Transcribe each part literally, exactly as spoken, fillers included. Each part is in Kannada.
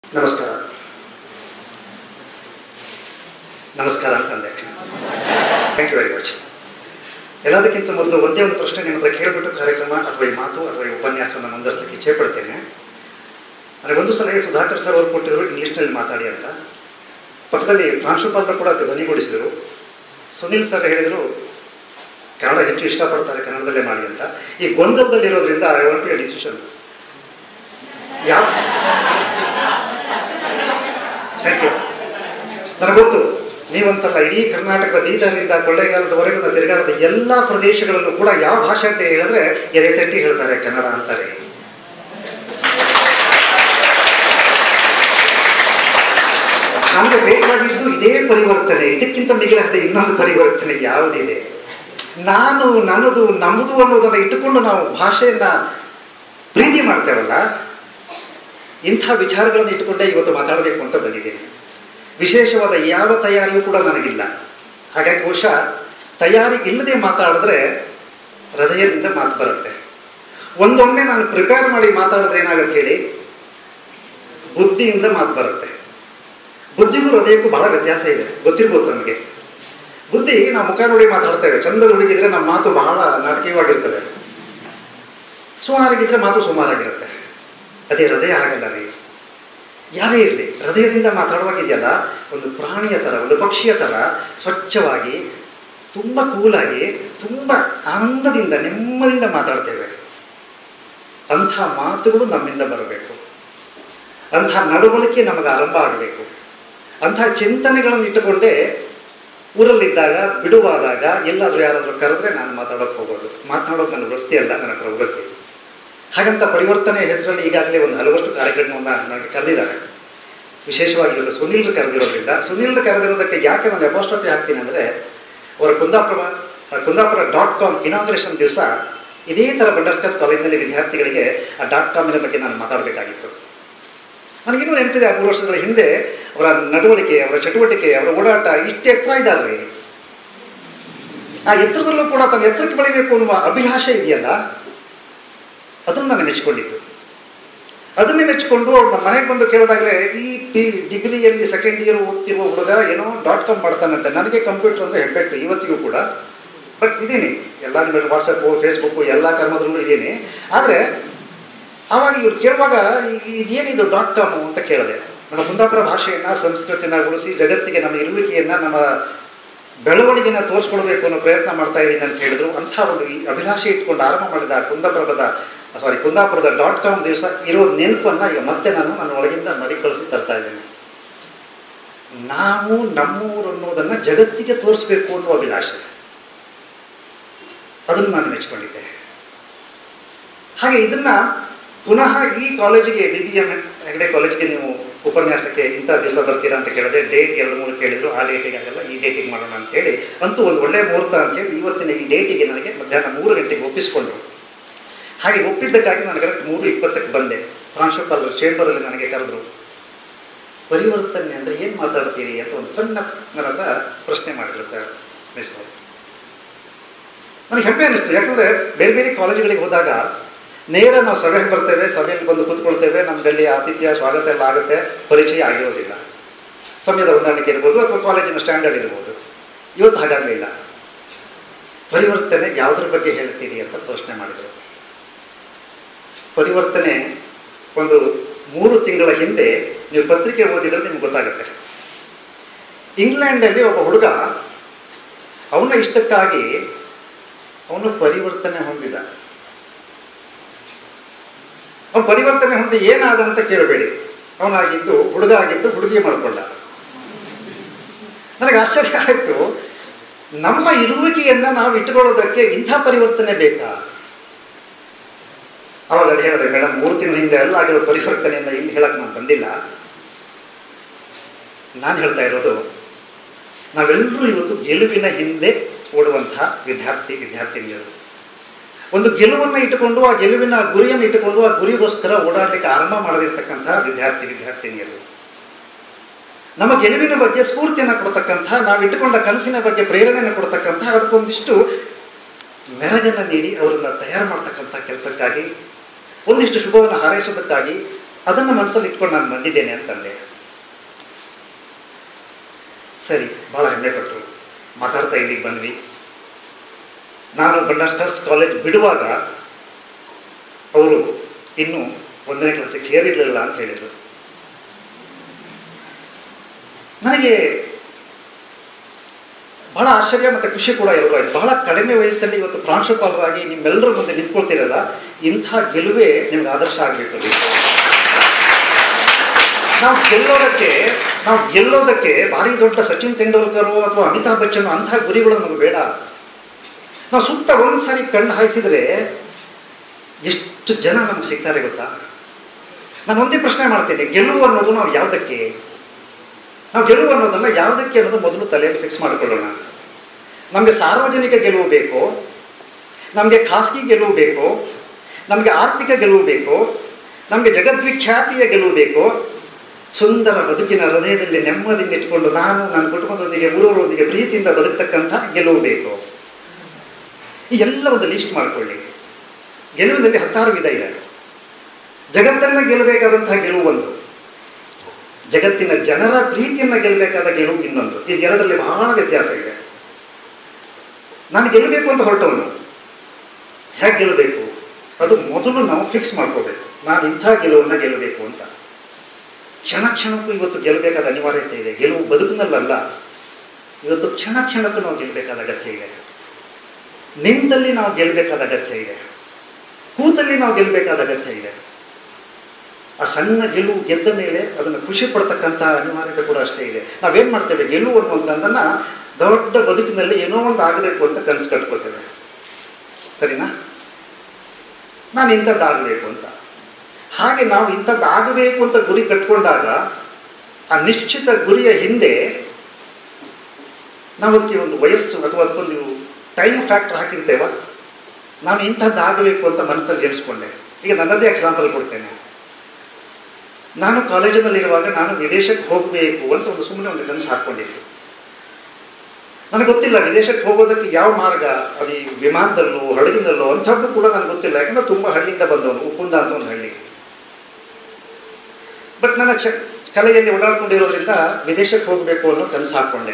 ನಮಸ್ಕಾರ ನಮಸ್ಕಾರ ಅಂತಂದೆ. Thank you very much. ಎಲ್ಲದಕ್ಕಿಂತ ಮೊದಲು ಒಂದೇ ಒಂದು ಪ್ರಶ್ನೆ ನಿಮ್ಮ ಹತ್ರ ಕೇಳಿಬಿಟ್ಟು ಕಾರ್ಯಕ್ರಮ ಅಥವಾ ಈ ಮಾತು ಅಥವಾ ಈ ಉಪನ್ಯಾಸವನ್ನು ಮುಂದುವರಿಸಲಿಕ್ಕೆ ಇಚ್ಛೆ ಪಡ್ತೇನೆ. ನನಗೆ ಒಂದು ಸಲಹೆ ಸುಧಾಕರ್ ಸರ್ ಅವರು ಕೊಟ್ಟಿದ್ರು, ಇಂಗ್ಲೀಷ್ನಲ್ಲಿ ಮಾತಾಡಿ ಅಂತ. ಪಕ್ಕದಲ್ಲಿ ಪ್ರಾಂಶುಪಾಲರು ಕೂಡ ಅದಕ್ಕೆ ಧ್ವನಿಗೂಡಿಸಿದರು. ಸುನಿಲ್ ಸರ್ ಹೇಳಿದರು ಕನ್ನಡ ಹೆಚ್ಚು ಇಷ್ಟಪಡ್ತಾರೆ, ಕನ್ನಡದಲ್ಲೇ ಮಾಡಿ ಅಂತ. ಈ ಗೊಂದಲದಲ್ಲಿರೋದ್ರಿಂದ ಐ ವಾಂಟ್ ಎ ಡಿಸಿಷನ್. ಯಾವ ಥ್ಯಾಂಕ್ ಯು. ನನಗೆ ಗೊತ್ತು ನೀವಂತಲ್ಲ, ಇಡೀ ಕರ್ನಾಟಕದ ಬೀದರ್ನಿಂದ ಕೊಳ್ಳೇಗಾಲದವರೆಗೂ ತಿರುಗಾಡದ ಎಲ್ಲ ಪ್ರದೇಶಗಳಲ್ಲೂ ಕೂಡ ಯಾವ ಭಾಷೆ ಅಂತ ಹೇಳಿದ್ರೆ ಎದೆ ತಟ್ಟಿ ಹೇಳ್ತಾರೆ ಕನ್ನಡ ಅಂತಾರೆ. ನಮಗೆ ಬೇಕಾಗಿದ್ದು ಇದೇ ಪರಿವರ್ತನೆ. ಇದಕ್ಕಿಂತ ಮಿಗಿಲಾದ ಇನ್ನೊಂದು ಪರಿವರ್ತನೆ ಯಾವುದಿದೆ? ನಾನು ನನ್ನದು ನಮ್ಮದು ಅನ್ನೋದನ್ನು ಇಟ್ಟುಕೊಂಡು ನಾವು ಭಾಷೆಯನ್ನು ಪ್ರೀತಿ ಮಾಡ್ತೇವಲ್ಲ, ಇಂಥ ವಿಚಾರಗಳನ್ನು ಇಟ್ಟುಕೊಂಡೇ ಇವತ್ತು ಮಾತಾಡಬೇಕು ಅಂತ ಬಂದಿದ್ದೀನಿ. ವಿಶೇಷವಾದ ಯಾವ ತಯಾರಿಯೂ ಕೂಡ ನನಗಿಲ್ಲ. ಹಾಗಾಗಿ ಬಹುಶಃ ತಯಾರಿ ಇಲ್ಲದೆ ಮಾತಾಡಿದ್ರೆ ಹೃದಯದಿಂದ ಮಾತು ಬರುತ್ತೆ. ಒಂದೊಮ್ಮೆ ನಾನು ಪ್ರಿಪೇರ್ ಮಾಡಿ ಮಾತಾಡಿದ್ರೆ ಏನಾಗುತ್ತೆ ಹೇಳಿ, ಬುದ್ಧಿಯಿಂದ ಮಾತು ಬರುತ್ತೆ. ಬುದ್ಧಿಗೂ ಹೃದಯಕ್ಕೂ ಬಹಳ ವ್ಯತ್ಯಾಸ ಇದೆ, ಗೊತ್ತಿರ್ಬೋದು ನಮಗೆ. ಬುದ್ಧಿ ನಾವು ಮುಖ ನೋಡಿ ಮಾತಾಡ್ತೇವೆ, ಚಂದದ ಹುಡುಗಿದ್ರೆ ನಮ್ಮ ಮಾತು ಬಹಳ ನಾಟಕೀಯವಾಗಿರ್ತದೆ, ಸುಮಾರಾಗಿದ್ದರೆ ಮಾತು ಸುಮಾರಾಗಿರುತ್ತೆ. ಅದೇ ಹೃದಯ ಆಗಲ್ಲ ರೀ. ಯಾರೇ ಇರಲಿ, ಹೃದಯದಿಂದ ಮಾತಾಡುವಾಗಿದೆಯಲ್ಲ, ಒಂದು ಪ್ರಾಣಿಯ ಥರ, ಒಂದು ಪಕ್ಷಿಯ ಥರ ಸ್ವಚ್ಛವಾಗಿ, ತುಂಬ ಕೂಲಾಗಿ, ತುಂಬ ಆನಂದದಿಂದ, ನೆಮ್ಮದಿಯಿಂದ ಮಾತಾಡ್ತೇವೆ. ಅಂಥ ಮಾತುಗಳು ನಮ್ಮಿಂದ ಬರಬೇಕು. ಅಂಥ ನಡವಳಿಕೆ ನಮಗೆ ಆರಂಭ ಆಗಬೇಕು. ಅಂಥ ಚಿಂತನೆಗಳನ್ನು ಇಟ್ಟುಕೊಂಡೇ ಊರಲ್ಲಿದ್ದಾಗ, ಬಿಡುವಾದಾಗ, ಎಲ್ಲಾದರೂ ಯಾರಾದರೂ ಕರೆದ್ರೆ ನಾನು ಮಾತಾಡೋಕ್ಕೆ ಹೋಗೋದು. ಮಾತನಾಡೋದು ನನ್ನ ವೃತ್ತಿ ಅಲ್ಲ, ನನ್ನ ಪ್ರವೃತ್ತಿ. ಹಾಗಂತ ಪರಿವರ್ತನೆ ಹೆಸರಲ್ಲಿ ಈಗಾಗಲೇ ಒಂದು ಹಲವಷ್ಟು ಕಾರ್ಯಕ್ರಮವನ್ನು ನನಗೆ ಕರೆದಿದ್ದಾರೆ. ವಿಶೇಷವಾಗಿ ಇವತ್ತು ಸುನೀಲ್ರು ಕರೆದಿರೋದ್ರಿಂದ, ಸುನೀಲ್ರು ಕರೆದಿರೋದಕ್ಕೆ ಯಾಕೆ ನಾನು ಅಪಾಸ್ಟ್ರಫಿ ಹಾಕ್ತೀನಿ ಅಂದರೆ, ಅವರ Kundapura Kundapura dot com inauguration ದಿವಸ ಇದೇ ಥರ ಬಂಡರ್ಸ್ಕಾಚ್ ಕಾಲೇಜಿನಲ್ಲಿ ವಿದ್ಯಾರ್ಥಿಗಳಿಗೆ ಆ ಡಾಟ್ ಕಾಮಿನ ಬಗ್ಗೆ ನಾನು ಮಾತಾಡಬೇಕಾಗಿತ್ತು. ನನಗಿನ್ನೂ ನೆನಪಿದೆ, ಆ ಮೂರು ವರ್ಷಗಳ ಹಿಂದೆ ಅವರ ನಡವಳಿಕೆ, ಅವರ ಚಟುವಟಿಕೆ, ಅವರ ಓಡಾಟ ಇಷ್ಟು ಎತ್ತರ ಇದ್ದಾರೆ ರೀ. ಆ ಎತ್ತರದಲ್ಲೂ ಕೂಡ ತನ್ನ ಎತ್ತರಕ್ಕೆ ಬೆಳಿಬೇಕು ಅನ್ನುವ ಅಭಿಲಾಷೆ ಇದೆಯಲ್ಲ, ಅದನ್ನು ನಾನು ಮೆಚ್ಚಿಕೊಂಡಿದ್ದು. ಅದನ್ನೇ ಮೆಚ್ಚಿಕೊಂಡು ಅವ್ರು ನಮ್ಮ ಮನೆಗೆ ಬಂದು ಕೇಳಿದಾಗಲೇ, ಈ ಪಿ ಡಿಗ್ರಿಯಲ್ಲಿ ಸೆಕೆಂಡ್ ಇಯರ್ ಓದ್ತಿರುವ ಹುಡುಗ ಏನೋ ಡಾಟ್ ಕಾಮ್ ಮಾಡ್ತಾನಂತೆ. ನನಗೆ ಕಂಪ್ಯೂಟರ್ ಅಂದರೆ ಹೆಬ್ಬೆಟ್ಟು ಇವತ್ತಿಗೂ ಕೂಡ. ಬಟ್ ಇದ್ದೀನಿ, ಎಲ್ಲ ನಿಮ್ಮ ವಾಟ್ಸಪ್ಪು, ಫೇಸ್ಬುಕ್ಕು ಎಲ್ಲ ಕರ್ಮದ್ರಲ್ಲೂ ಇದ್ದೀನಿ. ಆದರೆ ಆವಾಗ ಇವ್ರು ಕೇಳುವಾಗ ಇದೇನಿದು ಡಾಟ್ ಕಾಮು ಅಂತ ಕೇಳಿದೆ. ನಮ್ಮ ಕುಂದಾಪುರ ಭಾಷೆಯನ್ನು, ಸಂಸ್ಕೃತಿನ ಉಳಿಸಿ ಜಗತ್ತಿಗೆ ನಮ್ಮ ಇರುವಿಕೆಯನ್ನು, ನಮ್ಮ ಬೆಳವಣಿಗೆಯನ್ನು ತೋರಿಸ್ಕೊಡ್ಬೇಕು ಅನ್ನೋ ಪ್ರಯತ್ನ ಮಾಡ್ತಾ ಇದ್ದೀನಿ ಅಂತ ಹೇಳಿದ್ರು. ಅಂಥ ಒಂದು ಈ ಅಭಿಲಾಷೆ ಇಟ್ಕೊಂಡು ಆರಂಭ ಮಾಡಿದ ಕುಂದಾಪುರದ ಸಾರಿ ಕುಂದಾಪುರದ ಡಾಟ್ ಕಾಮ್ ದಿವಸ ಇರೋ ನೆನಪನ್ನು ಈಗ ಮತ್ತೆ ನಾನು ನನ್ನ ಒಳಗಿಂದ ಮರಿಕಳಿಸಿ ತರ್ತಾ ಇದ್ದೇನೆ. ನಾವು ನಮ್ಮೂರು ಅನ್ನೋದನ್ನು ಜಗತ್ತಿಗೆ ತೋರಿಸ್ಬೇಕು ಅನ್ನೋ ಅಭಿಲಾಷೆ, ಅದನ್ನು ನಾನು ಮೆಚ್ಚಿಕೊಂಡಿದ್ದೆ. ಹಾಗೆ ಇದನ್ನು ಪುನಃ ಈ ಕಾಲೇಜಿಗೆ, ಬಿ ಬಿ ಎಮ್ ಹೆಗ್ಡೆ ಕಾಲೇಜಿಗೆ ನೀವು ಉಪನ್ಯಾಸಕ್ಕೆ ಇಂಥ ದಿವಸ ಬರ್ತೀರಾ ಅಂತ ಕೇಳಿದೆ. ಡೇಟ್ ಎರಡು ಮೂರು ಕೇಳಿದರು. ಆ ಡೇಟಿಗೆ ಆಗಲ್ಲ, ಈ ಡೇಟಿಗೆ ಮಾಡೋಣ ಅಂತೇಳಿ ಅಂತೂ ಒಂದು ಒಳ್ಳೆಯ ಮುಹೂರ್ತ ಅಂತೇಳಿ ಇವತ್ತಿನ ಈ ಡೇಟಿಗೆ ನನಗೆ ಮಧ್ಯಾಹ್ನ ಮೂರು ಗಂಟೆಗೆ ಒಪ್ಪಿಸ್ಕೊಂಡ್ರು. ಹಾಗೆ ಒಪ್ಪಿದ್ದಕ್ಕಾಗಿ ನಾನು ಕರೆಕ್ಟ್ ಮೂರು ಇಪ್ಪತ್ತಕ್ಕೆ ಬಂದೆ. ಪ್ರಾಂಶುಪಾಲರು ಚೇಂಬರಲ್ಲಿ ನನಗೆ ಕರೆದ್ರು. ಪರಿವರ್ತನೆ ಅಂದರೆ ಏನು ಮಾತಾಡ್ತೀರಿ ಅಂತ ಒಂದು ಸಣ್ಣ ನನ್ನ ಹತ್ರ ಪ್ರಶ್ನೆ ಮಾಡಿದರು ಸರ್ ಮಿಸ್ ಅವರು. ನನಗೆ ಹೆಮ್ಮೆ ಅನ್ನಿಸ್ತು. ಯಾಕಂದರೆ ಬೇರೆ ಬೇರೆ ಕಾಲೇಜುಗಳಿಗೆ ಹೋದಾಗ ನೇರ ನಾವು ಸಭೆಗೆ ಬರ್ತೇವೆ, ಸಭೆಯಲ್ಲಿ ಬಂದು ಕೂತ್ಕೊಳ್ತೇವೆ, ನಮ್ಮಲ್ಲಿ ಆತಿಥ್ಯ ಸ್ವಾಗತ ಎಲ್ಲ ಆಗುತ್ತೆ, ಪರಿಚಯ ಆಗಿರೋದಿಲ್ಲ. ಸಮಯದ ಹೊಂದಾಣಿಕೆ ಇರ್ಬೋದು ಅಥವಾ ಕಾಲೇಜಿನ ಸ್ಟ್ಯಾಂಡರ್ಡ್ ಇರ್ಬೋದು. ಇವತ್ತು ಹಾಗಾಗಲಿಲ್ಲ. ಪರಿವರ್ತನೆ ಯಾವುದ್ರ ಬಗ್ಗೆ ಹೇಳ್ತೀರಿ ಅಂತ ಪ್ರಶ್ನೆ ಮಾಡಿದರು. ಪರಿವರ್ತನೆ ಒಂದು ಮೂರು ತಿಂಗಳ ಹಿಂದೆ ನೀವು ಪತ್ರಿಕೆ ಓದಿದ್ರೆ ನಿಮ್ಗೆ ಗೊತ್ತಾಗುತ್ತೆ. ಇಂಗ್ಲೆಂಡಲ್ಲಿ ಒಬ್ಬ ಹುಡುಗ ಅವನ ಇಷ್ಟಕ್ಕಾಗಿ ಅವನು ಪರಿವರ್ತನೆ ಹೊಂದಿದ. ಅವನು ಪರಿವರ್ತನೆ ಹೊಂದಿ ಏನಾದ ಅಂತ ಕೇಳಬೇಡಿ. ಅವನಾಗಿದ್ದು ಹುಡುಗ ಆಗಿದ್ದು ಹುಡುಗಿ ಮಾಡಿಕೊಂಡ. ನನಗೆ ಆಶ್ಚರ್ಯ ಆಯಿತು, ನಮ್ಮ ಇರುವಿಕೆಯನ್ನು ನಾವು ಇಟ್ಟುಕೊಳ್ಳೋದಕ್ಕೆ ಇಂಥ ಪರಿವರ್ತನೆ ಬೇಕಾ? ಅವಾಗ ಅದು ಹೇಳಿದೆ, ಮೇಡಮ್ ಮೂರು ತಿಂಗಳ ಹಿಂದೆ ಎಲ್ಲ ಆಗಿರೋ ಪರಿವರ್ತನೆಯನ್ನು ಇಲ್ಲಿ ಹೇಳಕ್ಕೆ ನಾನು ಬಂದಿಲ್ಲ. ನಾನು ಹೇಳ್ತಾ ಇರೋದು, ನಾವೆಲ್ಲರೂ ಇವತ್ತು ಗೆಲುವಿನ ಹಿಂದೆ ಓಡುವಂಥ ವಿದ್ಯಾರ್ಥಿ ವಿದ್ಯಾರ್ಥಿನಿಯರು. ಒಂದು ಗೆಲುವನ್ನು ಇಟ್ಟುಕೊಂಡು, ಆ ಗೆಲುವಿನ ಗುರಿಯನ್ನು ಇಟ್ಟುಕೊಂಡು, ಆ ಗುರಿಗೋಸ್ಕರ ಓಡಾಡಲಿಕ್ಕೆ ಆರಂಭ ಮಾಡದಿರ್ತಕ್ಕಂಥ ವಿದ್ಯಾರ್ಥಿ ವಿದ್ಯಾರ್ಥಿನಿಯರು. ನಮ್ಮ ಗೆಲುವಿನ ಬಗ್ಗೆ ಸ್ಫೂರ್ತಿಯನ್ನು ಕೊಡ್ತಕ್ಕಂಥ, ನಾವು ಇಟ್ಟುಕೊಂಡ ಕನಸಿನ ಬಗ್ಗೆ ಪ್ರೇರಣೆಯನ್ನು ಕೊಡ್ತಕ್ಕಂಥ, ಅದಕ್ಕೊಂದಿಷ್ಟು ಮೆರಗನ್ನು ನೀಡಿ ಅವರನ್ನು ತಯಾರು ಮಾಡ್ತಕ್ಕಂಥ ಕೆಲಸಕ್ಕಾಗಿ, ಒಂದಿಷ್ಟು ಶುಭವನ್ನು ಹಾರೈಸೋದಕ್ಕಾಗಿ ಅದನ್ನು ಮನಸ್ಸಲ್ಲಿ ಇಟ್ಕೊಂಡು ನಾನು ಬಂದಿದ್ದೇನೆ ಅಂತಂದೆ. ಸರಿ, ಭಾಳ ಹೆಮ್ಮೆ ಪಟ್ಟರು. ಮಾತಾಡ್ತಾ ಇಲ್ಲಿಗೆ ಬಂದ್ವಿ. ನಾನು ಬಂಡಾರ್ಸ್ ಕಾಲೇಜ್ ಬಿಡುವಾಗ ಅವರು ಇನ್ನೂ ಒಂದನೇ ಕ್ಲಾಸಿಗೆ ಸೇರಿರಲಿಲ್ಲ ಅಂತ ಹೇಳಿದರು. ನನಗೆ ಬಹಳ ಆಶ್ಚರ್ಯ ಮತ್ತು ಖುಷಿ ಕೂಡ ಎರಡೂ ಆಯಿತು. ಬಹಳ ಕಡಿಮೆ ವಯಸ್ಸಲ್ಲಿ ಇವತ್ತು ಪ್ರಾಂಶುಪಾಲರಾಗಿ ನಿಮ್ಮೆಲ್ಲರ ಮುಂದೆ ನಿಂತ್ಕೊಳ್ತೀರಲ್ಲ, ಇಂಥ ಗೆಲುವೇ ನಿಮ್ಗೆ ಆದರ್ಶ ಆಗಬೇಕು. ನಾವು ಗೆಲ್ಲೋದಕ್ಕೆ ನಾವು ಗೆಲ್ಲೋದಕ್ಕೆ ಭಾರಿ ದೊಡ್ಡ ಸಚಿನ್ ತೆಂಡೂಲ್ಕರು ಅಥವಾ ಅಮಿತಾಬ್ ಬಚ್ಚನ್ ಅಂಥ ಗುರಿಗಳು ನಮಗೆ ಬೇಡ. ನಾವು ಸುತ್ತ ಒಂದು ಸಾರಿ ಕಣ್ಣು ಹಾಯಿಸಿದರೆ ಎಷ್ಟು ಜನ ನಮ್ಗೆ ಸಿಗ್ತಾರೆ ಗೊತ್ತಾ? ನಾನು ಒಂದೇ ಪ್ರಶ್ನೆ ಮಾಡ್ತೀನಿ, ಗೆಲುವು ಅನ್ನೋದು ನಾವು ಯಾವುದಕ್ಕೆ ನಾವು ಗೆಲುವು ಅನ್ನೋದನ್ನು ಯಾವುದಕ್ಕೆ ಅನ್ನೋದು ಮೊದಲು ತಲೆಯಲ್ಲಿ ಫಿಕ್ಸ್ ಮಾಡಿಕೊಳ್ಳೋಣ. ನಮಗೆ ಸಾರ್ವಜನಿಕ ಗೆಲುವು ಬೇಕು, ನಮಗೆ ಖಾಸಗಿ ಗೆಲುವು ಬೇಕು, ನಮಗೆ ಆರ್ಥಿಕ ಗೆಲುವು ಬೇಕು, ನಮಗೆ ಜಗದ್ವಿಖ್ಯಾತಿಯ ಗೆಲುವು ಬೇಕು, ಸುಂದರ ಬದುಕಿನ ಹೃದಯದಲ್ಲಿ ನೆಮ್ಮದಿಯನ್ನು ಇಟ್ಕೊಂಡು ನಾನು ನನ್ನ ಕುಟುಂಬದೊಂದಿಗೆ ಊರವರೊಂದಿಗೆ ಪ್ರೀತಿಯಿಂದ ಬದುಕ್ತಕ್ಕಂಥ ಗೆಲುವು ಬೇಕು. ಈ ಎಲ್ಲ ಒಂದು ಲಿಸ್ಟ್ ಮಾಡಿಕೊಳ್ಳಿ. ಗೆಲುವಿನಲ್ಲಿ ಹತ್ತಾರು ವಿಧ ಇದೆ. ಜಗತ್ತನ್ನು ಗೆಲ್ಲಬೇಕಾದಂತಹ ಗೆಲುವು ಒಂದು, ಜಗತ್ತಿನ ಜನರ ಪ್ರೀತಿಯನ್ನು ಗೆಲ್ಲಬೇಕಾದ ಗೆಲುವು ಇನ್ನೊಂದು. ಇದು ಎರಡರಲ್ಲಿ ಬಹಳ ವ್ಯತ್ಯಾಸ ಇದೆ. ನಾನು ಗೆಲ್ಲಬೇಕು ಅಂತ ಹೊರಟವನು ಹೇಗೆ ಗೆಲ್ಲಬೇಕು ಅದು ಮೊದಲು ನಾವು ಫಿಕ್ಸ್ ಮಾಡ್ಕೋಬೇಕು. ನಾನು ಇಂಥ ಗೆಲುವನ್ನು ಗೆಲ್ಲಬೇಕು ಅಂತ. ಕ್ಷಣ ಕ್ಷಣಕ್ಕೂ ಇವತ್ತು ಗೆಲ್ಲಬೇಕಾದ ಅನಿವಾರ್ಯತೆ ಇದೆ. ಗೆಲುವು ಬದುಕಿನಲ್ಲ, ಇವತ್ತು ಕ್ಷಣ ಕ್ಷಣಕ್ಕೂ ನಾವು ಗೆಲ್ಲಬೇಕಾದ ಅಗತ್ಯ ಇದೆ. ನಿಂತಲ್ಲಿ ನಾವು ಗೆಲ್ಲಬೇಕಾದ ಅಗತ್ಯ ಇದೆ, ಕೂತಲ್ಲಿ ನಾವು ಗೆಲ್ಲಬೇಕಾದ ಅಗತ್ಯ ಇದೆ. ಆ ಸಣ್ಣ ಗೆಲುವು ಗೆದ್ದ ಮೇಲೆ ಅದನ್ನು ಖುಷಿ ಪಡ್ತಕ್ಕಂಥ ಅನಿವಾರ್ಯತೆ ಕೂಡ ಅಷ್ಟೇ ಇದೆ. ನಾವೇನು ಮಾಡ್ತೇವೆ, ಗೆಲುವು ಅನ್ನುವಂಥದ್ದನ್ನು ದೊಡ್ಡ ಬದುಕಿನಲ್ಲಿ ಏನೋ ಒಂದು ಆಗಬೇಕು ಅಂತ ಕನಸು ಕಟ್ಕೋತೇವೆ. ಸರಿನಾ? ನಾನು ಇಂಥದ್ದಾಗಬೇಕು ಅಂತ. ಹಾಗೆ ನಾವು ಇಂಥದ್ದಾಗಬೇಕು ಅಂತ ಗುರಿ ಕಟ್ಕೊಂಡಾಗ ಆ ನಿಶ್ಚಿತ ಗುರಿಯ ಹಿಂದೆ ನಾವು ಅದಕ್ಕೆ ಒಂದು ವಯಸ್ಸು ಅಥವಾ ಅದಕ್ಕೊಂದು ಟೈಮ್ ಫ್ಯಾಕ್ಟರ್ ಹಾಕಿರ್ತೇವ. ನಾನು ಇಂಥದ್ದಾಗಬೇಕು ಅಂತ ಮನಸ್ಸಲ್ಲಿ ಎಣಿಸ್ಕೊಂಡೆ. ಈಗ ನನ್ನದೇ ಎಕ್ಸಾಂಪಲ್ ಕೊಡ್ತೇನೆ. ನಾನು ಕಾಲೇಜಿನಲ್ಲಿರುವಾಗ ನಾನು ವಿದೇಶಕ್ಕೆ ಹೋಗಬೇಕು ಅಂತ ಒಂದು ಸುಮ್ಮನೆ ಒಂದು ಕನಸು ಹಾಕ್ಕೊಂಡಿದ್ದು. ನನಗೆ ಗೊತ್ತಿಲ್ಲ ವಿದೇಶಕ್ಕೆ ಹೋಗೋದಕ್ಕೆ ಯಾವ ಮಾರ್ಗ, ಅದು ವಿಮಾನದಲ್ಲೋ ಹಡಗಿನಲ್ಲೋ ಅಂಥದ್ದು ಕೂಡ ನನಗೆ ಗೊತ್ತಿಲ್ಲ. ಯಾಕಂದರೆ ತುಂಬ ಹಳ್ಳಿಯಿಂದ ಬಂದವನು, ಉಪ್ಪುಂದ ಅಂತ ಒಂದು ಹಳ್ಳಿ. ಬಟ್ ನನ್ನ ಚ ಕಲೆಯಲ್ಲಿ ಓಡಾಡ್ಕೊಂಡಿರೋದ್ರಿಂದ ವಿದೇಶಕ್ಕೆ ಹೋಗಬೇಕು ಅನ್ನೋ ಕನಸು ಹಾಕ್ಕೊಂಡೆ.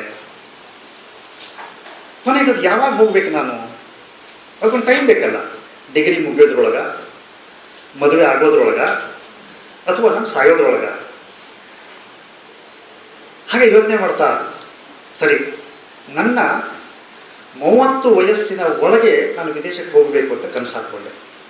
ಕೊನೆಗೆ ಅದು ಯಾವಾಗ ಹೋಗ್ಬೇಕು ನಾನು? ಅದಕ್ಕೊಂದು ಟೈಮ್ ಬೇಕಲ್ಲ. ಡಿಗ್ರಿ ಮುಗಿಯೋದ್ರೊಳಗೆ, ಮದುವೆ ಆಗೋದ್ರೊಳಗೆ, ಅಥವಾ ನಾನು ಸಾಯೋದ್ರೊಳಗೆ. ಹಾಗೆ ಯೋಚನೆ ಮಾಡ್ತಾ ಸರಿ, ನನ್ನ ಮೂವತ್ತು ವಯಸ್ಸಿನ ಒಳಗೆ ನಾನು ವಿದೇಶಕ್ಕೆ ಹೋಗಬೇಕು ಅಂತ ಕನಸು ಹಾಕ್ಕೊಂಡೆ.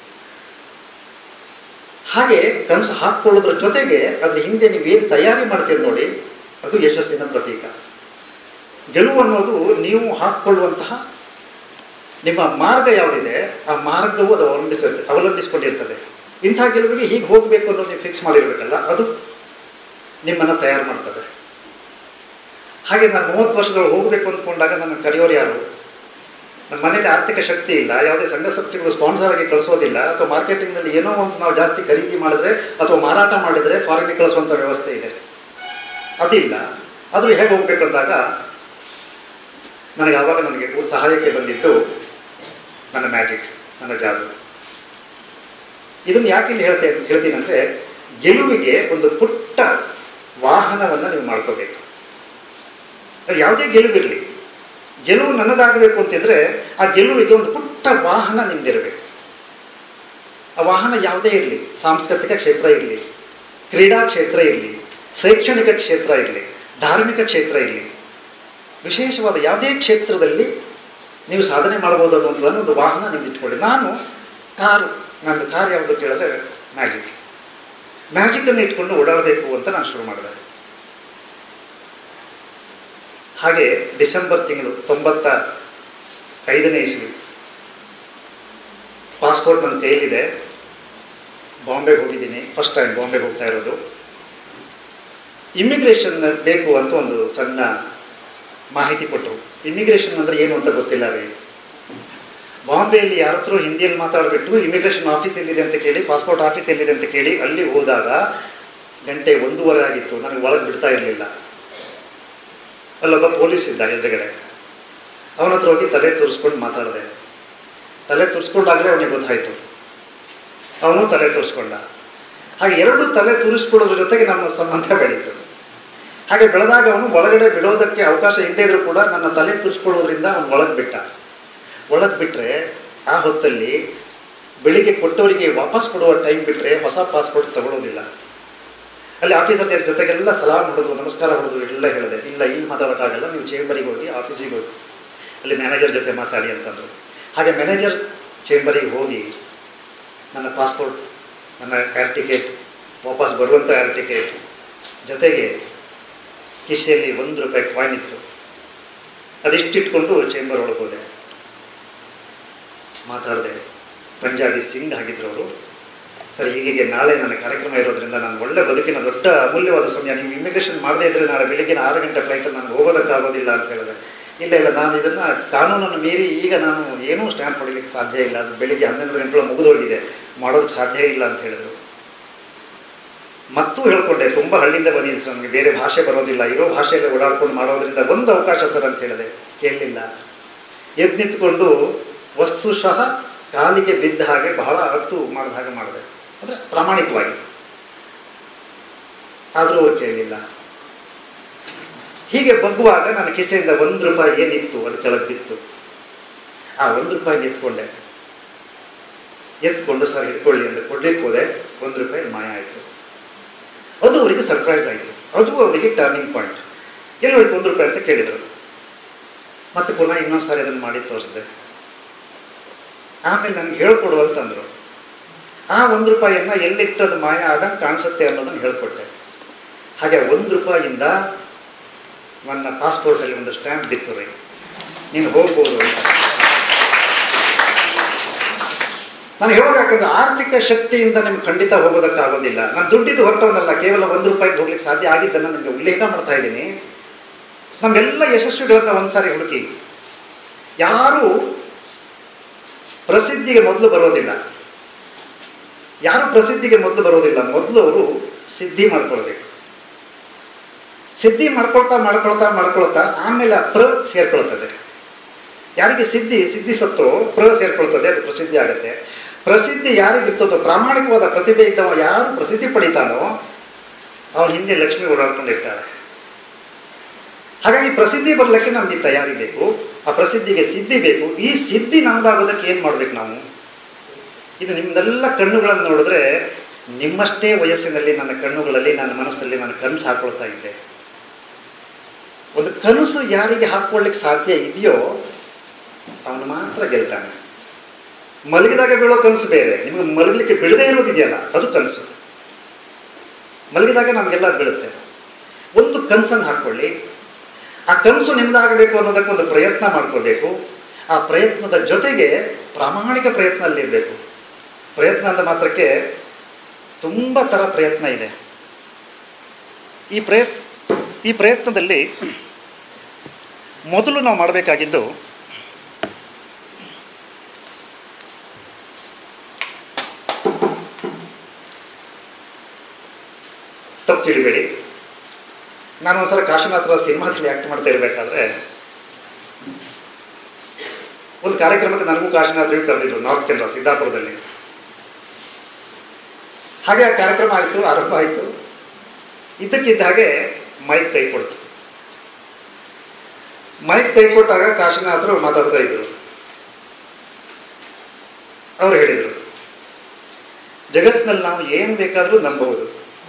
ಹಾಗೆ ಕನಸು ಹಾಕ್ಕೊಳ್ಳೋದ್ರ ಜೊತೆಗೆ ಅದರ ಹಿಂದೆ ನೀವೇನು ತಯಾರಿ ಮಾಡ್ತೀರಿ ನೋಡಿ, ಅದು ಯಶಸ್ಸಿನ ಪ್ರತೀಕ. ಗೆಲುವು ಅನ್ನೋದು ನೀವು ಹಾಕ್ಕೊಳ್ಳುವಂತಹ ನಿಮ್ಮ ಮಾರ್ಗ ಯಾವುದಿದೆ ಆ ಮಾರ್ಗವು ಅದು ಅವಲಂಬಿಸಿರ್ತದೆ ಅವಲಂಬಿಸಿಕೊಂಡಿರ್ತದೆ. ಇಂಥ ಗೆಲುವಿಗೆ ಹೀಗೆ ಹೋಗಬೇಕು ಅನ್ನೋದು ನೀವು ಫಿಕ್ಸ್ ಮಾಡಿರಬೇಕಲ್ಲ, ಅದು ನಿಮ್ಮನ್ನು ತಯಾರು ಮಾಡ್ತದೆ. ಹಾಗೆ ನಾನು ಮೂವತ್ತು ವರ್ಷದೊಳಗೆ ಹೋಗಬೇಕು ಅಂದ್ಕೊಂಡಾಗ ನನ್ನ ಕರೆಯೋರು ಯಾರು? ನಮ್ಮ ಮನೇಲಿ ಆರ್ಥಿಕ ಶಕ್ತಿ ಇಲ್ಲ, ಯಾವುದೇ ಸಂಘ ಸಂಸ್ಥೆಗಳು ಸ್ಪಾನ್ಸರ್ ಆಗಿ ಕಳಿಸೋದಿಲ್ಲ, ಅಥವಾ ಮಾರ್ಕೆಟಿಂಗ್ನಲ್ಲಿ ಏನೋ ಒಂದು ನಾವು ಜಾಸ್ತಿ ಖರೀದಿ ಮಾಡಿದ್ರೆ ಅಥವಾ ಮಾರಾಟ ಮಾಡಿದರೆ ಫಾರಿನ್ಗೆ ಕಳಿಸುವಂಥ ವ್ಯವಸ್ಥೆ ಇದೆ, ಅದಿಲ್ಲ. ಆದರೂ ಹೇಗೆ ಹೋಗಬೇಕಂದಾಗ ನನಗೆ ಆವಾಗ ನನಗೆ ಸಹಾಯಕ್ಕೆ ಬಂದಿದ್ದು ನನ್ನ ಮ್ಯಾಜಿಕ್, ನನ್ನ ಜಾದು. ಇದನ್ನು ಯಾಕೆ ಇಲ್ಲಿ ಹೇಳ್ತೇ ಹೇಳ್ತೀನಿ ಅಂದರೆ, ಗೆಲುವಿಗೆ ಒಂದು ಪುಟ್ಟ ವಾಹನವನ್ನು ನೀವು ಮಾಡ್ಕೋಬೇಕು. ಅದು ಯಾವುದೇ ಗೆಲುವಿರಲಿ, ಗೆಲುವು ನನ್ನದಾಗಬೇಕು ಅಂತಿದ್ರೆ ಆ ಗೆಲುವಿಗೆ ಒಂದು ಪುಟ್ಟ ವಾಹನ ನಿಮ್ಮದಿರಬೇಕು. ಆ ವಾಹನ ಯಾವುದೇ ಇರಲಿ, ಸಾಂಸ್ಕೃತಿಕ ಕ್ಷೇತ್ರ ಇರಲಿ, ಕ್ರೀಡಾ ಕ್ಷೇತ್ರ ಇರಲಿ, ಶೈಕ್ಷಣಿಕ ಕ್ಷೇತ್ರ ಇರಲಿ, ಧಾರ್ಮಿಕ ಕ್ಷೇತ್ರ ಇರಲಿ, ವಿಶೇಷವಾದ ಯಾವುದೇ ಕ್ಷೇತ್ರದಲ್ಲಿ ನೀವು ಸಾಧನೆ ಮಾಡ್ಬೋದು ಅನ್ನೋದನ್ನು ಒಂದು ವಾಹನ ನಿಮ್ದು ಇಟ್ಕೊಳ್ಳಿ. ನಾನು ಕಾರು, ನಂದು ಕಾರ್ ಯಾವುದು ಕೇಳಿದ್ರೆ ಮ್ಯಾಜಿಕ್. ಮ್ಯಾಜಿಕನ್ನು ಇಟ್ಕೊಂಡು ಓಡಾಡಬೇಕು ಅಂತ ನಾನು ಶುರು ಮಾಡಿದೆ. ಹಾಗೆ ಡಿಸೆಂಬರ್ ತಿಂಗಳು ತೊಂಬತ್ತ ಐದನೇ ಇಸ್ವಿ ಪಾಸ್ಪೋರ್ಟ್ ನನ್ನ ಕೈಲಿದೆ. ಬಾಂಬೆಗೆ ಹೋಗಿದ್ದೀನಿ, ಫಸ್ಟ್ ಟೈಮ್ ಬಾಂಬೆಗೆ ಹೋಗ್ತಾ ಇರೋದು. ಇಮ್ಮಿಗ್ರೇಷನ್ ಬೇಕು ಅಂತ ಒಂದು ಸಣ್ಣ ಮಾಹಿತಿ ಕೊಟ್ಟರು. ಇಮಿಗ್ರೇಷನ್ ಅಂದರೆ ಏನು ಅಂತ ಗೊತ್ತಿಲ್ಲ ರೀ. ಬಾಂಬೆಯಲ್ಲಿ ಯಾರ ಹತ್ರ ಹಿಂದಿಯಲ್ಲಿ ಮಾತಾಡಿಬಿಟ್ಟು ಇಮಿಗ್ರೇಷನ್ ಆಫೀಸ್ ಎಲ್ಲಿದೆ ಅಂತ ಕೇಳಿ, ಪಾಸ್ಪೋರ್ಟ್ ಆಫೀಸ್ ಎಲ್ಲಿದೆ ಅಂತ ಕೇಳಿ ಅಲ್ಲಿ ಹೋದಾಗ ಗಂಟೆ ಒಂದೂವರೆ ಆಗಿತ್ತು. ನನಗೆ ಒಳಗೆ ಬಿಡ್ತಾ ಇರಲಿಲ್ಲ. ಅಲ್ಲೊಬ್ಬ ಪೊಲೀಸ್ ಇದ್ದ ಎದುರುಗಡೆ. ಅವನ ಹತ್ರ ಹೋಗಿ ತಲೆ ತೋರಿಸ್ಕೊಂಡು ಮಾತಾಡಿದೆ. ತಲೆ ತೋರಿಸ್ಕೊಂಡಾಗಲೇ ಅವನಿಗೆ ಗೊತ್ತಾಯಿತು. ಅವನು ತಲೆ ತೋರಿಸ್ಕೊಂಡ. ಹಾಗೆ ಎರಡು ತಲೆ ತೂರಿಸ್ಕೊಳ್ಳೋದ್ರ ಜೊತೆಗೆ ನಮ್ಮ ಸಂಬಂಧ ಬೆಳೀತು. ಹಾಗೆ ಬೆಳೆದಾಗ ಅವನು ಒಳಗಡೆ ಬಿಡೋದಕ್ಕೆ ಅವಕಾಶ ಇಲ್ಲದೇ ಇದ್ರೂ ಕೂಡ ನನ್ನ ತಲೆ ತೂರಿಸ್ಕೊಳ್ಳೋದ್ರಿಂದ ಅವನು ಒಳಗೆ ಬಿಟ್ಟ. ಒಳಗೆ ಬಿಟ್ಟರೆ ಆ ಹೊತ್ತಲ್ಲಿ ಬೆಳಿಗ್ಗೆ ಕೊಟ್ಟವರಿಗೆ ವಾಪಸ್ ಕೊಡುವ ಟೈಮ್ ಬಿಟ್ಟರೆ ಹೊಸ ಪಾಸ್ಪೋರ್ಟ್ ತಗೊಳ್ಳೋದಿಲ್ಲ. ಅಲ್ಲಿ ಆಫೀಸರ್ ಜೊತೆಗೆಲ್ಲ ಸಲಾಮ್ ಹೊಡೆದು ನಮಸ್ಕಾರ ಹೊಡೆದು ಎಲ್ಲ ಹೇಳಿದೆ, ಇಲ್ಲ ಇಲ್ಲಿ ಮಾತಾಡೋಕ್ಕಾಗಲ್ಲ, ನೀವು ಚೇಂಬರಿಗೆ ಹೋಗಿ ಆಫೀಸಿಗೆ ಹೋಗಿ ಅಲ್ಲಿ ಮ್ಯಾನೇಜರ್ ಜೊತೆ ಮಾತಾಡಿ ಅಂತಂದರು. ಹಾಗೆ ಮ್ಯಾನೇಜರ್ ಚೇಂಬರಿಗೆ ಹೋಗಿ ನನ್ನ ಪಾಸ್ಪೋರ್ಟ್, ನನ್ನ ಏರ್ ಟಿಕೆಟ್, ವಾಪಸ್ ಬರುವಂಥ ಏರ್ ಟಿಕೆಟ್ ಜೊತೆಗೆ ಕಿಸೆಯಲ್ಲಿ ಒಂದು ರೂಪಾಯಿ ಕಾಯಿನ್ ಇತ್ತು, ಅದಿಷ್ಟಿಟ್ಕೊಂಡು ಚೇಂಬರ್ ಒಳಗೆ ಹೋದೆ. ಮಾತಾಡಿದೆ. ಪಂಜಾಬಿ ಸಿಂಗ್ ಆಗಿದ್ದರು ಅವರು. ಸರ್ ಹೀಗೆ ನಾಳೆ ನನ್ನ ಕಾರ್ಯಕ್ರಮ ಇರೋದ್ರಿಂದ ನಾನು ಒಳ್ಳೆ ಬದುಕಿನ ದೊಡ್ಡ ಅಮೂಲ್ಯವಾದ ಸಮಯ, ನೀವು ಇಮಿಗ್ರೇಷನ್ ಮಾಡದೇ ಇದ್ದರೆ ನಾಳೆ ಬೆಳಿಗ್ಗಿನ ಆರು ಗಂಟೆ ಫ್ಲೈಟಲ್ಲಿ ನಾನು ಹೋಗೋದಕ್ಕಾಗೋದಿಲ್ಲ ಅಂತ ಹೇಳಿದೆ. ಇಲ್ಲ ಇಲ್ಲ ನಾನು ಇದನ್ನು ಕಾನೂನನ್ನು ಮೀರಿ ಈಗ ನಾನು ಏನೂ ಸ್ಟ್ಯಾಂಪ್ ಹೊಡಿಲಿಕ್ಕೆ ಸಾಧ್ಯ ಇಲ್ಲ, ಅದು ಬೆಳಿಗ್ಗೆ ಹನ್ನೆರಡು ಗಂಟೆ ಮುಗಿದೋಗಿದೆ, ಮಾಡೋದಕ್ಕೆ ಸಾಧ್ಯ ಇಲ್ಲ ಅಂತ ಹೇಳಿದರು. ಮತ್ತೂ ಹೇಳ್ಕೊಂಡೆ, ತುಂಬ ಹಳ್ಳಿಯಿಂದ ಬಂದಿದ್ದೆ ಸರ್, ನನಗೆ ಬೇರೆ ಭಾಷೆ ಬರೋದಿಲ್ಲ, ಇರೋ ಭಾಷೆಯಲ್ಲೇ ಓಡಾಡ್ಕೊಂಡು ಮಾಡೋದ್ರಿಂದ ಒಂದು ಅವಕಾಶ ಸರ್ ಅಂತ ಹೇಳಿದೆ. ಕೇಳಲಿಲ್ಲ. ಎದ್ದು ನಿಂತ್ಕೊಂಡು ವಸ್ತುಶಃ ಕಾಲಿಗೆ ಬಿದ್ದ ಹಾಗೆ ಬಹಳ ಹತ್ತು ಮಾಡಿದ ಹಾಗೆ ಮಾಡಿದೆ, ಅಂದರೆ ಪ್ರಾಮಾಣಿಕವಾಗಿ. ಆದರೂ ಅವ್ರು ಕೇಳಲಿಲ್ಲ. ಹೀಗೆ ಬಗ್ಗುವಾಗ ನನ್ನ ಕಿಸೆಯಿಂದ ಒಂದು ರೂಪಾಯಿ ಏನಿತ್ತು ಅದು ಕೆಳಗೆ ಬಿತ್ತು. ಆ ಒಂದು ರೂಪಾಯಿ ಎತ್ಕೊಂಡೆ. ಎತ್ಕೊಂಡು ಸರ್ ಹಿಡ್ಕೊಳ್ಳಿ ಅಂತ ಕೊಡ್ಲಿಕ್ಕೆ ಹೋದೆ. ಒಂದು ರೂಪಾಯಿ ಮಾಯ ಆಯಿತು. ಅದು ಅವರಿಗೆ ಸರ್ಪ್ರೈಸ್ ಆಯಿತು, ಅದು ಅವರಿಗೆ ಟರ್ನಿಂಗ್ ಪಾಯಿಂಟ್. ಎಲ್ಲಿ ಹೋಯ್ತು ಒಂದು ರೂಪಾಯಿ ಅಂತ ಕೇಳಿದರು. ಮತ್ತು ಪುನಃ ಇನ್ನೊಂದು ಸಾರಿ ಅದನ್ನು ಮಾಡಿ ತೋರಿಸಿದೆ. ಆಮೇಲೆ ನನಗೆ ಹೇಳ್ಕೊಡು ಅಂತಂದರು. ಆ ಒಂದು ರೂಪಾಯಿಯನ್ನು ಎಲ್ಲಿಟ್ಟದು ಮಾಯ ಆದಂಗೆ ಕಾಣಿಸುತ್ತೆ ಅನ್ನೋದನ್ನು ಹೇಳ್ಕೊಟ್ಟೆ. ಹಾಗೆ ಒಂದು ರೂಪಾಯಿಯಿಂದ ನನ್ನ ಪಾಸ್ಪೋರ್ಟಲ್ಲಿ ಒಂದು ಸ್ಟ್ಯಾಂಪ್ ಬಿತ್ತು ರೀ, ನೀನು ಹೋಗ್ಬೋದು ಅಂತ. ನಾನು ಹೇಳೋದು ಯಾಕಂದರೆ ಆರ್ಥಿಕ ಶಕ್ತಿಯಿಂದ ನಿಮ್ಗೆ ಖಂಡಿತ ಹೋಗೋದಕ್ಕಾಗೋದಿಲ್ಲ. ನಾನು ದುಡ್ಡಿದ್ದು ಹೊರಟವನ್ನಲ್ಲ, ಕೇವಲ ಒಂದು ರೂಪಾಯಿಗೆ ಹೋಗ್ಲಿಕ್ಕೆ ಸಾಧ್ಯ ಆಗಿದ್ದನ್ನು ನಿಮಗೆ ಉಲ್ಲೇಖ ಮಾಡ್ತಾ ಇದ್ದೀನಿ. ನಮ್ಮೆಲ್ಲ ಯಶಸ್ವಿಗಳನ್ನು ಒಂದು ಸಾರಿ ಹುಡುಕಿ. ಯಾರೂ ಪ್ರಸಿದ್ಧಿಗೆ ಮೊದಲು ಬರೋದಿಲ್ಲ, ಯಾರು ಪ್ರಸಿದ್ಧಿಗೆ ಮೊದಲು ಬರೋದಿಲ್ಲ. ಮೊದಲು ಅವರು ಸಿದ್ಧಿ ಮಾಡ್ಕೊಳ್ಬೇಕು. ಸಿದ್ಧಿ ಮಾಡ್ಕೊಳ್ತಾ ಮಾಡ್ಕೊಳ್ತಾ ಮಾಡ್ಕೊಳ್ತಾ ಆಮೇಲೆ ಆ ಪ್ರ ಸೇರ್ಕೊಳ್ತದೆ. ಯಾರಿಗೆ ಸಿದ್ಧಿ ಸಿದ್ಧಿ ಸತ್ತೋ ಪ್ರ ಸೇರ್ಕೊಳ್ತದೆ, ಅದು ಪ್ರಸಿದ್ಧಿ ಆಗುತ್ತೆ. ಪ್ರಸಿದ್ಧಿ ಯಾರಿಗಿರ್ತದೋ, ಪ್ರಾಮಾಣಿಕವಾದ ಪ್ರತಿಭೆ ಇದ್ದವ ಯಾರು ಪ್ರಸಿದ್ಧಿ ಪಡಿತಾನೋ ಅವನ ಹಿಂದೆ ಲಕ್ಷ್ಮಿ ಓಡಾಡ್ಕೊಂಡಿರ್ತಾಳೆ. ಹಾಗಾಗಿ ಪ್ರಸಿದ್ಧಿ ಬರಲಿಕ್ಕೆ ನಮಗೆ ತಯಾರಿ ಬೇಕು, ಆ ಪ್ರಸಿದ್ಧಿಗೆ ಸಿದ್ಧಿ ಬೇಕು. ಈ ಸಿದ್ಧಿ ನಮ್ಮದಾಗೋದಕ್ಕೆ ಏನು ಮಾಡ್ಬೇಕು ನಾವು? ಇದು ನಿಮ್ಮದೆಲ್ಲ ಕಣ್ಣುಗಳನ್ನು ನೋಡಿದ್ರೆ ನಿಮ್ಮಷ್ಟೇ ವಯಸ್ಸಿನಲ್ಲಿ ನನ್ನ ಕಣ್ಣುಗಳಲ್ಲಿ ನನ್ನ ಮನಸ್ಸಲ್ಲಿ ನಾನು ಕನಸು ಹಾಕ್ಕೊಳ್ತಾ ಇದ್ದೆ. ಒಂದು ಕನಸು ಯಾರಿಗೆ ಹಾಕ್ಕೊಳ್ಳಿಕ್ಕೆ ಸಾಧ್ಯ ಇದೆಯೋ ಅವನು ಮಾತ್ರ ಗೆಲ್ತಾನೆ. ಮಲಗಿದಾಗ ಬೀಳೋ ಕನಸು ಬೇರೆ, ನಿಮಗೆ ಮಲಗಲಿಕ್ಕೆ ಬಿಡದೇ ಇರೋದಿದೆಯಲ್ಲ ಅದು ಕನಸು. ಮಲಗಿದಾಗ ನಮಗೆಲ್ಲ ಬೀಳುತ್ತೆ. ಒಂದು ಕನಸನ್ನು ಹಾಕ್ಕೊಳ್ಳಿ. ಆ ಕನಸು ನಿಮ್ಮದಾಗಬೇಕು ಅನ್ನೋದಕ್ಕೆ ಒಂದು ಪ್ರಯತ್ನ ಮಾಡ್ಕೋಬೇಕು. ಆ ಪ್ರಯತ್ನದ ಜೊತೆಗೆ ಪ್ರಾಮಾಣಿಕ ಪ್ರಯತ್ನ ಅಲ್ಲಿರಬೇಕು. ಪ್ರಯತ್ನ ಅಂದ ಮಾತ್ರಕ್ಕೆ ತುಂಬ ಥರ ಪ್ರಯತ್ನ ಇದೆ. ಈ ಪ್ರಯತ್ ಈ ಪ್ರಯತ್ನದಲ್ಲಿ ಮೊದಲು ನಾವು ಮಾಡಬೇಕಾಗಿದ್ದು ತಪ್ಪು ತಿಳಿಬೇಡಿ, ನಾನು ಒಂದ್ಸಲ ಕಾಶಿನಾಥರ ಸಿನಿಮಾದಲ್ಲಿ ಆ್ಯಕ್ಟ್ ಮಾಡ್ತಾ ಇರಬೇಕಾದ್ರೆ ಒಂದು ಕಾರ್ಯಕ್ರಮಕ್ಕೆ ನನಗೂ ಕಾಶಿನಾಥರಿಗೂ ಕರೆದಿದ್ರು, ನಾರ್ತ್ ಕೆನರಾ ಸಿದ್ದಾಪುರದಲ್ಲಿ. ಹಾಗೆ ಆ ಕಾರ್ಯಕ್ರಮ ಆಯಿತು, ಆರಂಭ ಆಯಿತು. ಇದ್ದಕ್ಕಿದ್ದ ಹಾಗೆ ಮೈಕ್ ಕೈ ಕೊಡ್ತು. ಮೈಕ್ ಕೈ ಕೊಟ್ಟಾಗ ಕಾಶಿನಾಥರು ಮಾತಾಡ್ತಾ ಇದ್ರು. ಅವರು ಹೇಳಿದರು, ಜಗತ್ತಿನಲ್ಲಿ ನಾವು ಏನು ಬೇಕಾದರೂ ನಂಬಬಹುದು,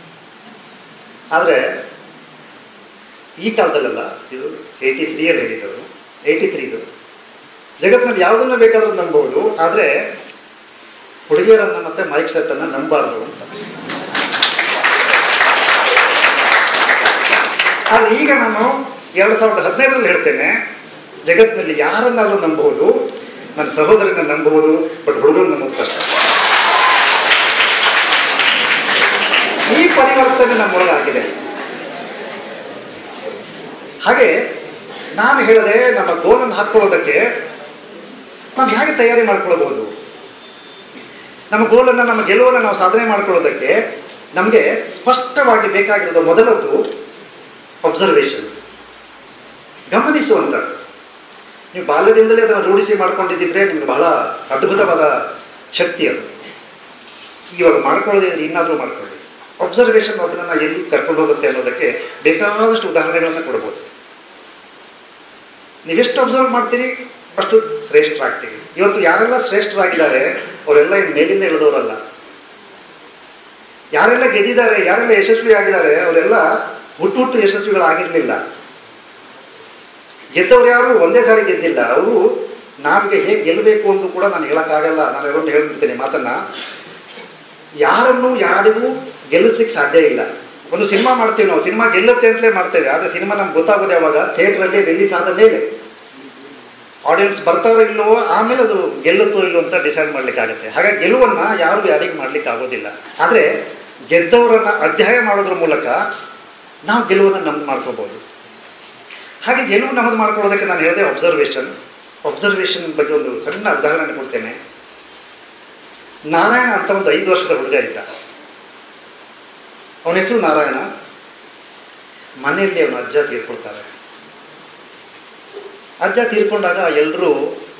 ಆದರೆ ಈ ಕಾಲದಲ್ಲೆಲ್ಲ, ಇದು ಏಯ್ಟಿ ತ್ರೀಯಲ್ಲಿ ಹೇಳಿದ್ದವರು, ಏಯ್ಟಿ ತ್ರೀದು ಜಗತ್ತಿನಲ್ಲಿ ಯಾವುದನ್ನು ಬೇಕಾದರೂ ನಂಬಬಹುದು, ಆದರೆ ಹುಡುಗಿಯರನ್ನು ಮತ್ತು ಮೈಕ್ ಸೆಟ್ಟನ್ನು ನಂಬಾರ್ದು ಅಂತ. ಆದರೆ ಈಗ ನಾನು ಎರಡು ಸಾವಿರದ ಹದಿನೈದರಲ್ಲಿ ಹೇಳ್ತೇನೆ, ಜಗತ್ತಿನಲ್ಲಿ ಯಾರನ್ನಾದರೂ ನಂಬಬಹುದು, ನನ್ನ ಸಹೋದರನ ನಂಬಬಹುದು, ಬಟ್ ಹುಡುಗರನ್ನ ನಂಬೋದು ಕಷ್ಟ. ಈ ಪರಿವರ್ತನೆ ನಮ್ಮೊಳಗಾಗಿದೆ. ಹಾಗೆ ನಾನು ಹೇಳಿದೆ, ನಮ್ಮ ಗೋಲನ್ನು ಹಾಕ್ಕೊಳ್ಳೋದಕ್ಕೆ ನಾವು ಹೇಗೆ ತಯಾರಿ ಮಾಡ್ಕೊಳ್ಬೋದು? ನಮ್ಮ ಗೋಲನ್ನು, ನಮ್ಮ ಗೆಲುವನ್ನು ನಾವು ಸಾಧನೆ ಮಾಡ್ಕೊಳ್ಳೋದಕ್ಕೆ ನಮಗೆ ಸ್ಪಷ್ಟವಾಗಿ ಬೇಕಾಗಿರೋದು ಮೊದಲದ್ದು ಅಬ್ಸರ್ವೇಷನ್, ಗಮನಿಸುವಂಥದ್ದು. ನೀವು ಬಾಲ್ಯದಿಂದಲೇ ಅದನ್ನು ರೂಢಿಸಿ ಮಾಡ್ಕೊಂಡಿದ್ದಿದ್ರೆ ನಿಮಗೆ ಬಹಳ ಅದ್ಭುತವಾದ ಶಕ್ತಿ ಅದು. ಇವಾಗ ಮಾಡ್ಕೊಳ್ಳೋದೇ ಇದ್ರೆ ಇನ್ನಾದರೂ ಮಾಡ್ಕೊಳ್ಳಿ. ಅಬ್ಸರ್ವೇಷನ್ ಒಬ್ಬನನ್ನು ಎಲ್ಲಿ ಕರ್ಕೊಂಡು ಹೋಗುತ್ತೆ ಅನ್ನೋದಕ್ಕೆ ಬೇಕಾದಷ್ಟು ಉದಾಹರಣೆಗಳನ್ನು ಕೊಡ್ಬೋದು. ನೀವೆಷ್ಟು ಅಬ್ಸರ್ವ್ ಮಾಡ್ತೀರಿ ಅಷ್ಟು ಶ್ರೇಷ್ಠರಾಗ್ತೀರಿ. ಇವತ್ತು ಯಾರೆಲ್ಲ ಶ್ರೇಷ್ಠರಾಗಿದ್ದಾರೆ ಅವರೆಲ್ಲ ಇನ್ನು ಮೇಲಿಂದ ಇಳಿದವರಲ್ಲ. ಯಾರೆಲ್ಲ ಗೆದ್ದಿದ್ದಾರೆ, ಯಾರೆಲ್ಲ ಯಶಸ್ವಿ ಆಗಿದ್ದಾರೆ ಅವರೆಲ್ಲ ಹುಟ್ಟು ಹುಟ್ಟು ಯಶಸ್ವಿಗಳಾಗಿರಲಿಲ್ಲ. ಗೆದ್ದವ್ರು ಯಾರು ಒಂದೇ ಸಾರಿ ಗೆದ್ದಿಲ್ಲ. ಅವರು ನಮಗೆ ಹೇಗೆ ಗೆಲ್ಲಬೇಕು ಅಂತ ಕೂಡ ನಾನು ಹೇಳೋಕ್ಕಾಗಲ್ಲ. ನಾನು ಎಲ್ಲರನ್ನು ಹೇಳ್ಬಿಡ್ತೀನಿ ಮಾತನ್ನು. ಯಾರನ್ನು ಯಾರಿಗೂ ಗೆಲ್ಲಿಸ್ಲಿಕ್ಕೆ ಸಾಧ್ಯ ಇಲ್ಲ. ಒಂದು ಸಿನಿಮಾ ಮಾಡ್ತೀವಿ ನಾವು, ಸಿನಿಮಾ ಗೆಲ್ಲುತ್ತೆ ಅಂತಲೇ ಮಾಡ್ತೇವೆ. ಆದರೆ ಸಿನಿಮಾ ನಮ್ಗೆ ಗೊತ್ತಾಗೋದು ಯಾವಾಗ? ಥಿಯೇಟ್ರಲ್ಲಿ ರಿಲೀಸ್ ಆದ ಮೇಲೆ ಆಡಿಯನ್ಸ್ ಬರ್ತಾರೋ ಇಲ್ಲೋ, ಆಮೇಲೆ ಅದು ಗೆಲ್ಲುತ್ತೋ ಇಲ್ಲೋ ಅಂತ ಡಿಸೈಡ್ ಮಾಡಲಿಕ್ಕಾಗುತ್ತೆ. ಹಾಗಾಗಿ ಗೆಲುವನ್ನು ಯಾರು ಯಾರಿಗೆ ಮಾಡಲಿಕ್ಕೆ ಆಗೋದಿಲ್ಲ. ಆದರೆ ಗೆದ್ದವರನ್ನು ಅಧ್ಯಾಯ ಮಾಡೋದ್ರ ಮೂಲಕ ನಾವು ಗೆಲುವನ್ನು ನಮ್ದು ಮಾಡ್ಕೋಬೋದು. ಹಾಗೆ ಗೆಲುವು ನಮ್ಮದು ಮಾಡ್ಕೊಳ್ಳೋದಕ್ಕೆ ನಾನು ಹೇಳಿದೆ ಅಬ್ಸರ್ವೇಷನ್. ಅಬ್ಸರ್ವೇಷನ್ ಬಗ್ಗೆ ಒಂದು ಸಣ್ಣ ಉದಾಹರಣೆ ಕೊಡ್ತೇನೆ. ನಾರಾಯಣ ಅಂತ ಒಂದು ಐದು ವರ್ಷದ ಹುಡುಗ ಇದ್ದ. ಅವನ ಹೆಸರು ನಾರಾಯಣ. ಮನೆಯಲ್ಲಿ ಅವನ ಅಜ್ಜ ತೀರ್ಕೊಳ್ತಾರೆ. ಅಜ್ಜ ತೀರ್ಕೊಂಡಾಗ ಎಲ್ಲರೂ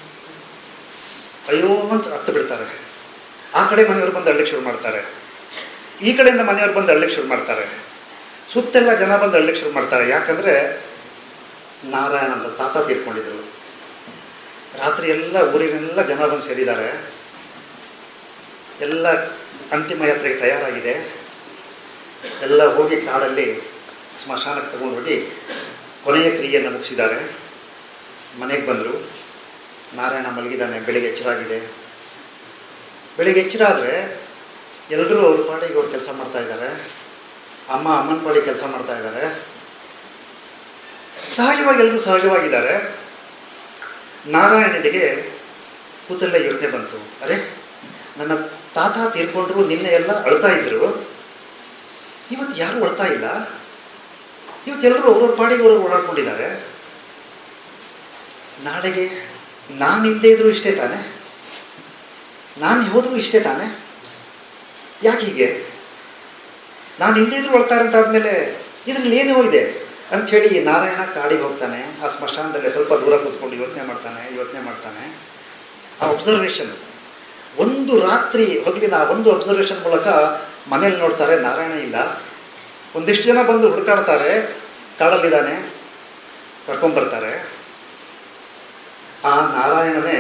ಅಯ್ಯೋ ಅಂತ ಹತ್ತು ಬಿಡ್ತಾರೆ. ಆ ಕಡೆ ಮನೆಯವರು ಬಂದು ಅಳ್ಳಿಕ್ಕೆ ಶುರು ಮಾಡ್ತಾರೆ, ಈ ಕಡೆಯಿಂದ ಮನೆಯವ್ರು ಬಂದು ಅಳ್ಳಿಕ್ಕೆ ಶುರು ಮಾಡ್ತಾರೆ, ಸುತ್ತೆಲ್ಲ ಜನ ಬಂದು ಅಳ್ಳಿಕ್ಕೆ ಶುರು ಮಾಡ್ತಾರೆ. ಯಾಕಂದರೆ ನಾರಾಯಣ ಅಂತ ತಾತ ತೀರ್ಕೊಂಡಿದ್ರು. ರಾತ್ರಿ ಎಲ್ಲ ಊರಿನೆಲ್ಲ ಜನ ಬಂದು ಸೇರಿದ್ದಾರೆ. ಎಲ್ಲ ಅಂತಿಮ ಯಾತ್ರೆಗೆ ತಯಾರಾಗಿದೆ. ಎಲ್ಲ ಹೋಗಿ ಕಾಡಲ್ಲಿ ಸ್ಮಶಾನಕ್ಕೆ ತಗೊಂಡು ಹೋಗಿ ಕೊನೆಯ ಕ್ರಿಯೆಯನ್ನು ಮುಗಿಸಿದ್ದಾರೆ. ಮನೆಗೆ ಬಂದರು. ನಾರಾಯಣ ಮಲಗಿದ್ದಾನೆ. ಬೆಳಿಗ್ಗೆ ಎಚ್ಚರ ಆಗಿದೆ. ಬೆಳಿಗ್ಗೆ ಎಚ್ಚರ ಆದರೆ ಎಲ್ಲರೂ ಅವ್ರ ಪಾಡಿಗೆ ಅವ್ರು ಕೆಲಸ ಮಾಡ್ತಾ ಇದ್ದಾರೆ. ಅಮ್ಮ ಅಮ್ಮನ ಪಾಡಿಗೆ ಕೆಲಸ ಮಾಡ್ತಾ ಇದ್ದಾರೆ. ಸಹಜವಾಗಿ ಎಲ್ಲರೂ ಸಹಜವಾಗಿದ್ದಾರೆ. ನಾರಾಯಣನಿಗೆ ಕೂತಲ್ಲೇ ಯೋಚನೆ ಬಂತು. ಅರೆ, ನನ್ನ ತಾತ ತೀರ್ಕೊಂಡ್ರು, ನಿನ್ನೆ ಎಲ್ಲ ಅಳ್ತಾ ಇದ್ರು, ಇವತ್ತು ಯಾರೂ ಅಳ್ತಾ ಇಲ್ಲ. ಇವತ್ತು ಎಲ್ಲರೂ ಅವ್ರವ್ರ ಪಾಡಿಗೆ ಅವರು ಓಡಾಡ್ಕೊಂಡಿದ್ದಾರೆ. ನಾಳೆಗೆ ನಾನು ಇಲ್ಲದೇ ಇದ್ರೂ ಇಷ್ಟೇ ತಾನೆ, ನಾನು ಹೋದರೂ ಇಷ್ಟೇ ತಾನೆ, ಯಾಕೆ ಹೀಗೆ? ನಾನು ಇಲ್ಲದೇ ಇದ್ರೂ ಅಳ್ತಾರೆ ಅಂತಾದ್ಮೇಲೆ ಇದರಲ್ಲಿ ಏನೋ ಇದೆ ಅಂಥೇಳಿ ನಾರಾಯಣ ಕಾಡಿಗೆ ಹೋಗ್ತಾನೆ. ಆ ಸ್ಮಶಾನದಲ್ಲಿ ಸ್ವಲ್ಪ ದೂರ ಕೂತ್ಕೊಂಡು ಯೋಚನೆ ಮಾಡ್ತಾನೆ ಯೋಚನೆ ಮಾಡ್ತಾನೆ ಆ ಅಬ್ಸರ್ವೇಷನ್ ಒಂದು ರಾತ್ರಿ ಹೋಗಲಿನ ಆ ಒಂದು ಅಬ್ಸರ್ವೇಷನ್ ಮೂಲಕ ಮನೇಲಿ ನೋಡ್ತಾರೆ ನಾರಾಯಣ ಇಲ್ಲ. ಒಂದಿಷ್ಟು ಜನ ಬಂದು ಹುಡುಕಾಡ್ತಾರೆ, ಕಾಡಲ್ಲಿದ್ದಾನೆ, ಕರ್ಕೊಂಬರ್ತಾರೆ. ಆ ನಾರಾಯಣನೇ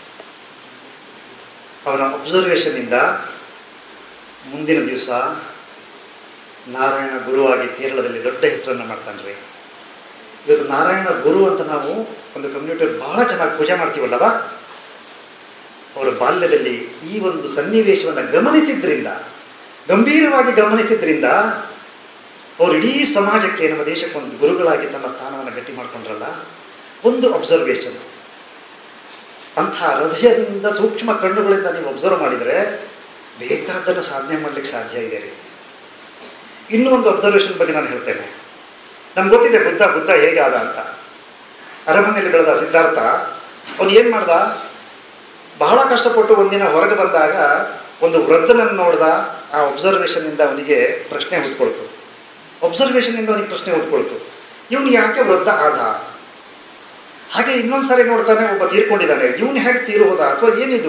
ಅವನ ಅಬ್ಸರ್ವೇಷನ್ನಿಂದ ಮುಂದಿನ ದಿವಸ ನಾರಾಯಣ ಗುರುವಾಗಿ ಕೇರಳದಲ್ಲಿ ದೊಡ್ಡ ಹೆಸರನ್ನು ಮಾಡ್ತಾನೆ ರೀ. ಇವತ್ತು ನಾರಾಯಣ ಗುರು ಅಂತ ನಾವು ಒಂದು ಕಮ್ಯುನಿಟಿಯಲ್ಲಿ ಭಾಳ ಚೆನ್ನಾಗಿ ಪೂಜೆ ಮಾಡ್ತೀವಲ್ಲವ, ಅವರ ಬಾಲ್ಯದಲ್ಲಿ ಈ ಒಂದು ಸನ್ನಿವೇಶವನ್ನು ಗಮನಿಸಿದ್ರಿಂದ, ಗಂಭೀರವಾಗಿ ಗಮನಿಸಿದ್ರಿಂದ ಅವರು ಇಡೀ ಸಮಾಜಕ್ಕೆ, ನಮ್ಮ ದೇಶಕ್ಕೆ ಒಂದು ಗುರುಗಳಾಗಿ ತಮ್ಮ ಸ್ಥಾನವನ್ನು ಗಟ್ಟಿ ಮಾಡಿಕೊಂಡ್ರಲ್ಲ. ಒಂದು ಅಬ್ಸರ್ವೇಷನ್. ಅಂಥ ಹೃದಯದಿಂದ ಸೂಕ್ಷ್ಮ ಕಣ್ಣುಗಳಿಂದ ನೀವು ಅಬ್ಸರ್ವ್ ಮಾಡಿದರೆ ಬೇಕಾದನ್ನು ಸಾಧನೆ ಮಾಡಲಿಕ್ಕೆ ಸಾಧ್ಯ ಇದೆ ರೀ. ಇನ್ನೂ ಒಂದು ಅಬ್ಸರ್ವೇಷನ್ ಬಗ್ಗೆ ನಾನು ಹೇಳ್ತೇನೆ. ನಮ್ಗೆ ಗೊತ್ತಿದೆ ಬುದ್ಧ ಬುದ್ಧ ಹೇಗೆ ಆದ ಅಂತ. ಅರಮನೆಯಲ್ಲಿ ಬೆಳೆದ ಸಿದ್ಧಾರ್ಥ ಅವನು ಏನು ಮಾಡ್ದ? ಬಹಳ ಕಷ್ಟಪಟ್ಟು ಒಂದಿನ ಹೊರಗೆ ಬಂದಾಗ ಒಂದು ವೃದ್ಧನನ್ನು ನೋಡ್ದ. ಆ ಅಬ್ಸರ್ವೇಷನ್ನಿಂದ ಅವನಿಗೆ ಪ್ರಶ್ನೆ ಹುಟ್ಕೊಳ್ತು. ಅಬ್ಸರ್ವೇಷನ್ನಿಂದ ಅವನಿಗೆ ಪ್ರಶ್ನೆ ಹುಟ್ಕೊಳ್ತು, ಇವನು ಯಾಕೆ ವೃದ್ಧ ಆದ? ಹಾಗೆ ಇನ್ನೊಂದು ಸಾರಿ ನೋಡ್ತಾನೆ, ಒಬ್ಬ ತೀರ್ಕೊಂಡಿದ್ದಾನೆ, ಇವನು ಹೇಗೆ ತೀರು ಹೋದ ಅಥವಾ ಏನಿದು?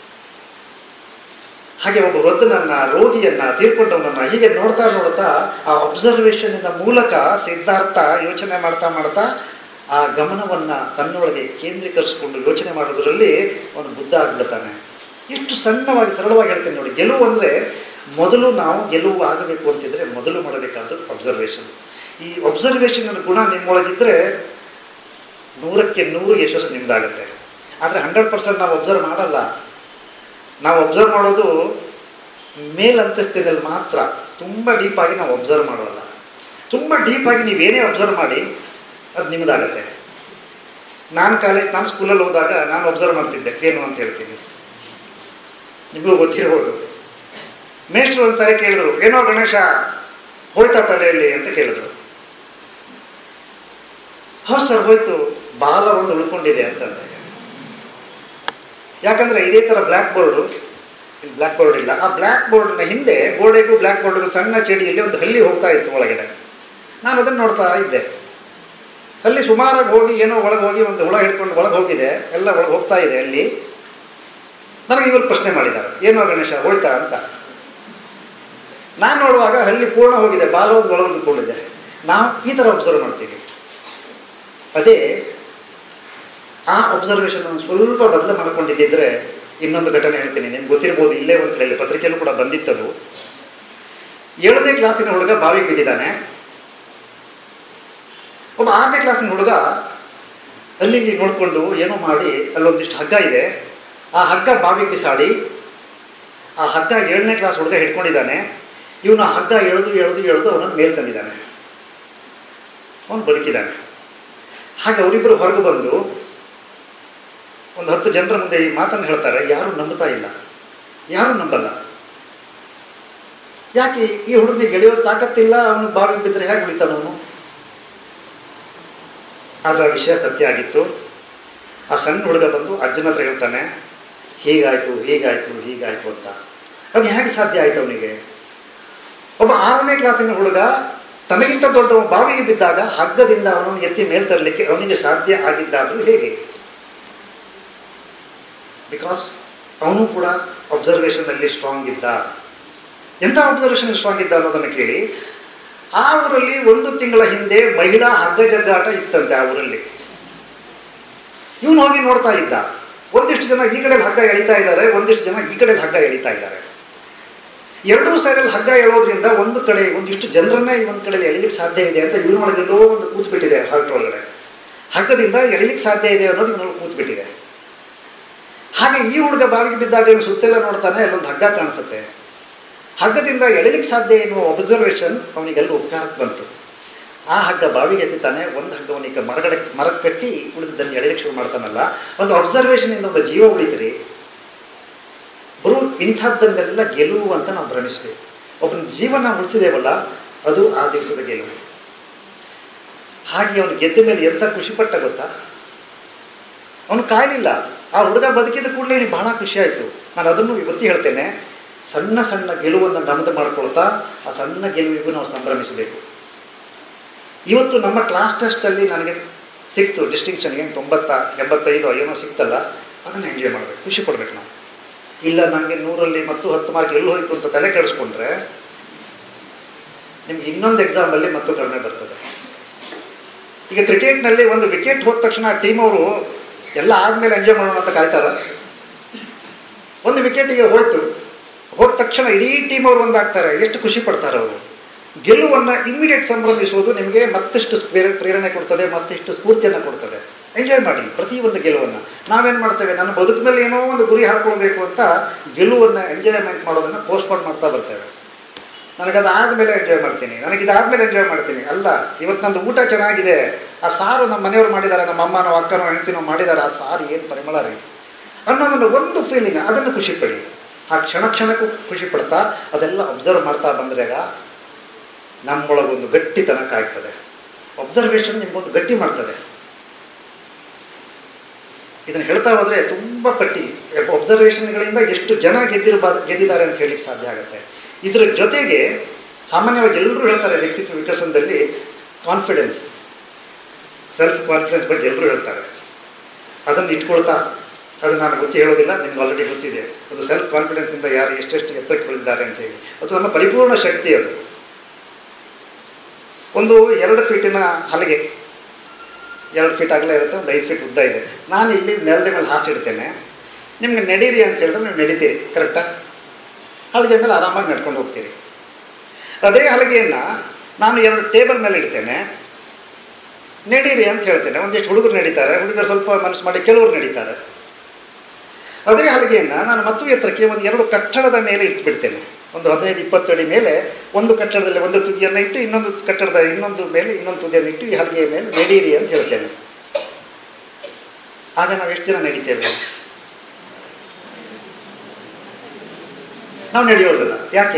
ಹಾಗೆ ಒಬ್ಬ ವೃದ್ಧನನ್ನು, ರೋಗಿಯನ್ನು, ತೀರ್ಕೊಂಡವನನ್ನು ಹೀಗೆ ನೋಡ್ತಾ ನೋಡ್ತಾ ಆ ಅಬ್ಸರ್ವೇಷನ್ನಿನ ಮೂಲಕ ಸಿದ್ಧಾರ್ಥ ಯೋಚನೆ ಮಾಡ್ತಾ ಮಾಡ್ತಾ ಆ ಗಮನವನ್ನು ತನ್ನೊಳಗೆ ಕೇಂದ್ರೀಕರಿಸಿಕೊಂಡು ಯೋಚನೆ ಮಾಡೋದರಲ್ಲಿ ಅವನು ಬುದ್ಧ ಆಗಿಬಿಡ್ತಾನೆ. ಎಷ್ಟು ಸಣ್ಣವಾಗಿ ಸರಳವಾಗಿ ಹೇಳ್ತೇನೆ ನೋಡಿ. ಗೆಲುವು ಅಂದರೆ ಮೊದಲು ನಾವು ಗೆಲುವು ಆಗಬೇಕು ಅಂತಿದ್ರೆ ಮೊದಲು ಮಾಡಬೇಕಾದ್ದು ಅಬ್ಸರ್ವೇಷನ್. ಈ ಅಬ್ಸರ್ವೇಷನ್ ಗುಣ ನಿಮ್ಮೊಳಗಿದ್ರೆ ನೂರಕ್ಕೆ ನೂರು ಯಶಸ್ಸು ನಿಮ್ಮದಾಗುತ್ತೆ. ಆದರೆ ಹಂಡ್ರೆಡ್ ಪರ್ಸೆಂಟ್ ನಾವು ಅಬ್ಸರ್ವ್ ಮಾಡಲ್ಲ. ನಾವು ಅಬ್ಸರ್ವ್ ಮಾಡೋದು ಮೇಲಂತಸ್ತಿನಲ್ಲಿ ಮಾತ್ರ. ತುಂಬ ಡೀಪಾಗಿ ನಾವು ಅಬ್ಸರ್ವ್ ಮಾಡೋಲ್ಲ. ತುಂಬ ಡೀಪಾಗಿ ನೀವೇನೇ ಅಬ್ಸರ್ವ್ ಮಾಡಿ ಅದು ನಿಮ್ಮದಾಗತ್ತೆ. ನಾನು ಕಾಲೇಜ್ ನಾನು ಸ್ಕೂಲಲ್ಲಿ ಹೋದಾಗ ನಾನು ಅಬ್ಸರ್ವ್ ಮಾಡ್ತಿದ್ದೆ. ಏನು ಅಂತ ಹೇಳ್ತೀನಿ, ನಿಮಗೂ ಗೊತ್ತಿರ್ಬೋದು. ಮೇಷ್ಟ್ರು ಒಂದು ಸಾರಿ ಕೇಳಿದ್ರು, ಏನೋ ಗಣೇಶ ಹೋಯ್ತಾ ತಲೆಯಲ್ಲಿ ಅಂತ ಕೇಳಿದ್ರು. ಹೌದು ಸರ್ ಹೋಯ್ತು, ಬಾಲ ಒಂದು ಉಳ್ಕೊಂಡಿದೆ ಅಂತಂದೆ. ಯಾಕಂದರೆ ಇದೇ ಥರ ಬ್ಲ್ಯಾಕ್ ಬೋರ್ಡು, ಇಲ್ಲಿ ಬ್ಲ್ಯಾಕ್ ಬೋರ್ಡ್ ಇಲ್ಲ, ಆ ಬ್ಲ್ಯಾಕ್ ಬೋರ್ಡ್ನ ಹಿಂದೆ ಗೋಡೆಗೂ ಬ್ಲ್ಯಾಕ್ ಬೋರ್ಡ್ಗೂ ಸಣ್ಣ ಚಡಿಯಲ್ಲಿ ಒಂದು ಹಲ್ಲಿ ಹೋಗ್ತಾ ಇತ್ತು ಒಳಗಡೆ. ನಾನು ಅದನ್ನು ನೋಡ್ತಾ ಇದ್ದೆ. ಅಲ್ಲಿ ಸುಮಾರಾಗಿ ಹೋಗಿ ಏನೋ ಒಳಗೆ ಹೋಗಿ ಒಂದು ಹುಳ ಹಿಡ್ಕೊಂಡು ಒಳಗೆ ಹೋಗಿದೆ, ಎಲ್ಲ ಒಳಗೆ ಹೋಗ್ತಾ ಇದೆ. ಅಲ್ಲಿ ನನಗೆ ಇವರು ಪ್ರಶ್ನೆ ಮಾಡಿದ್ದಾರೆ, ಏನೋ ಗಣೇಶ ಹೋಯ್ತಾ ಅಂತ. ನಾನು ನೋಡುವಾಗ ಹಲ್ಲಿ ಪೂರ್ಣ ಹೋಗಿದೆ, ಬಾಲ ಒಂದು ಒಳಗಿಕೊಂಡಿದೆ. ನಾವು ಈ ಥರ ಅಬ್ಸರ್ವ್ ಮಾಡ್ತೀವಿ. ಅದೇ ಆ ಅಬ್ಸರ್ವೇಷನ್ ಸ್ವಲ್ಪ ಬದಲು ಮಾಡ್ಕೊಂಡಿದ್ದಿದ್ರೆ, ಇನ್ನೊಂದು ಘಟನೆ ಹೇಳ್ತೀನಿ, ನಿಮ್ಗೆ ಗೊತ್ತಿರ್ಬೋದು, ಇಲ್ಲೇ ಒಂದು ಕಡೆಯಲ್ಲಿ ಪತ್ರಿಕೆಯಲ್ಲೂ ಕೂಡ ಬಂದಿತ್ತದು. ಏಳನೇ ಕ್ಲಾಸಿನ ಹುಡುಗ ಬಾವಿಗೆ ಬಿದ್ದಿದ್ದಾನೆ. ಒಬ್ಬ ಆರನೇ ಕ್ಲಾಸಿನ ಹುಡುಗ ಅಲ್ಲಿ ಇಲ್ಲಿ ನೋಡಿಕೊಂಡು ಏನೋ ಮಾಡಿ ಅಲ್ಲೊಂದಿಷ್ಟು ಹಗ್ಗ ಇದೆ, ಆ ಹಗ್ಗ ಬಾವಿಗೆ ಬಿಸಾಡಿ ಆ ಹಗ್ಗ ಏಳನೇ ಕ್ಲಾಸ್ ಹುಡುಗ ಹಿಡ್ಕೊಂಡಿದ್ದಾನೆ. ಇವನು ಆ ಹಗ್ಗ ಎಳೆದು ಎಳೆದು ಎಳೆದು ಅವನನ್ನು ಮೇಲೆ ತಂದಿದ್ದಾನೆ. ಅವನು ಬದುಕಿದ್ದಾನೆ. ಹಾಗೆ ಅವರಿಬ್ಬರು ಹೊರಗೆ ಬಂದು ಒಂದು ಹತ್ತು ಜನರ ಮುಂದೆ ಈ ಮಾತನ್ನು ಹೇಳ್ತಾರೆ. ಯಾರೂ ನಂಬುತ್ತಾ ಇಲ್ಲ, ಯಾರೂ ನಂಬಲ್ಲ. ಯಾಕೆ ಈ ಹುಡುಗನಿಗೆ ಗೆಳೆಯೋ ತಾಕತ್ತಿಲ್ಲ, ಅವನು ಬಾವಿಗೆ ಬಿದ್ದರೆ ಹೇಗೆ ಉಳಿತಾನವನು? ಆದರೆ ಆ ವಿಷಯ ಸತ್ಯ ಆಗಿತ್ತು. ಆ ಸಣ್ಣ ಹುಡುಗ ಬಂದು ಅಜ್ಜನ ಹತ್ರ ಹೇಳ್ತಾನೆ, ಹೀಗಾಯಿತು ಹೀಗಾಯಿತು ಹೀಗಾಯಿತು ಅಂತ. ಅದು ಹೇಗೆ ಸಾಧ್ಯ ಆಯಿತು ಅವನಿಗೆ? ಒಬ್ಬ ಆರನೇ ಕ್ಲಾಸಿನ ಹುಡುಗ ತನಗಿಂತ ದೊಡ್ಡ ಬಾವಿಗೆ ಬಿದ್ದಾಗ ಹಗ್ಗದಿಂದ ಅವನನ್ನು ಎತ್ತಿ ಮೇಲೆ ತರಲಿಕ್ಕೆ ಅವನಿಗೆ ಸಾಧ್ಯ ಆಗಿದ್ದಾದರೂ ಹೇಗೆ? ಬಿಕಾಸ್ ಅವನು ಕೂಡ ಅಬ್ಸರ್ವೇಷನಲ್ಲಿ ಸ್ಟ್ರಾಂಗ್ ಇದ್ದ. ಎಂಥ ಅಬ್ಸರ್ವೇಷನ್ ಸ್ಟ್ರಾಂಗ್ ಇದ್ದ ಅನ್ನೋದನ್ನು ಕೇಳಿ. ಆ ಊರಲ್ಲಿ ಒಂದು ತಿಂಗಳ ಹಿಂದೆ ಮಹಿಳಾ ಹಗ್ಗ ಜಗ್ಗಾಟ ಇತ್ತಂತೆ ಆ ಊರಲ್ಲಿ. ಇವನು ಹೋಗಿ ನೋಡ್ತಾ ಇದ್ದ. ಒಂದಿಷ್ಟು ಜನ ಈ ಕಡೆಯಲ್ಲಿ ಹಗ್ಗ ಎಳಿತಾ ಇದ್ದಾರೆ, ಒಂದಿಷ್ಟು ಜನ ಈ ಕಡೆಯಲ್ಲಿ ಹಗ್ಗ ಎಳಿತಾ ಇದ್ದಾರೆ. ಎರಡೂ ಸೈಡಲ್ಲಿ ಹಗ್ಗ ಎಳೋದ್ರಿಂದ ಒಂದು ಕಡೆ ಒಂದಿಷ್ಟು ಜನರನ್ನೇ ಈ ಒಂದು ಕಡೆಯಲ್ಲಿ ಎಳಿಲಿಕ್ಕೆ ಸಾಧ್ಯ ಇದೆ ಅಂತ ಇವನೊಳಗೆಲ್ಲೋ ಒಂದು ಕೂತ್ಬಿಟ್ಟಿದೆ. ಹಾರ್ಟ್ ಒಳಗಡೆ ಹಗ್ಗದಿಂದ ಎಳಿಲಿಕ್ಕೆ ಸಾಧ್ಯ ಇದೆ ಅನ್ನೋದು ಇವನೊಳಗೆ ಕೂತ್ಬಿಟ್ಟಿದೆ. ಹಾಗೆ ಈ ಹುಡುಗ ಬಾವಿಗೆ ಬಿದ್ದಾಗ ಇವನು ಸುತ್ತೆಲ್ಲ ನೋಡ್ತಾನೆ, ಅಲ್ಲೊಂದು ಹಗ್ಗ ಕಾಣಿಸುತ್ತೆ. ಹಗ್ಗದಿಂದ ಎಳಿಲಿಕ್ಕೆ ಸಾಧ್ಯ ಎನ್ನುವ ಅಬ್ಸರ್ವೇಷನ್ ಅವನಿಗೆಲ್ಲ ಉಪಕಾರಕ್ಕೆ ಬಂತು. ಆ ಹಗ್ಗ ಬಾವಿಗೆ ಎಸಿತಾನೆ, ಒಂದು ಹಗ್ಗವನಿಗೆ ಮರಗಡೆ ಮರಕ್ಕೆ ಕಟ್ಟಿ ಉಳಿದದ್ದನ್ನು ಎಳಿಲಿಕ್ಕೆ ಶುರು ಮಾಡ್ತಾನಲ್ಲ. ಒಂದು ಅಬ್ಸರ್ವೇಷನಿಂದ ಒಂದು ಜೀವ ಉಳಿತೀರಿ. ಬರು ಇಂಥದ್ದನ್ನೆಲ್ಲ ಗೆಲುವು ಅಂತ ನಾವು ಭ್ರಮಿಸ್ಬೇಕು. ಒಬ್ಬನ ಜೀವನ ಉಳಿಸಿದೇವಲ್ಲ, ಅದು ಆ ದಿವಸದ ಗೆಲುವು. ಹಾಗೆ ಅವನು ಗೆದ್ದ ಮೇಲೆ ಎಂಥ ಖುಷಿಪಟ್ಟ ಗೊತ್ತಾ? ಅವನು ಕಾಯಲಿಲ್ಲ. ಆ ಹುಡುಗ ಬದುಕಿದ ಕೂಡಲೇ ಇವನಿಗೆ ಬಹಳ ಖುಷಿ ಆಯಿತು. ನಾನು ಅದನ್ನು ಇವತ್ತಿ ಹೇಳ್ತೇನೆ. ಸಣ್ಣ ಸಣ್ಣ ಗೆಲುವನ್ನು ನಮ್ಮದು ಮಾಡ್ಕೊಳ್ತಾ ಆ ಸಣ್ಣ ಗೆಲುವಿಗೂ ನಾವು ಸಂಭ್ರಮಿಸಬೇಕು. ಇವತ್ತು ನಮ್ಮ ಕ್ಲಾಸ್ ಟೆಸ್ಟಲ್ಲಿ ನನಗೆ ಸಿಕ್ತು ಡಿಸ್ಟಿಂಕ್ಷನ್, ಏನು ತೊಂಬತ್ತ ಎಂಬತ್ತೈದು ಏನೋ ಸಿಕ್ತಲ್ಲ, ಅದನ್ನು ಎಂಜಾಯ್ ಮಾಡಬೇಕು, ಖುಷಿ ಪಡ್ಬೇಕು ನಾವು. ಇಲ್ಲ ನನಗೆ ನೂರಲ್ಲಿ ಮತ್ತು ಹತ್ತು ಮಾರ್ಕ್ ಎಲ್ಲಿ ಹೋಯಿತು ಅಂತ ತಲೆ ಕೆಡಿಸ್ಕೊಂಡ್ರೆ ನಿಮ್ಗೆ ಇನ್ನೊಂದು ಎಕ್ಸಾಮಲ್ಲಿ ಮತ್ತು ಕಡಿಮೆ ಬರ್ತದೆ. ಈಗ ಕ್ರಿಕೆಟ್ನಲ್ಲಿ ಒಂದು ವಿಕೆಟ್ ಹೋದ ತಕ್ಷಣ ಟೀಮ್ ಅವರು ಎಲ್ಲ ಆದಮೇಲೆ ಎಂಜಾಯ್ ಮಾಡೋಣ ಅಂತ ಕಾಯ್ತಾರ. ಒಂದು ವಿಕೆಟಿಗೆ ಹೋಯ್ತು, ಹೋದ ತಕ್ಷಣ ಇಡೀ ಟೀಮ್ ಅವರು ಒಂದಾಗ್ತಾರೆ, ಎಷ್ಟು ಖುಷಿ ಪಡ್ತಾರೆ ಅವರು. ಗೆಲುವನ್ನು ಇಮ್ಮಿಡಿಯೇಟ್ ಸಂಭ್ರಮಿಸುವುದು ನಿಮಗೆ ಮತ್ತಷ್ಟು ಪ್ರೇರಣೆ ಕೊಡ್ತದೆ, ಮತ್ತಿಷ್ಟು ಸ್ಫೂರ್ತಿಯನ್ನು ಕೊಡ್ತದೆ. ಎಂಜಾಯ್ ಮಾಡಿ ಪ್ರತಿಯೊಂದು ಗೆಲುವನ್ನು. ನಾವೇನು ಮಾಡ್ತೇವೆ, ನನ್ನ ಬದುಕಿನಲ್ಲಿ ಏನೋ ಒಂದು ಗುರಿ ಹಾಕ್ಕೊಳ್ಬೇಕು ಅಂತ ಗೆಲುವನ್ನು ಎಂಜಾಯ್ಮೆಂಟ್ ಮಾಡೋದನ್ನು ಪೋಸ್ಟ್ಪೋನ್ ಮಾಡ್ತಾ ಬರ್ತೇವೆ. ನನಗದು ಆದಮೇಲೆ ಎಂಜಾಯ್ ಮಾಡ್ತೀನಿ, ನನಗಿದಾದಮೇಲೆ ಎಂಜಾಯ್ ಮಾಡ್ತೀನಿ. ಅಲ್ಲ, ಇವತ್ತು ನಂದು ಊಟ ಚೆನ್ನಾಗಿದೆ, ಆ ಸಾರು ನಮ್ಮ ಮನೆಯವರು ಮಾಡಿದ್ದಾರೆ, ನಮ್ಮ ಅಮ್ಮನೋ ಅಕ್ಕನೋ ಹೆಂಡ್ತಿನೋ ಮಾಡಿದ್ದಾರೆ, ಆ ಸಾರು ಏನು ಪರಿಮಳ ರೀ ಅನ್ನೋದನ್ನು ಒಂದು ಫೀಲಿಂಗ್, ಅದನ್ನು ಖುಷಿ ಪಡಿ. ಆ ಕ್ಷಣ ಕ್ಷಣಕ್ಕೂ ಖುಷಿ ಪಡ್ತಾ ಅದೆಲ್ಲ ಅಬ್ಸರ್ವ್ ಮಾಡ್ತಾ ಬಂದ್ರಾಗ ನಮ್ಮೊಳಗೊಂದು ಗಟ್ಟಿತನ ಕಾಯ್ತದೆ. ಅಬ್ಸರ್ವೇಷನ್ ನಿಮಗೊಂದು ಗಟ್ಟಿ ಮಾಡ್ತದೆ. ಇದನ್ನು ಹೇಳ್ತಾ ಹೋದರೆ ತುಂಬ ಪಟ್ಟಿ ಅಬ್ಸರ್ವೇಷನ್ಗಳಿಂದ ಎಷ್ಟು ಜನ ಗೆದ್ದಿರಬಾ ಗೆದ್ದಿದ್ದಾರೆ ಅಂತ ಹೇಳಲಿಕ್ಕೆ ಸಾಧ್ಯ ಆಗುತ್ತೆ. ಇದರ ಜೊತೆಗೆ ಸಾಮಾನ್ಯವಾಗಿ ಎಲ್ಲರೂ ಹೇಳ್ತಾರೆ ವ್ಯಕ್ತಿತ್ವ ವಿಕಸನದಲ್ಲಿ ಕಾನ್ಫಿಡೆನ್ಸ್, ಸೆಲ್ಫ್ ಕಾನ್ಫಿಡೆನ್ಸ್ ಬಗ್ಗೆ ಎಲ್ಲರೂ ಹೇಳ್ತಾರೆ. ಅದನ್ನು ಇಟ್ಕೊಳ್ತಾ, ಅದು ನಾನು ಗೊತ್ತಿ ಹೇಳೋದಿಲ್ಲ, ನಿಮ್ಗೆ ಆಲ್ರೆಡಿ ಗೊತ್ತಿದೆ. ಅದು ಸೆಲ್ಫ್ ಕಾನ್ಫಿಡೆನ್ಸಿಂದ ಯಾರು ಎಷ್ಟೆಷ್ಟು ಎತ್ತರಕ್ಕೆ ಬೆಳೆದಿದ್ದಾರೆ ಅಂತೇಳಿ. ಅದು ನಮ್ಮ ಪರಿಪೂರ್ಣ ಶಕ್ತಿ. ಅದು ಒಂದು ಎರಡು ಫೀಟಿನ ಹಲಗೆ, ಎರಡು ಫೀಟ್ ಅಗಲ ಇರುತ್ತೆ, ಒಂದು ಐದು ಫೀಟ್ ಉದ್ದ ಇದೆ. ನಾನು ಇಲ್ಲಿ ನೆಲದ ಮೇಲೆ ಹಾಸಿಡ್ತೇನೆ, ನಿಮ್ಗೆ ನಡೀರಿ ಅಂತ ಹೇಳಿದ್ರೆ ನೀವು ನಡೀತೀರಿ, ಕರೆಕ್ಟಾ? ಹಲಗೆ ಮೇಲೆ ಆರಾಮಾಗಿ ನಡ್ಕೊಂಡು ಹೋಗ್ತೀರಿ. ಅದೇ ಹಲಗೆಯನ್ನು ನಾನು ಎರಡು ಟೇಬಲ್ ಮೇಲೆ ಇಡ್ತೇನೆ, ನಡೀರಿ ಅಂತ ಹೇಳ್ತೇನೆ. ಒಂದಿಷ್ಟು ಹುಡುಗರು ನಡೀತಾರೆ, ಹುಡುಗರು ಸ್ವಲ್ಪ ಮನಸ್ಸು ಮಾಡಿ ಕೆಲವರು ನಡೀತಾರೆ. ಅದೇ ಹಲಗೆಯನ್ನು ನಾನು ಮತ್ತು ಎತ್ತರಕ್ಕೆ ಒಂದು ಎರಡು ಕಟ್ಟಡದ ಮೇಲೆ ಇಟ್ಬಿಡ್ತೇನೆ. ಒಂದು ಹದಿನೈದು ಇಪ್ಪತ್ತು ಅಡಿ ಮೇಲೆ ಒಂದು ಕಟ್ಟಡದಲ್ಲಿ ಒಂದು ತುದಿಯನ್ನು ಇಟ್ಟು, ಇನ್ನೊಂದು ಕಟ್ಟಡದ ಇನ್ನೊಂದು ಮೇಲೆ ಇನ್ನೊಂದು ತುದಿಯನ್ನು ಇಟ್ಟು ಈ ಹಲಗೆಯ ಮೇಲೆ ನಡೀರಿ ಅಂತ ಹೇಳ್ತೇನೆ. ಆಗ ನಾವು ಎಷ್ಟು ಜನ ನಡೀತೇವೆ? ನಾವು ನಡೆಯೋದಿಲ್ಲ. ಯಾಕೆ?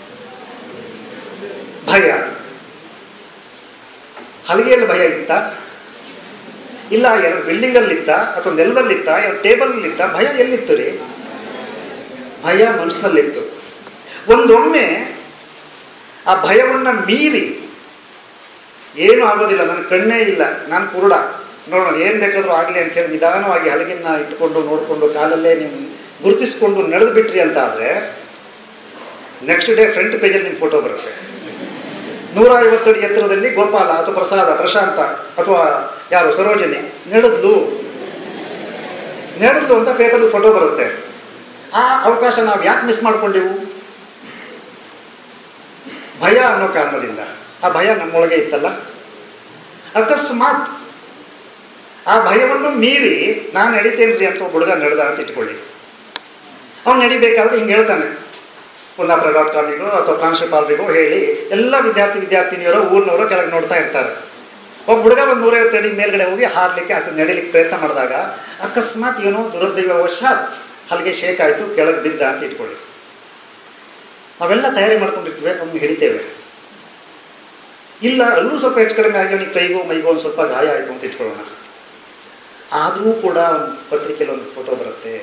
ಭಯ. ಹಲಗೆಯಲ್ಲಿ ಭಯ ಇತ್ತ? ಇಲ್ಲ. ಎರಡು ಬಿಲ್ಡಿಂಗಲ್ಲಿತ್ತ ಅಥವಾ ನೆಲದಲ್ಲಿತ್ತ, ಎರಡು ಟೇಬಲಲ್ಲಿತ್ತ? ಭಯ ಎಲ್ಲಿತ್ತು ರೀ? ಭಯ ಮನಸ್ಸಿನಲ್ಲಿತ್ತು. ಒಂದೊಮ್ಮೆ ಆ ಭಯವನ್ನು ಮೀರಿ ಏನೂ ಆಗೋದಿಲ್ಲ, ನನ್ನ ಕಣ್ಣೇ ಇಲ್ಲ, ನಾನು ಕುರುಡ, ನೋಡೋಣ ಏನು ಬೇಕಾದರೂ ಆಗಲಿ ಅಂಥೇಳಿ ನಿಧಾನವಾಗಿ ಹಲಗೆಯನ್ನು ಇಟ್ಟುಕೊಂಡು ನೋಡಿಕೊಂಡು ಕಾಲಲ್ಲೇ ನೀವು ಗುರುತಿಸ್ಕೊಂಡು ನಡೆದು ಬಿಟ್ರಿ ಅಂತ ಆದರೆ ನೆಕ್ಸ್ಟ್ ಡೇ ಫ್ರಂಟ್ ಪೇಜಲ್ಲಿ ನಿಮ್ಮ ಫೋಟೋ ಬರುತ್ತೆ. ನೂರ ಐವತ್ತು ಅಡಿ ಎತ್ತರದಲ್ಲಿ ಗೋಪಾಲ ಅಥವಾ ಪ್ರಸಾದ, ಪ್ರಶಾಂತ ಅಥವಾ ಯಾರು ಸರೋಜಿನಿ ನಡೆದ್ಲು ನಡೆದ್ಲು ಅಂತ ಪೇಪರಲ್ಲಿ ಫೋಟೋ ಬರುತ್ತೆ. ಆ ಅವಕಾಶ ನಾವು ಯಾಕೆ ಮಿಸ್ ಮಾಡ್ಕೊಂಡೆವು? ಭಯ ಅನ್ನೋ ಕಾರಣದಿಂದ. ಆ ಭಯ ನಮ್ಮೊಳಗೆ ಇತ್ತಲ್ಲ. ಅಕಸ್ಮಾತ್ ಆ ಭಯವನ್ನು ಮೀರಿ ನಾನು ನಡಿತೇನೆ ರೀ ಅಂತ ಒಬ್ಬ ಹುಡುಗ ನಡೆದ ಅಂತ ಇಟ್ಕೊಳ್ಳಿ. ಅವ್ನು ನಡಿಬೇಕಾದ್ರೆ ಹಿಂಗೆ ಹೇಳ್ತಾನೆ, ಕುಂದಾಪುರ ಡಾಟ್ ಕಾಮಿಗೋ ಅಥವಾ ಪ್ರಾಂಶುಪಾಲರಿಗೋ ಹೇಳಿ ಎಲ್ಲ ವಿದ್ಯಾರ್ಥಿ ವಿದ್ಯಾರ್ಥಿನಿಯರೋ ಊರಿನವರೋ ಕೆಳಗೆ ನೋಡ್ತಾ ಇರ್ತಾರೆ. ಒಬ್ಬ ಹುಡುಗ ಒಂದು ನೂರೈವತ್ತು ಅಡಿ ಮೇಲ್ಗಡೆ ಹೋಗಿ ಹಾರಲಿಕ್ಕೆ ಅಥವಾ ನಡಿಲಿಕ್ಕೆ ಪ್ರಯತ್ನ ಮಾಡಿದಾಗ ಅಕಸ್ಮಾತ್ ಏನೋ ದುರದೈವವಶಾತ್ ಹಲ್ಲಿಗೆ ಶೇಕ್ ಆಯಿತು, ಕೆಳಗೆ ಬಿದ್ದ ಅಂತ ಇಟ್ಕೊಳ್ಳಿ. ನಾವೆಲ್ಲ ತಯಾರಿ ಮಾಡ್ಕೊಂಡಿರ್ತೀವಿ, ಅವ್ನು ಹಿಡಿತೇವೆ. ಇಲ್ಲ ಅಲ್ಲೂ ಸ್ವಲ್ಪ ಹೆಚ್ಚು ಕಡಿಮೆ ಆಗಿ ಅವನಿಗೆ ಕೈಗೋ ಮೈಗೋ ಒಂದು ಸ್ವಲ್ಪ ಗಾಯ ಆಯಿತು ಅಂತ ಇಟ್ಕೊಳ್ಳೋಣ. ಆದರೂ ಕೂಡ ಒಂದು ಪತ್ರಿಕೆಯಲ್ಲಿ ಒಂದು ಫೋಟೋ ಬರುತ್ತೆ.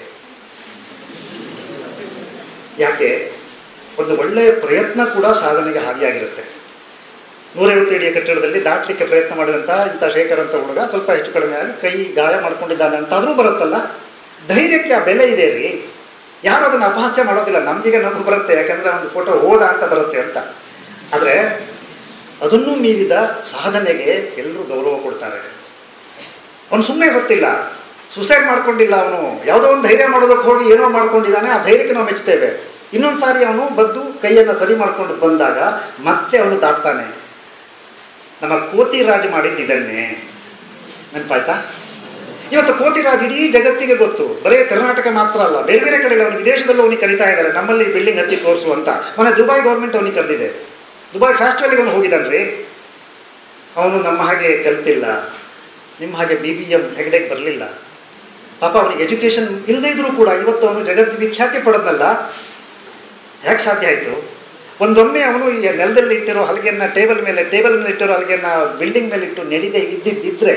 ಯಾಕೆ? ಒಂದು ಒಳ್ಳೆಯ ಪ್ರಯತ್ನ ಕೂಡ ಸಾಧನೆಗೆ ಹಾದಿಯಾಗಿರುತ್ತೆ. ನೂರೈವತ್ತು ಅಡಿಯ ಕಟ್ಟಡದಲ್ಲಿ ದಾಟಲಿಕ್ಕೆ ಪ್ರಯತ್ನ ಮಾಡಿದಂಥ ಇಂಥ ಶೇಖರ್ ಅಂತ ಹುಡುಗ ಸ್ವಲ್ಪ ಹೆಚ್ಚು ಕಡಿಮೆ ಆಗಿ ಕೈ ಗಾಯ ಮಾಡ್ಕೊಂಡಿದ್ದಾನೆ ಅಂತಾದರೂ ಬರುತ್ತಲ್ಲ. ಧೈರ್ಯಕ್ಕೆ ಆ ಬೆಲೆ ಇದೆ ರೀ. ಯಾರು ಅದನ್ನು ಅಪಹಾಸ್ಯ ಮಾಡೋದಿಲ್ಲ. ನಮಗೀಗ ನಗು ಬರುತ್ತೆ, ಯಾಕಂದರೆ ಒಂದು ಫೋಟೋ ಹೋದ ಅಂತ ಬರುತ್ತೆ ಅಂತ. ಆದರೆ ಅದನ್ನೂ ಮೀರಿದ ಸಾಧನೆಗೆ ಎಲ್ಲರೂ ಗೌರವ ಕೊಡ್ತಾರೆ. ಅವನು ಸುಮ್ಮನೆ ಸತ್ತಿಲ್ಲ, ಸುಸೈಡ್ ಮಾಡ್ಕೊಂಡಿಲ್ಲ, ಅವನು ಯಾವುದೋ ಒಂದು ಧೈರ್ಯ ಮಾಡೋದಕ್ಕೆ ಹೋಗಿ ಏನೋ ಮಾಡ್ಕೊಂಡಿದ್ದಾನೆ, ಆ ಧೈರ್ಯಕ್ಕೆ ನಾವು ಮೆಚ್ತೇವೆ. ಇನ್ನೊಂದು ಸಾರಿ ಅವನು ಬದ್ದು ಕೈಯನ್ನು ಸರಿ ಮಾಡ್ಕೊಂಡು ಬಂದಾಗ ಮತ್ತೆ ಅವನು ದಾಟ್ತಾನೆ. ನಮ್ಮ ಕೋತಿರಾಜ್ ಮಾಡಿದ್ದು ಇದನ್ನೇ. ನೆನಪಾಯ್ತಾ? ಇವತ್ತು ಕೋತಿರಾಜ್ ಇಡೀ ಜಗತ್ತಿಗೆ ಗೊತ್ತು. ಬರೀ ಕರ್ನಾಟಕ ಮಾತ್ರ ಅಲ್ಲ, ಬೇರೆ ಬೇರೆ ಕಡೆಯಲ್ಲಿ ಅವನು ವಿದೇಶದಲ್ಲೂ ಅವನಿಗೆ ಕರಿತಾ ಇದ್ದಾರೆ, ನಮ್ಮಲ್ಲಿ ಬಿಲ್ಡಿಂಗ್ ಹತ್ತಿ ತೋರಿಸುವಂತ. ಮೊನ್ನೆ ದುಬೈ ಗೌರ್ಮೆಂಟ್ ಅವನಿಗೆ ಕರೆದಿದೆ. ದುಬೈ ಫೆಸ್ಟಿವಲ್ಗೆ ಅವನು ಹೋಗಿದ್ದಾನ್ರಿ. ಅವನು ನಮ್ಮ ಹಾಗೆ ಕಲ್ತಿಲ್ಲ, ನಿಮ್ಮ ಹಾಗೆ ಬಿ ಬಿ ಎಂ ಹೆಗ್ಡೆಗೆ ಬರಲಿಲ್ಲ. ಪಾಪ ಅವನಿಗೆ ಎಜುಕೇಷನ್ ಇಲ್ಲದೇ ಇದ್ರೂ ಕೂಡ ಇವತ್ತು ಅವನು ಜಗತ್ತು ವಿಖ್ಯಾತಿ ಪಡೆದ್ನಲ್ಲ. ಯಾಕೆ ಸಾಧ್ಯ ಆಯಿತು? ಒಂದೊಮ್ಮೆ ಅವನು ಈ ನೆಲದಲ್ಲಿ ಇಟ್ಟಿರೋ ಹಲಗೆಯನ್ನು ಟೇಬಲ್ ಮೇಲೆ ಟೇಬಲ್ ಮೇಲೆ ಇಟ್ಟಿರೋ ಹಲಗೆಯನ್ನು ಬಿಲ್ಡಿಂಗ್ ಮೇಲೆ ಇಟ್ಟು ನಡಿದೆ ಇದ್ದಿದ್ದಿದ್ರೆ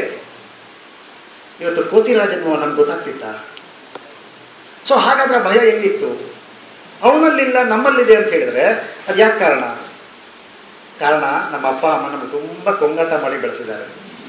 ಇವತ್ತು ಕೋತಿರಾಜನ್ನು ನಮ್ಗೆ ಗೊತ್ತಾಗ್ತಿತ್ತ? ಸೊ ಹಾಗಾದ್ರೆ ಭಯ ಎಲ್ಲಿತ್ತು? ಅವನಲ್ಲಿಲ್ಲ, ನಮ್ಮಲ್ಲಿದೆ ಅಂತ ಹೇಳಿದ್ರೆ ಅದು ಯಾಕೆ ಕಾರಣ? ಕಾರಣ ನಮ್ಮ ಅಪ್ಪ ಅಮ್ಮ ನಮಗೆ ತುಂಬ ಕೊಂಗಾಟ ಮಾಡಿ ಬೆಳೆಸಿದ್ದಾರೆ.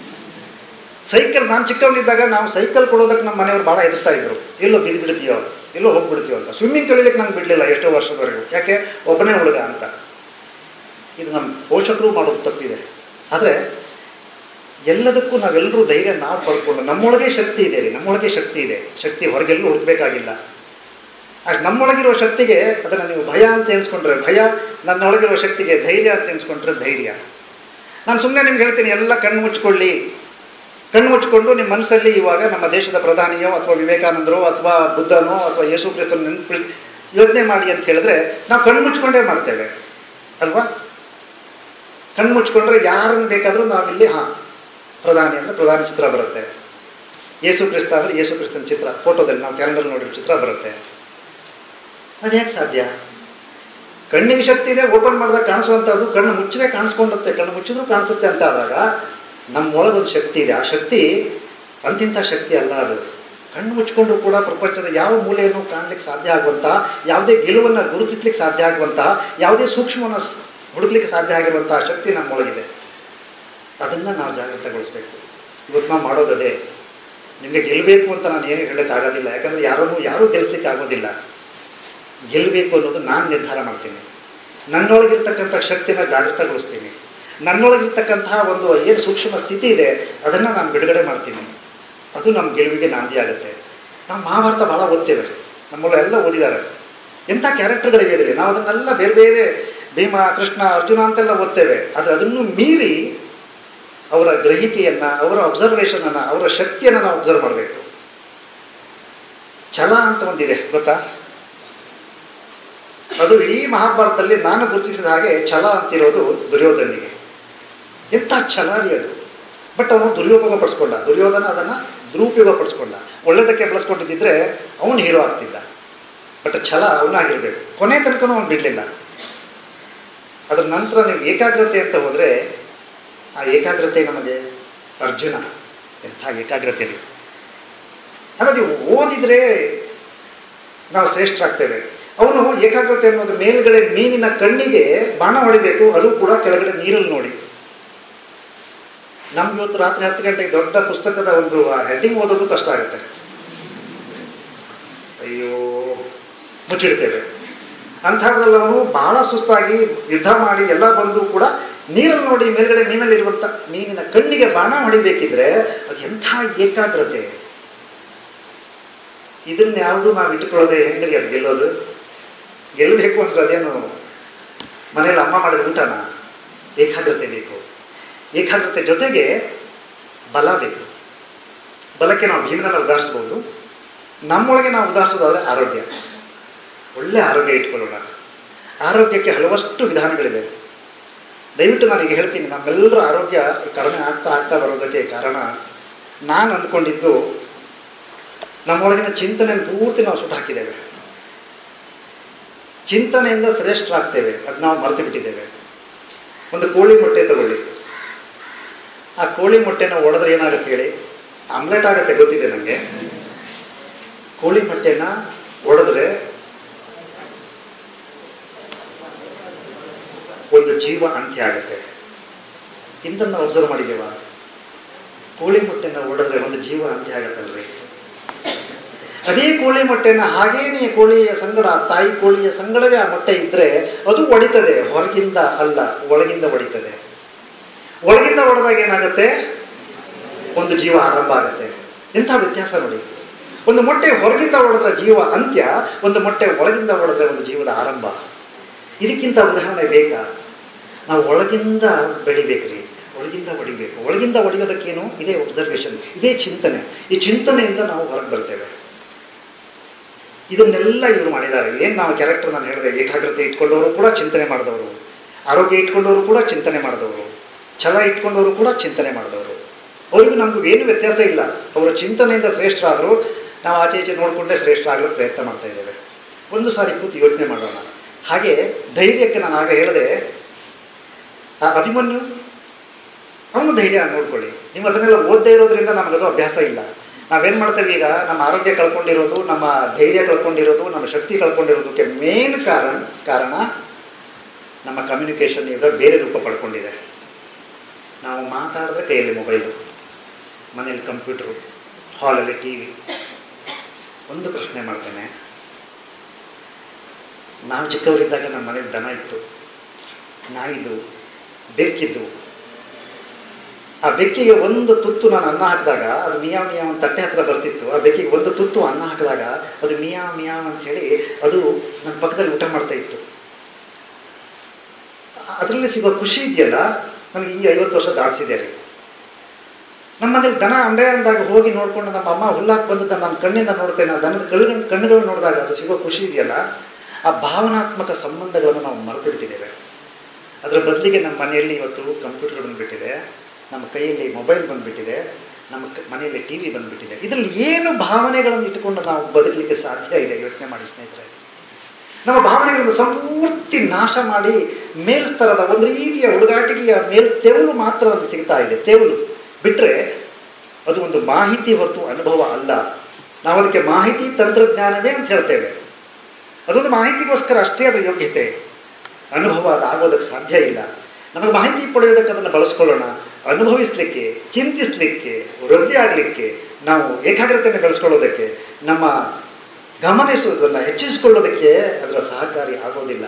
ಸೈಕಲ್, ನಾನು ಚಿಕ್ಕವನಿದ್ದಾಗ ನಾವು ಸೈಕಲ್ ಕೊಡೋದಕ್ಕೆ ನಮ್ಮ ಮನೆಯವರು ಭಾಳ ಹೆದರ್ತಾ ಇದ್ರು. ಎಲ್ಲೋ ಬಿದ್ದು ಬಿಡ್ತೀಯೋ, ಎಲ್ಲೋ ಹೋಗ್ಬಿಡ್ತೀಯೋ ಅಂತ. ಸ್ವಿಮ್ಮಿಂಗ್ ಕಲೀಲಿಕ್ಕೆ ನಂಗೆ ಬಿಡಲಿಲ್ಲ ಎಷ್ಟೋ ವರ್ಷದವರೆಗೂ. ಯಾಕೆ? ಒಬ್ಬನೇ ಹುಡುಗ ಅಂತ. ಇದು ನಮ್ಮ ಪೋಷಕರು ಮಾಡೋದು ತಪ್ಪಿದೆ. ಆದರೆ ಎಲ್ಲದಕ್ಕೂ ನಾವೆಲ್ಲರೂ ಧೈರ್ಯ ನಾವು ಪಡ್ಕೊಂಡು, ನಮ್ಮೊಳಗೆ ಶಕ್ತಿ ಇದೆ ರೀ, ನಮ್ಮೊಳಗೆ ಶಕ್ತಿ ಇದೆ. ಶಕ್ತಿ ಹೊರಗೆಲ್ಲೂ ಹುಡುಕಬೇಕಾಗಿಲ್ಲ. ಅಷ್ಟು ನಮ್ಮೊಳಗಿರೋ ಶಕ್ತಿಗೆ ಅದನ್ನು ನೀವು ಭಯ ಅಂತ ಎಣಿಸ್ಕೊಂಡ್ರೆ ಭಯ, ನನ್ನೊಳಗಿರೋ ಶಕ್ತಿಗೆ ಧೈರ್ಯ ಅಂತ ಎಣಿಸ್ಕೊಂಡ್ರೆ ಧೈರ್ಯ. ನಾನು ಸುಮ್ಮನೆ ನಿಮ್ಗೆ ಹೇಳ್ತೀನಿ, ಎಲ್ಲ ಕಣ್ಣು ಮುಚ್ಕೊಳ್ಳಿ. ಕಣ್ಣು ಮುಚ್ಕೊಂಡು ನಿಮ್ಮ ಮನಸ್ಸಲ್ಲಿ ಇವಾಗ ನಮ್ಮ ದೇಶದ ಪ್ರಧಾನಿಯೋ ಅಥವಾ ವಿವೇಕಾನಂದರೋ ಅಥವಾ ಬುದ್ಧನೋ ಅಥವಾ ಯೇಸು ಕ್ರಿಸ್ತನ ನೆನಪು ಯೋಚನೆ ಮಾಡಿ ಅಂತ ಹೇಳಿದ್ರೆ ನಾವು ಕಣ್ಣು ಮುಚ್ಕೊಂಡೇ ಮಾಡ್ತೇವೆ ಅಲ್ವಾ? ಕಣ್ಣು ಮುಚ್ಕೊಂಡ್ರೆ ಯಾರನ್ನು ಬೇಕಾದರೂ ನಾವಿಲ್ಲಿ ಹಾಂ ಪ್ರಧಾನಿ ಅಂದರೆ ಪ್ರಧಾನಿ ಚಿತ್ರ ಬರುತ್ತೆ, ಯೇಸು ಕ್ರಿಸ್ತ ಅಂದರೆ ಯೇಸು ಕ್ರಿಸ್ತನ ಚಿತ್ರ ಫೋಟೋದಲ್ಲಿ ನಾವು ಕ್ಯಾಲೆಂಡರ್ ನೋಡಿರೋ ಚಿತ್ರ ಬರುತ್ತೆ. ಅದು ಯಾಕೆ ಸಾಧ್ಯ? ಕಣ್ಣಿಗೆ ಶಕ್ತಿ ಇದೆ, ಓಪನ್ ಮಾಡಿದಾಗ ಕಾಣಿಸುವಂಥದ್ದು. ಕಣ್ಣು ಮುಚ್ಚಲೇ ಕಾಣಿಸ್ಕೊಂಡುತ್ತೆ, ಕಣ್ಣು ಮುಚ್ಚಿದ್ರೂ ಕಾಣಿಸುತ್ತೆ ಅಂತ ಆದಾಗ ನಮ್ಮೊಳಗೊಂದು ಶಕ್ತಿ ಇದೆ. ಆ ಶಕ್ತಿ ಅಂತಿಂಥ ಶಕ್ತಿ ಅಲ್ಲ. ಅದು ಕಣ್ಣು ಮುಚ್ಕೊಂಡ್ರೂ ಕೂಡ ಪ್ರಪಂಚದ ಯಾವ ಮೂಲೆಯನ್ನು ಕಾಣಲಿಕ್ಕೆ ಸಾಧ್ಯ ಆಗುವಂಥ, ಯಾವುದೇ ಗೆಲುವನ್ನು ಗುರುತಿಸ್ಲಿಕ್ಕೆ ಸಾಧ್ಯ ಆಗುವಂಥ, ಯಾವುದೇ ಸೂಕ್ಷ್ಮವನ್ನು ಹುಡುಕ್ಲಿಕ್ಕೆ ಸಾಧ್ಯ ಆಗಿರುವಂಥ ಶಕ್ತಿ ನಮ್ಮೊಳಗಿದೆ. ಅದನ್ನು ನಾವು ಜಾಗೃತಗೊಳಿಸಬೇಕು. ಇವತ್ತು ನಾವು ಮಾಡೋದದೇ. ನಿಮಗೆ ಗೆಲ್ಲಬೇಕು ಅಂತ ನಾನು ಏನೂ ಹೇಳೋಕ್ಕಾಗೋದಿಲ್ಲ, ಯಾಕಂದರೆ ಯಾರನ್ನೂ ಯಾರೂ ಗೆಲ್ಲಿಸ್ಲಿಕ್ಕೆ ಆಗೋದಿಲ್ಲ. ಗೆಲ್ಲಬೇಕು ಅನ್ನೋದು ನಾನು ನಿರ್ಧಾರ ಮಾಡ್ತೀನಿ. ನನ್ನೊಳಗಿರ್ತಕ್ಕಂಥ ಶಕ್ತಿನ ಜಾಗೃತಗೊಳಿಸ್ತೀನಿ. ನನ್ನೊಳಗಿರ್ತಕ್ಕಂತಹ ಒಂದು ಏನು ಸೂಕ್ಷ್ಮ ಸ್ಥಿತಿ ಇದೆ ಅದನ್ನು ನಾನು ಬಿಡುಗಡೆ ಮಾಡ್ತೀನಿ. ಅದು ನಮ್ಮ ಗೆಲುವಿಗೆ ನಾಂದಿ ಆಗುತ್ತೆ. ನಾವು ಮಹಾಭಾರತ ಭಾಳ ಓದ್ತೇವೆ, ನಮ್ಮಲ್ಲ ಎಲ್ಲ ಓದಿದ್ದಾರೆ. ಎಂಥ ಕ್ಯಾರೆಕ್ಟರ್ಗಳಿವೆ ಇದರಲ್ಲಿ. ನಾವು ಅದನ್ನೆಲ್ಲ ಬೇರೆ ಬೇರೆ ಭೀಮ, ಕೃಷ್ಣ, ಅರ್ಜುನ ಅಂತೆಲ್ಲ ಓದ್ತೇವೆ. ಆದರೆ ಅದನ್ನು ಮೀರಿ ಅವರ ಗ್ರಹಿಕೆಯನ್ನು, ಅವರ ಅಬ್ಸರ್ವೇಷನನ್ನು, ಅವರ ಶಕ್ತಿಯನ್ನು ನಾವು ಅಬ್ಸರ್ವ್ ಮಾಡಬೇಕು. ಛಲ ಅಂತ ಒಂದಿದೆ ಗೊತ್ತಾ? ಅದು ಇಡೀ ಮಹಾಭಾರತದಲ್ಲಿ ನಾನು ಗುರುತಿಸಿದ ಹಾಗೆ ಛಲ ಅಂತಿರೋದು ದುರ್ಯೋಧನಿಗೆ. ಎಂಥ ಛಲ ರೀ ಅದು. ಬಟ್ ಅವನು ದುರ್ಯೋಪಯೋಗ ಪಡಿಸ್ಕೊಂಡ. ದುರ್ಯೋಧನ ಅದನ್ನು ದುರುಪಯೋಗ ಪಡಿಸ್ಕೊಂಡ. ಒಳ್ಳೆಯದಕ್ಕೆ ಬಳಸ್ಕೊಂಡಿದ್ದಿದ್ರೆ ಅವನು ಹೀರೋ ಆಗ್ತಿದ್ದ. ಬಟ್ ಛಲ ಅವನಾಗಿರಬೇಕು. ಕೊನೆ ತನಕನೂ ಅವನು ಬಿಡಲಿಲ್ಲ. ಅದರ ನಂತರ ನೀವು ಏಕಾಗ್ರತೆ ಅಂತ ಹೋದರೆ ಆ ಏಕಾಗ್ರತೆ ನಮಗೆ ಅರ್ಜುನ ಎಂಥ ಏಕಾಗ್ರತೆ ರೀ. ಹಾಗಾಗಿ ಓದಿದರೆ ನಾವು ಶ್ರೇಷ್ಠರಾಗ್ತೇವೆ. ಅವನು ಏಕಾಗ್ರತೆ ಅನ್ನೋದು ಮೇಲ್ಗಡೆ ಮೀನಿನ ಕಣ್ಣಿಗೆ ಬಾಣ ಹೊಡಿಬೇಕು, ಅದು ಕೂಡ ಕೆಳಗಡೆ ನೀರಲ್ಲಿ ನೋಡಿ. ನಮ್ಗೆ ಇವತ್ತು ರಾತ್ರಿ ಹತ್ತು ಗಂಟೆಗೆ ದೊಡ್ಡ ಪುಸ್ತಕದ ಒಂದು ಹೆಡ್ಡಿಂಗ್ ಓದೋದು ಕಷ್ಟ ಆಗುತ್ತೆ. ಅಯ್ಯೋ ಮುಚ್ಚಿಡ್ತೇವೆ. ಅಂಥದ್ರಲ್ಲಿ ಅವನು ಭಾಳ ಸುಸ್ತಾಗಿ ಯುದ್ಧ ಮಾಡಿ ಎಲ್ಲ ಬಂದು ಕೂಡ ನೀರಲ್ಲಿ ನೋಡಿ ಮೇಲ್ಗಡೆ ಮೀನಲ್ಲಿರುವಂಥ ಮೀನಿನ ಕಣ್ಣಿಗೆ ಬಾಣ ಹೊಡಿಬೇಕಿದ್ರೆ ಅದು ಎಂಥ ಏಕಾಗ್ರತೆ. ಇದನ್ನ ಯಾವುದು ನಾವು ಇಟ್ಟುಕೊಳ್ಳೋದೆ ಹೆಂಗ್ರಿ ಅದು ಗೆಲ್ಲೋದು? ಗೆಲ್ಲಬೇಕು ಅಂದ್ರೆ ಅದೇನು ಮನೇಲಿ ಅಮ್ಮ ಮಾಡಿದ ಊಟನ? ಏಕಾಗ್ರತೆ ಬೇಕು. ಏಕಾಗ್ರತೆ ಜೊತೆಗೆ ಬಲ ಬೇಕು. ಬಲಕ್ಕೆ ನಾವು ಭೀಮನನ್ನು ಉದಾಹರಿಸ್ಬೋದು. ನಮ್ಮೊಳಗೆ ನಾವು ಉದಾಹರಿಸೋದಾದರೆ ಆರೋಗ್ಯ, ಒಳ್ಳೆ ಆರೋಗ್ಯ ಇಟ್ಕೊಳ್ಳೋಣ. ಆರೋಗ್ಯಕ್ಕೆ ಹಲವಷ್ಟು ವಿಧಾನಗಳಿವೆ. ದಯವಿಟ್ಟು ನಾನೀಗ ಹೇಳ್ತೀನಿ, ನಮ್ಮೆಲ್ಲರ ಆರೋಗ್ಯ ಕಡಿಮೆ ಆಗ್ತಾ ಆಗ್ತಾ ಬರೋದಕ್ಕೆ ಕಾರಣ ನಾನು ಅಂದ್ಕೊಂಡಿದ್ದು ನಮ್ಮೊಳಗಿನ ಚಿಂತನೆಯನ್ನು ಪೂರ್ತಿ ನಾವು ಸುಟ್ಟು ಹಾಕಿದ್ದೇವೆ. ಚಿಂತನೆಯಿಂದ ಶ್ರೇಷ್ಠರಾಗ್ತೇವೆ, ಅದು ನಾವು ಮರೆತು ಬಿಟ್ಟಿದ್ದೇವೆ. ಒಂದು ಕೋಳಿ ಮೊಟ್ಟೆ ತಗೊಳ್ಳಿ. ಆ ಕೋಳಿ ಮೊಟ್ಟೆನ ಒಡೆದ್ರೆ ಏನಾಗುತ್ತೆ ಹೇಳಿ? ಆಮ್ಲೆಟ್ ಆಗುತ್ತೆ, ಗೊತ್ತಿದೆ ನನಗೆ. ಕೋಳಿ ಮೊಟ್ಟೆನ ಒಡೆದ್ರೆ ಒಂದು ಜೀವ ಅಂತ್ಯ ಆಗುತ್ತೆ. ಇಂದನ್ನು ಅಬ್ಸರ್ವ್ ಮಾಡಿದ್ದೇವ? ಕೋಳಿ ಮೊಟ್ಟೆನ ಒಡೆದ್ರೆ ಒಂದು ಜೀವ ಅಂತ್ಯ ಆಗತ್ತಲ್ರಿ. ಅದೇ ಕೋಳಿ ಮೊಟ್ಟೆನ ಹಾಗೇನೆ ಕೋಳಿಯ ಸಂಗಡ, ತಾಯಿ ಕೋಳಿಯ ಸಂಗಡವೇ ಆ ಮೊಟ್ಟೆ ಇದ್ದರೆ ಅದು ಒಡಿತದೆ, ಹೊರಗಿಂದ ಅಲ್ಲ, ಒಳಗಿಂದ ಒಡಿತದೆ. ಒಳಗಿಂದ ಒಡೆದಾಗ ಏನಾಗುತ್ತೆ? ಒಂದು ಜೀವ ಆರಂಭ ಆಗುತ್ತೆ. ಎಂಥ ವ್ಯತ್ಯಾಸ ನೋಡಿ. ಒಂದು ಮೊಟ್ಟೆ ಹೊರಗಿಂದ ಹೊಡೆದ್ರೆ ಜೀವ ಅಂತ್ಯ, ಒಂದು ಮೊಟ್ಟೆ ಒಳಗಿಂದ ಹೊಡೆದ್ರೆ ಒಂದು ಜೀವದ ಆರಂಭ. ಇದಕ್ಕಿಂತ ಉದಾಹರಣೆ ಬೇಕಾ? ನಾವು ಒಳಗಿಂದ ಬೆಳಿಬೇಕ್ರಿ, ಒಳಗಿಂದ ಹೊಡಿಬೇಕು. ಒಳಗಿಂದ ಹೊಡೆಯೋದಕ್ಕೇನು? ಇದೇ ಒಬ್ಸರ್ವೇಷನ್, ಇದೇ ಚಿಂತನೆ. ಈ ಚಿಂತನೆಯಿಂದ ನಾವು ಹೊರಗೆ ಬರ್ತೇವೆ. ಇದನ್ನೆಲ್ಲ ಇವರು ಮಾಡಿದ್ದಾರೆ. ಏನು ನಾವು ಕ್ಯಾರೆಕ್ಟರ್ ನಾನು ಹೇಳಿದೆ, ಏಕಾಗ್ರತೆ ಇಟ್ಕೊಂಡವರು ಕೂಡ ಚಿಂತನೆ ಮಾಡಿದವರು, ಆರೋಗ್ಯ ಇಟ್ಕೊಂಡವರು ಕೂಡ ಚಿಂತನೆ ಮಾಡಿದವರು, ಛಲ ಇಟ್ಕೊಂಡವರು ಕೂಡ ಚಿಂತನೆ ಮಾಡಿದವರು. ಅವರಿಗೂ ನಮಗೂ ಏನು ವ್ಯತ್ಯಾಸ ಇಲ್ಲ. ಅವರ ಚಿಂತನೆಯಿಂದ ಶ್ರೇಷ್ಠರಾದರು, ನಾವು ಆಚೆ ಈಚೆ ನೋಡಿಕೊಂಡೇ ಶ್ರೇಷ್ಠ ಆಗಲು ಪ್ರಯತ್ನ ಮಾಡ್ತಾ ಇದ್ದೇವೆ. ಒಂದು ಸಾರಿ ಕೂತು ಯೋಚನೆ ಮಾಡೋಣ. ಹಾಗೆ ಧೈರ್ಯಕ್ಕೆ ನಾನು ಆಗ ಹೇಳಿದೆ, ಆ ಅಭಿಮನ್ಯು ಅವನು ಧೈರ್ಯ ನೋಡ್ಕೊಳ್ಳಿ. ನೀವು ಅದನ್ನೆಲ್ಲ ಓದದೇ ಇರೋದ್ರಿಂದ ನಮಗದು ಅಭ್ಯಾಸ ಇಲ್ಲ. ನಾವೇನು ಮಾಡ್ತೇವೆ ಈಗ, ನಮ್ಮ ಆರೋಗ್ಯ ಕಳ್ಕೊಂಡಿರೋದು, ನಮ್ಮ ಧೈರ್ಯ ಕಳ್ಕೊಂಡಿರೋದು, ನಮ್ಮ ಶಕ್ತಿ ಕಳ್ಕೊಂಡಿರೋದಕ್ಕೆ ಮೇನ್ ಕಾರಣ ಕಾರಣ ನಮ್ಮ ಕಮ್ಯುನಿಕೇಷನ್ ಈಗ ಬೇರೆ ರೂಪ ಪಡ್ಕೊಂಡಿದೆ. ನಾವು ಮಾತಾಡಿದ್ರೆ ಕೈಯಲ್ಲಿ ಮೊಬೈಲು, ಮನೇಲಿ ಕಂಪ್ಯೂಟ್ರು, ಹಾಲಲ್ಲಿ ಟಿ ವಿ. ಒಂದು ಪ್ರಶ್ನೆ ಮಾಡ್ತೇನೆ, ನಾವು ಚಿಕ್ಕವರಿದ್ದಾಗ ನಮ್ಮ ಮನೇಲಿ ದನ ಇತ್ತು, ನಾಯಿದ್ದು, ಬೆಕ್ಕಿದ್ದು. ಆ ಬೆಕ್ಕಿಗೆ ಒಂದು ತುತ್ತು ನಾನು ಅನ್ನ ಹಾಕಿದಾಗ ಅದು ಮಿಯಾವ್ ಮಿಯಾವ್ ಅಂತ ತಟ್ಟೆ ಹತ್ರ ಬರ್ತಿತ್ತು. ಆ ಬೆಕ್ಕಿಗೆ ಒಂದು ತುತ್ತು ಅನ್ನ ಹಾಕಿದಾಗ ಅದು ಮಿಯಾವ್ ಮಿಯಾವ್ ಅಂಥೇಳಿ ಅದು ನನ್ನ ಪಕ್ಕದಲ್ಲಿ ಊಟ ಮಾಡ್ತಾ ಇತ್ತು. ಅದರಲ್ಲಿ ಸಿಗೋ ಖುಷಿ ಇದೆಯಲ್ಲ, ನನಗೆ ಈ ಐವತ್ತು ವರ್ಷ ದಾಟಿಸಿದೆ ರೀ. ನಮ್ಮ ಮನೇಲಿ ದನ ಅಂಬೆ ಅಂದಾಗ ಹೋಗಿ ನೋಡಿಕೊಂಡು ನಮ್ಮ ಅಮ್ಮ ಹುಲ್ಲಾಕ್ ಬಂದದ್ದು ನಾನು ಕಣ್ಣಿಂದ ನೋಡ್ತೇನೆ. ಆ ದನದ ಕಣ್ಣು ಕಣ್ಣುಗಳನ್ನು ನೋಡಿದಾಗ ಅದು ಸಿಗೋ ಖುಷಿ ಇದೆಯಲ್ಲ, ಆ ಭಾವನಾತ್ಮಕ ಸಂಬಂಧಗಳನ್ನು ನಾವು ಮರೆತು ಬಿಟ್ಟಿದ್ದೇವೆ. ಅದರ ಬದಲಿಗೆ ನಮ್ಮ ಮನೆಯಲ್ಲಿ ಇವತ್ತು ಕಂಪ್ಯೂಟರ್ ಬಂದುಬಿಟ್ಟಿದೆ, ನಮ್ಮ ಕೈಯಲ್ಲಿ ಮೊಬೈಲ್ ಬಂದುಬಿಟ್ಟಿದೆ, ನಮ್ಮ ಕ ಮನೆಯಲ್ಲಿ ಟಿ ವಿ ಬಂದುಬಿಟ್ಟಿದೆ. ಇದರಲ್ಲಿ ಏನು ಭಾವನೆಗಳನ್ನು ಇಟ್ಟುಕೊಂಡು ನಾವು ಬದುಕಲಿಕ್ಕೆ ಸಾಧ್ಯ ಇದೆ? ಯೋಚನೆ ಮಾಡಿ ಸ್ನೇಹಿತರೆ. ನಮ್ಮ ಭಾವನೆಗಳನ್ನು ಸಂಪೂರ್ತಿ ನಾಶ ಮಾಡಿ ಮೇಲ್ಸ್ತರದ ಒಂದು ರೀತಿಯ ಹುಡುಗಾಟಿಕೆಯ ಮೇಲ್ ತೆವಲು ಮಾತ್ರ ನಮಗೆ ಸಿಗ್ತಾ ಇದೆ. ತೆವಲು ಬಿಟ್ಟರೆ ಅದು ಒಂದು ಮಾಹಿತಿ ಹೊರತು ಅನುಭವ ಅಲ್ಲ. ನಾವು ಅದಕ್ಕೆ ಮಾಹಿತಿ ತಂತ್ರಜ್ಞಾನವೇ ಅಂತ ಹೇಳ್ತೇವೆ. ಅದೊಂದು ಮಾಹಿತಿಗೋಸ್ಕರ ಅಷ್ಟೇ ಅದರ ಯೋಗ್ಯತೆ. ಅನುಭವ ಅದು ಆಗೋದಕ್ಕೆ ಸಾಧ್ಯ ಇಲ್ಲ. ನಮಗೆ ಮಾಹಿತಿ ಪಡೆಯೋದಕ್ಕೆ ಅದನ್ನು ಬಳಸ್ಕೊಳ್ಳೋಣ. ಅನುಭವಿಸಲಿಕ್ಕೆ, ಚಿಂತಿಸಲಿಕ್ಕೆ, ವೃದ್ಧಿ ಆಗಲಿಕ್ಕೆ, ನಾವು ಏಕಾಗ್ರತೆಯನ್ನು ಬೆಳೆಸ್ಕೊಳ್ಳೋದಕ್ಕೆ, ನಮ್ಮ ಗಮನಿಸುವುದನ್ನು ಹೆಚ್ಚಿಸಿಕೊಳ್ಳೋದಕ್ಕೆ ಅದರ ಸಹಕಾರಿ ಆಗೋದಿಲ್ಲ.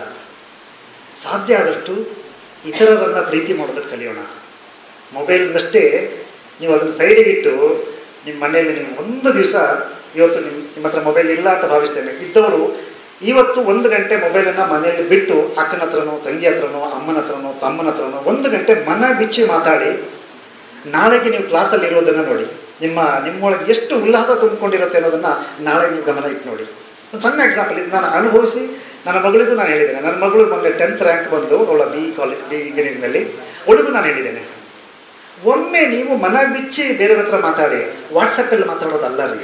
ಸಾಧ್ಯ ಆದಷ್ಟು ಇತರರನ್ನು ಪ್ರೀತಿ ಮಾಡೋದಕ್ಕೆ ಕಲಿಯೋಣ. ಮೊಬೈಲ್ನಷ್ಟೇ ನೀವು ಅದನ್ನು ಸೈಡಿಗಿಟ್ಟು ನಿಮ್ಮ ಮನೆಯಲ್ಲಿ ನೀವು ಒಂದು ದಿವಸ, ಇವತ್ತು ನಿಮ್ಮ ನಿಮ್ಮ ಹತ್ರ ಮೊಬೈಲ್ ಇಲ್ಲ ಅಂತ ಭಾವಿಸ್ತೇನೆ, ಇದ್ದವರು ಇವತ್ತು ಒಂದು ಗಂಟೆ ಮೊಬೈಲನ್ನು ಮನೆಯಲ್ಲಿ ಬಿಟ್ಟು ಅಕ್ಕನ ಹತ್ರನೋ, ತಂಗಿ ಹತ್ರನೋ, ಅಮ್ಮನ ಹತ್ರನೋ, ತಮ್ಮನ ಹತ್ರನೋ ಒಂದು ಗಂಟೆ ಮನ ಬಿಚ್ಚಿ ಮಾತಾಡಿ, ನಾಳೆಗೆ ನೀವು ಕ್ಲಾಸಲ್ಲಿ ಇರೋದನ್ನು ನೋಡಿ. ನಿಮ್ಮ ನಿಮ್ಮೊಳಗೆ ಎಷ್ಟು ಉಲ್ಲಾಸ ತುಂಬಿಕೊಂಡಿರುತ್ತೆ ಅನ್ನೋದನ್ನು ನಾಳೆ ನೀವು ಗಮನ ಇಟ್ಟು ನೋಡಿ. ಒಂದು ಸಣ್ಣ ಎಕ್ಸಾಂಪಲ್ ಇದು ನಾನು ಅನುಭವಿಸಿ ನನ್ನ ಮಗಳಿಗೂ ನಾನು ಹೇಳಿದ್ದೇನೆ. ನನ್ನ ಮಗಳು ಮೊನ್ನೆ ಟೆಂತ್ ರ್ಯಾಂಕ್ ಬಂದು ಅವಳ ಬಿ ಕಾಲೇಜ್ ಬಿ ಇಂಜಿನಿಯರಿಂಗ್ನಲ್ಲಿ, ಅವಳಿಗೂ ನಾನು ಹೇಳಿದ್ದೇನೆ, ಒಮ್ಮೆ ನೀವು ಮನ ಬಿಚ್ಚಿ ಬೇರೆಯವ್ರ ಹತ್ರ ಮಾತಾಡಿ. ವಾಟ್ಸಪ್ಪಲ್ಲಿ ಮಾತಾಡೋದಲ್ಲ ರೀ,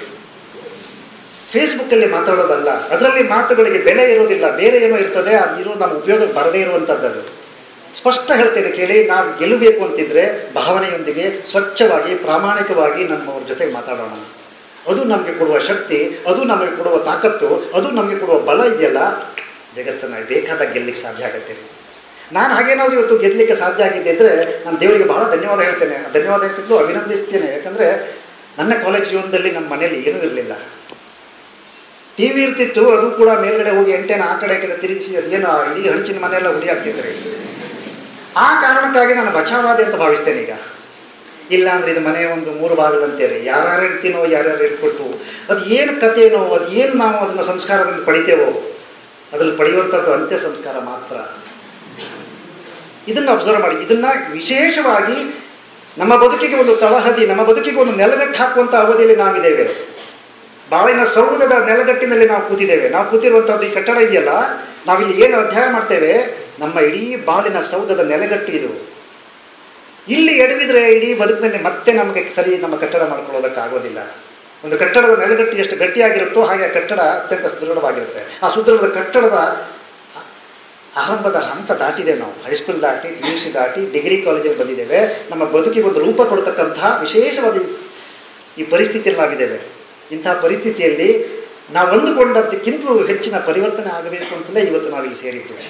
ಫೇಸ್ಬುಕ್ಕಲ್ಲಿ ಮಾತಾಡೋದಲ್ಲ. ಅದರಲ್ಲಿ ಮಾತುಗಳಿಗೆ ಬೆಲೆ ಇರೋದಿಲ್ಲ, ಬೇರೆ ಏನೋ ಇರ್ತದೆ, ಅದು ಇರೋ ನಮ್ಮ ಉಪಯೋಗಕ್ಕೆ ಬರದೇ ಇರುವಂಥದ್ದು. ಅದು ಸ್ಪಷ್ಟ ಹೇಳ್ತೇನೆ ಕೇಳಿ. ನಾವು ಗೆಲ್ಲಬೇಕು ಅಂತಿದ್ರೆ ಭಾವನೆಯೊಂದಿಗೆ ಸ್ವಚ್ಛವಾಗಿ ಪ್ರಾಮಾಣಿಕವಾಗಿ ನಮ್ಮವ್ರ ಜೊತೆಗೆ ಮಾತಾಡೋಣ. ಅದು ನಮಗೆ ಕೊಡುವ ಶಕ್ತಿ, ಅದು ನಮಗೆ ಕೊಡುವ ತಾಕತ್ತು, ಅದು ನಮಗೆ ಕೊಡುವ ಬಲ ಇದೆಯಲ್ಲ, ಜಗತ್ತನ್ನು ಬೇಕಾದಾಗ ಗೆಲ್ಲಲಿಕ್ಕೆ ಸಾಧ್ಯ ಆಗುತ್ತೆ ರೀ. ನಾನು ಹಾಗೇನಾದರೂ ಇವತ್ತು ಗೆಲ್ಲಲಿಕ್ಕೆ ಸಾಧ್ಯ ಆಗಿದ್ದೆ ಅಂದರೆ ನಾನು ದೇವರಿಗೆ ಬಹಳ ಧನ್ಯವಾದ ಹೇಳ್ತೇನೆ. ಧನ್ಯವಾದ ಹೇಳ್ತಿದ್ದು ಅಭಿನಂದಿಸ್ತೇನೆ. ಯಾಕಂದರೆ ನನ್ನ ಕಾಲೇಜ್ ಜೀವನದಲ್ಲಿ ನಮ್ಮ ಮನೇಲಿ ಏನೂ ಇರಲಿಲ್ಲ. ಟಿ ವಿ ಇರ್ತಿತ್ತು, ಅದು ಕೂಡ ಮೇಲ್ಗಡೆ ಹೋಗಿ ಎಂಟೇನ ಆ ಕಡೆ ಕಡೆ ತಿರುಗಿಸಿ ಅದೇನು ಇಡೀ ಹಂಚಿನ ಮನೆಯೆಲ್ಲ ಉಡಿ ಆಗ್ತಿತ್ತು ರೀ. ಆ ಕಾರಣಕ್ಕಾಗಿ ನಾನು ಬಚಾವಾದೆ ಅಂತ ಭಾವಿಸ್ತೇನೆ ಈಗ. ಇಲ್ಲ ಅಂದರೆ ಇದು ಮನೆ ಒಂದು ಮೂರು ಭಾಗದಂತೇರಿ, ಯಾರ್ಯಾರು ಇರ್ತೀನೋ ಯಾರ್ಯಾರು ಇಟ್ಕೊಟ್ಟು ಅದು ಏನು ಕಥೆನೋ, ಅದು ಏನು ನಾವು ಅದನ್ನು ಸಂಸ್ಕಾರದಲ್ಲಿ ಪಡಿತೇವೋ ಅದ್ರಲ್ಲಿ ಪಡೆಯುವಂಥದ್ದು ಅಂತ್ಯ ಸಂಸ್ಕಾರ ಮಾತ್ರ. ಇದನ್ನು ಅಬ್ಸರ್ವ್ ಮಾಡಿ. ಇದನ್ನು ವಿಶೇಷವಾಗಿ ನಮ್ಮ ಬದುಕಿಗೆ ಒಂದು ತಳಹದಿ, ನಮ್ಮ ಬದುಕಿಗೆ ಒಂದು ನೆಲಗಟ್ಟು ಹಾಕುವಂಥ ಅವಧಿಯಲ್ಲಿ ನಾವಿದ್ದೇವೆ. ಬಾಳಿನ ಸೌಧದ ನೆಲಗಟ್ಟಿನಲ್ಲಿ ನಾವು ಕೂತಿದ್ದೇವೆ. ನಾವು ಕೂತಿರುವಂಥದ್ದು ಈ ಕಟ್ಟಡ ಇದೆಯಲ್ಲ, ನಾವಿಲ್ಲಿ ಏನು ಅಧ್ಯಯನ ಮಾಡ್ತೇವೆ, ನಮ್ಮ ಇಡೀ ಬಾಳಿನ ಸೌಧದ ನೆಲಗಟ್ಟು ಇದು. ಇಲ್ಲಿ ಎಡವಿದ್ರೆ ಇಡೀ ಬದುಕಿನಲ್ಲಿ ಮತ್ತೆ ನಮಗೆ ಸರಿ ನಮ್ಮ ಕಟ್ಟಡ ಮಾಡ್ಕೊಳ್ಳೋದಕ್ಕಾಗೋದಿಲ್ಲ. ಒಂದು ಕಟ್ಟಡದ ನೆಲಗಟ್ಟು ಎಷ್ಟು ಗಟ್ಟಿಯಾಗಿರುತ್ತೋ ಹಾಗೆ ಆ ಕಟ್ಟಡ ಅತ್ಯಂತ ಸುದೃಢವಾಗಿರುತ್ತೆ. ಆ ಸುದೃಢದ ಕಟ್ಟಡದ ಆರಂಭದ ಹಂತ ದಾಟಿದೆ ನಾವು. ಹೈಸ್ಕೂಲ್ ದಾಟಿ, ಪಿ ಯು ಸಿ ದಾಟಿ, ಡಿಗ್ರಿ ಕಾಲೇಜಲ್ಲಿ ಬಂದಿದ್ದೇವೆ. ನಮ್ಮ ಬದುಕಿಗೆ ಒಂದು ರೂಪ ಕೊಡ್ತಕ್ಕಂತಹ ವಿಶೇಷವಾದ ಈ ಪರಿಸ್ಥಿತಿಯಲ್ಲಿ ನಾವಿದ್ದೇವೆ. ಇಂತಹ ಪರಿಸ್ಥಿತಿಯಲ್ಲಿ ನಾವು ಅಂದುಕೊಂಡದ್ದಕ್ಕಿಂತಲೂ ಹೆಚ್ಚಿನ ಪರಿವರ್ತನೆ ಆಗಬೇಕು ಅಂತಲೇ ಇವತ್ತು ನಾವಿಲ್ಲಿ ಸೇರಿದ್ದೇವೆ.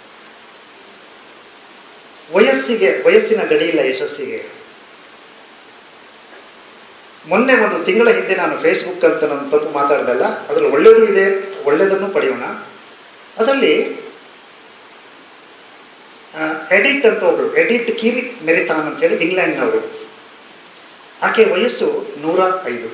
ವಯಸ್ಸಿಗೆ ವಯಸ್ಸಿನ ಗಡಿಯಿಲ್ಲ ಯಶಸ್ಸಿಗೆ. ಮೊನ್ನೆ ಒಂದು ತಿಂಗಳ ಹಿಂದೆ ನಾನು ಫೇಸ್ಬುಕ್ ಅಂತ ನಾನು ತಪ್ಪು ಮಾತಾಡ್ದಲ್ಲ, ಅದರಲ್ಲಿ ಒಳ್ಳೆಯದು ಇದೆ, ಒಳ್ಳೆಯದನ್ನು ಪಡೆಯೋಣ. ಅದರಲ್ಲಿ ಎಡಿಟ್ ಅಂತ ಒಬ್ಬಳು, ಎಡಿಟ್ ಕಿರಿ ಮೆರಿತಾನ್ ಅಂತೇಳಿ ಇಂಗ್ಲೆಂಡ್ನವರು. ಆಕೆ ವಯಸ್ಸು ನೂರ ಐದು.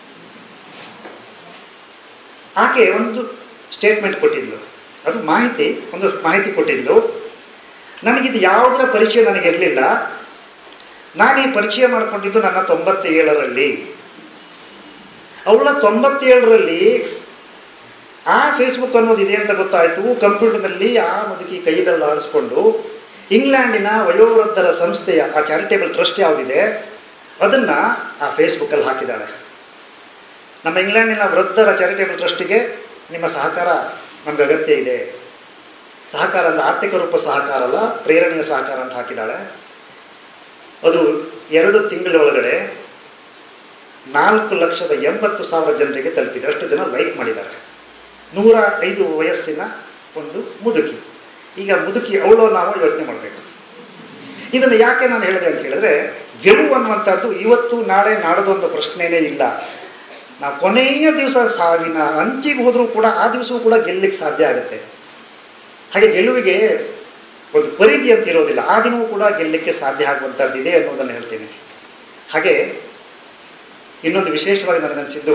ಆಕೆ ಒಂದು ಸ್ಟೇಟ್ಮೆಂಟ್ ಕೊಟ್ಟಿದ್ಲು, ಅದು ಮಾಹಿತಿ, ಒಂದು ಮಾಹಿತಿ ಕೊಟ್ಟಿದ್ಲು. ನನಗಿದು ಯಾವುದರ ಪರಿಚಯ ನನಗಿರಲಿಲ್ಲ. ನಾನು ಈ ಪರಿಚಯ ಮಾಡಿಕೊಂಡಿದ್ದು ನನ್ನ ತೊಂಬತ್ತೇಳರಲ್ಲಿ. ಅವಳ ತೊಂಬತ್ತೇಳರಲ್ಲಿ ಆ ಫೇಸ್ಬುಕ್ ಅನ್ನೋದಿದೆ ಅಂತ ಗೊತ್ತಾಯಿತು. ಕಂಪ್ಯೂಟರ್ನಲ್ಲಿ ಆ ಮುದುಕಿ ಕೈ ಬೆರಳು ಆಡಿಸ್ಕೊಂಡು ಇಂಗ್ಲೆಂಡಿನ ವಯೋವೃದ್ಧರ ಸಂಸ್ಥೆಯ ಆ ಚಾರಿಟೇಬಲ್ ಟ್ರಸ್ಟ್ ಯಾವುದಿದೆ ಅದನ್ನು ಆ ಫೇಸ್ಬುಕ್ಕಲ್ಲಿ ಹಾಕಿದ್ದಾಳೆ. ನಮ್ಮ ಇಂಗ್ಲೆಂಡಿನ ವೃದ್ಧರ ಚಾರಿಟೇಬಲ್ ಟ್ರಸ್ಟಿಗೆ ನಿಮ್ಮ ಸಹಕಾರ ನಮಗೆ ಅಗತ್ಯ ಇದೆ. ಸಹಕಾರ ಅಂದರೆ ಆರ್ಥಿಕ ರೂಪ ಸಹಕಾರ ಅಲ್ಲ, ಪ್ರೇರಣೆಯ ಸಹಕಾರ ಅಂತ ಹಾಕಿದ್ದಾಳೆ. ಅದು ಎರಡು ತಿಂಗಳ ಒಳಗಡೆ ನಾಲ್ಕು ಲಕ್ಷದ ಎಂಬತ್ತು ಸಾವಿರ ಜನರಿಗೆ ತಲುಪಿದೆ. ಅಷ್ಟು ಜನ ಲೈಕ್ ಮಾಡಿದ್ದಾರೆ. ನೂರ ಐದು ವಯಸ್ಸಿನ ಒಂದು ಮುದುಕಿ. ಈಗ ಮುದುಕಿ ಅವಳು ನಾವು ಯೋಚನೆ ಮಾಡಬೇಕು. ಇದನ್ನು ಯಾಕೆ ನಾನು ಹೇಳಿದೆ ಅಂತ ಹೇಳಿದ್ರೆ, ಗೆಲುವು ಅನ್ನುವಂಥದ್ದು ಇವತ್ತು ನಾಳೆ ನಾಡೋದು ಅನ್ನೋ ಪ್ರಶ್ನೆಯೇ ಇಲ್ಲ. ನಾವು ಕೊನೆಯ ದಿವಸ ಸಾವಿನ ಅಂಚಿಗೆ ಹೋದರೂ ಕೂಡ ಆ ದಿವಸವೂ ಕೂಡ ಗೆಲ್ಲಲಿಕ್ಕೆ ಸಾಧ್ಯ ಆಗುತ್ತೆ. ಹಾಗೆ ಗೆಲುವಿಗೆ ಒಂದು ಪರಿಧಿ ಅಂತ ಇರೋದಿಲ್ಲ, ಆ ದಿನವೂ ಕೂಡ ಗೆಲ್ಲಲಿಕ್ಕೆ ಸಾಧ್ಯ ಆಗುವಂಥದ್ದಿದೆ ಅನ್ನೋದನ್ನು ಹೇಳ್ತೀನಿ. ಹಾಗೆ ಇನ್ನೊಂದು ವಿಶೇಷವಾಗಿ ನನಗನ್ನಿಸಿದ್ದು,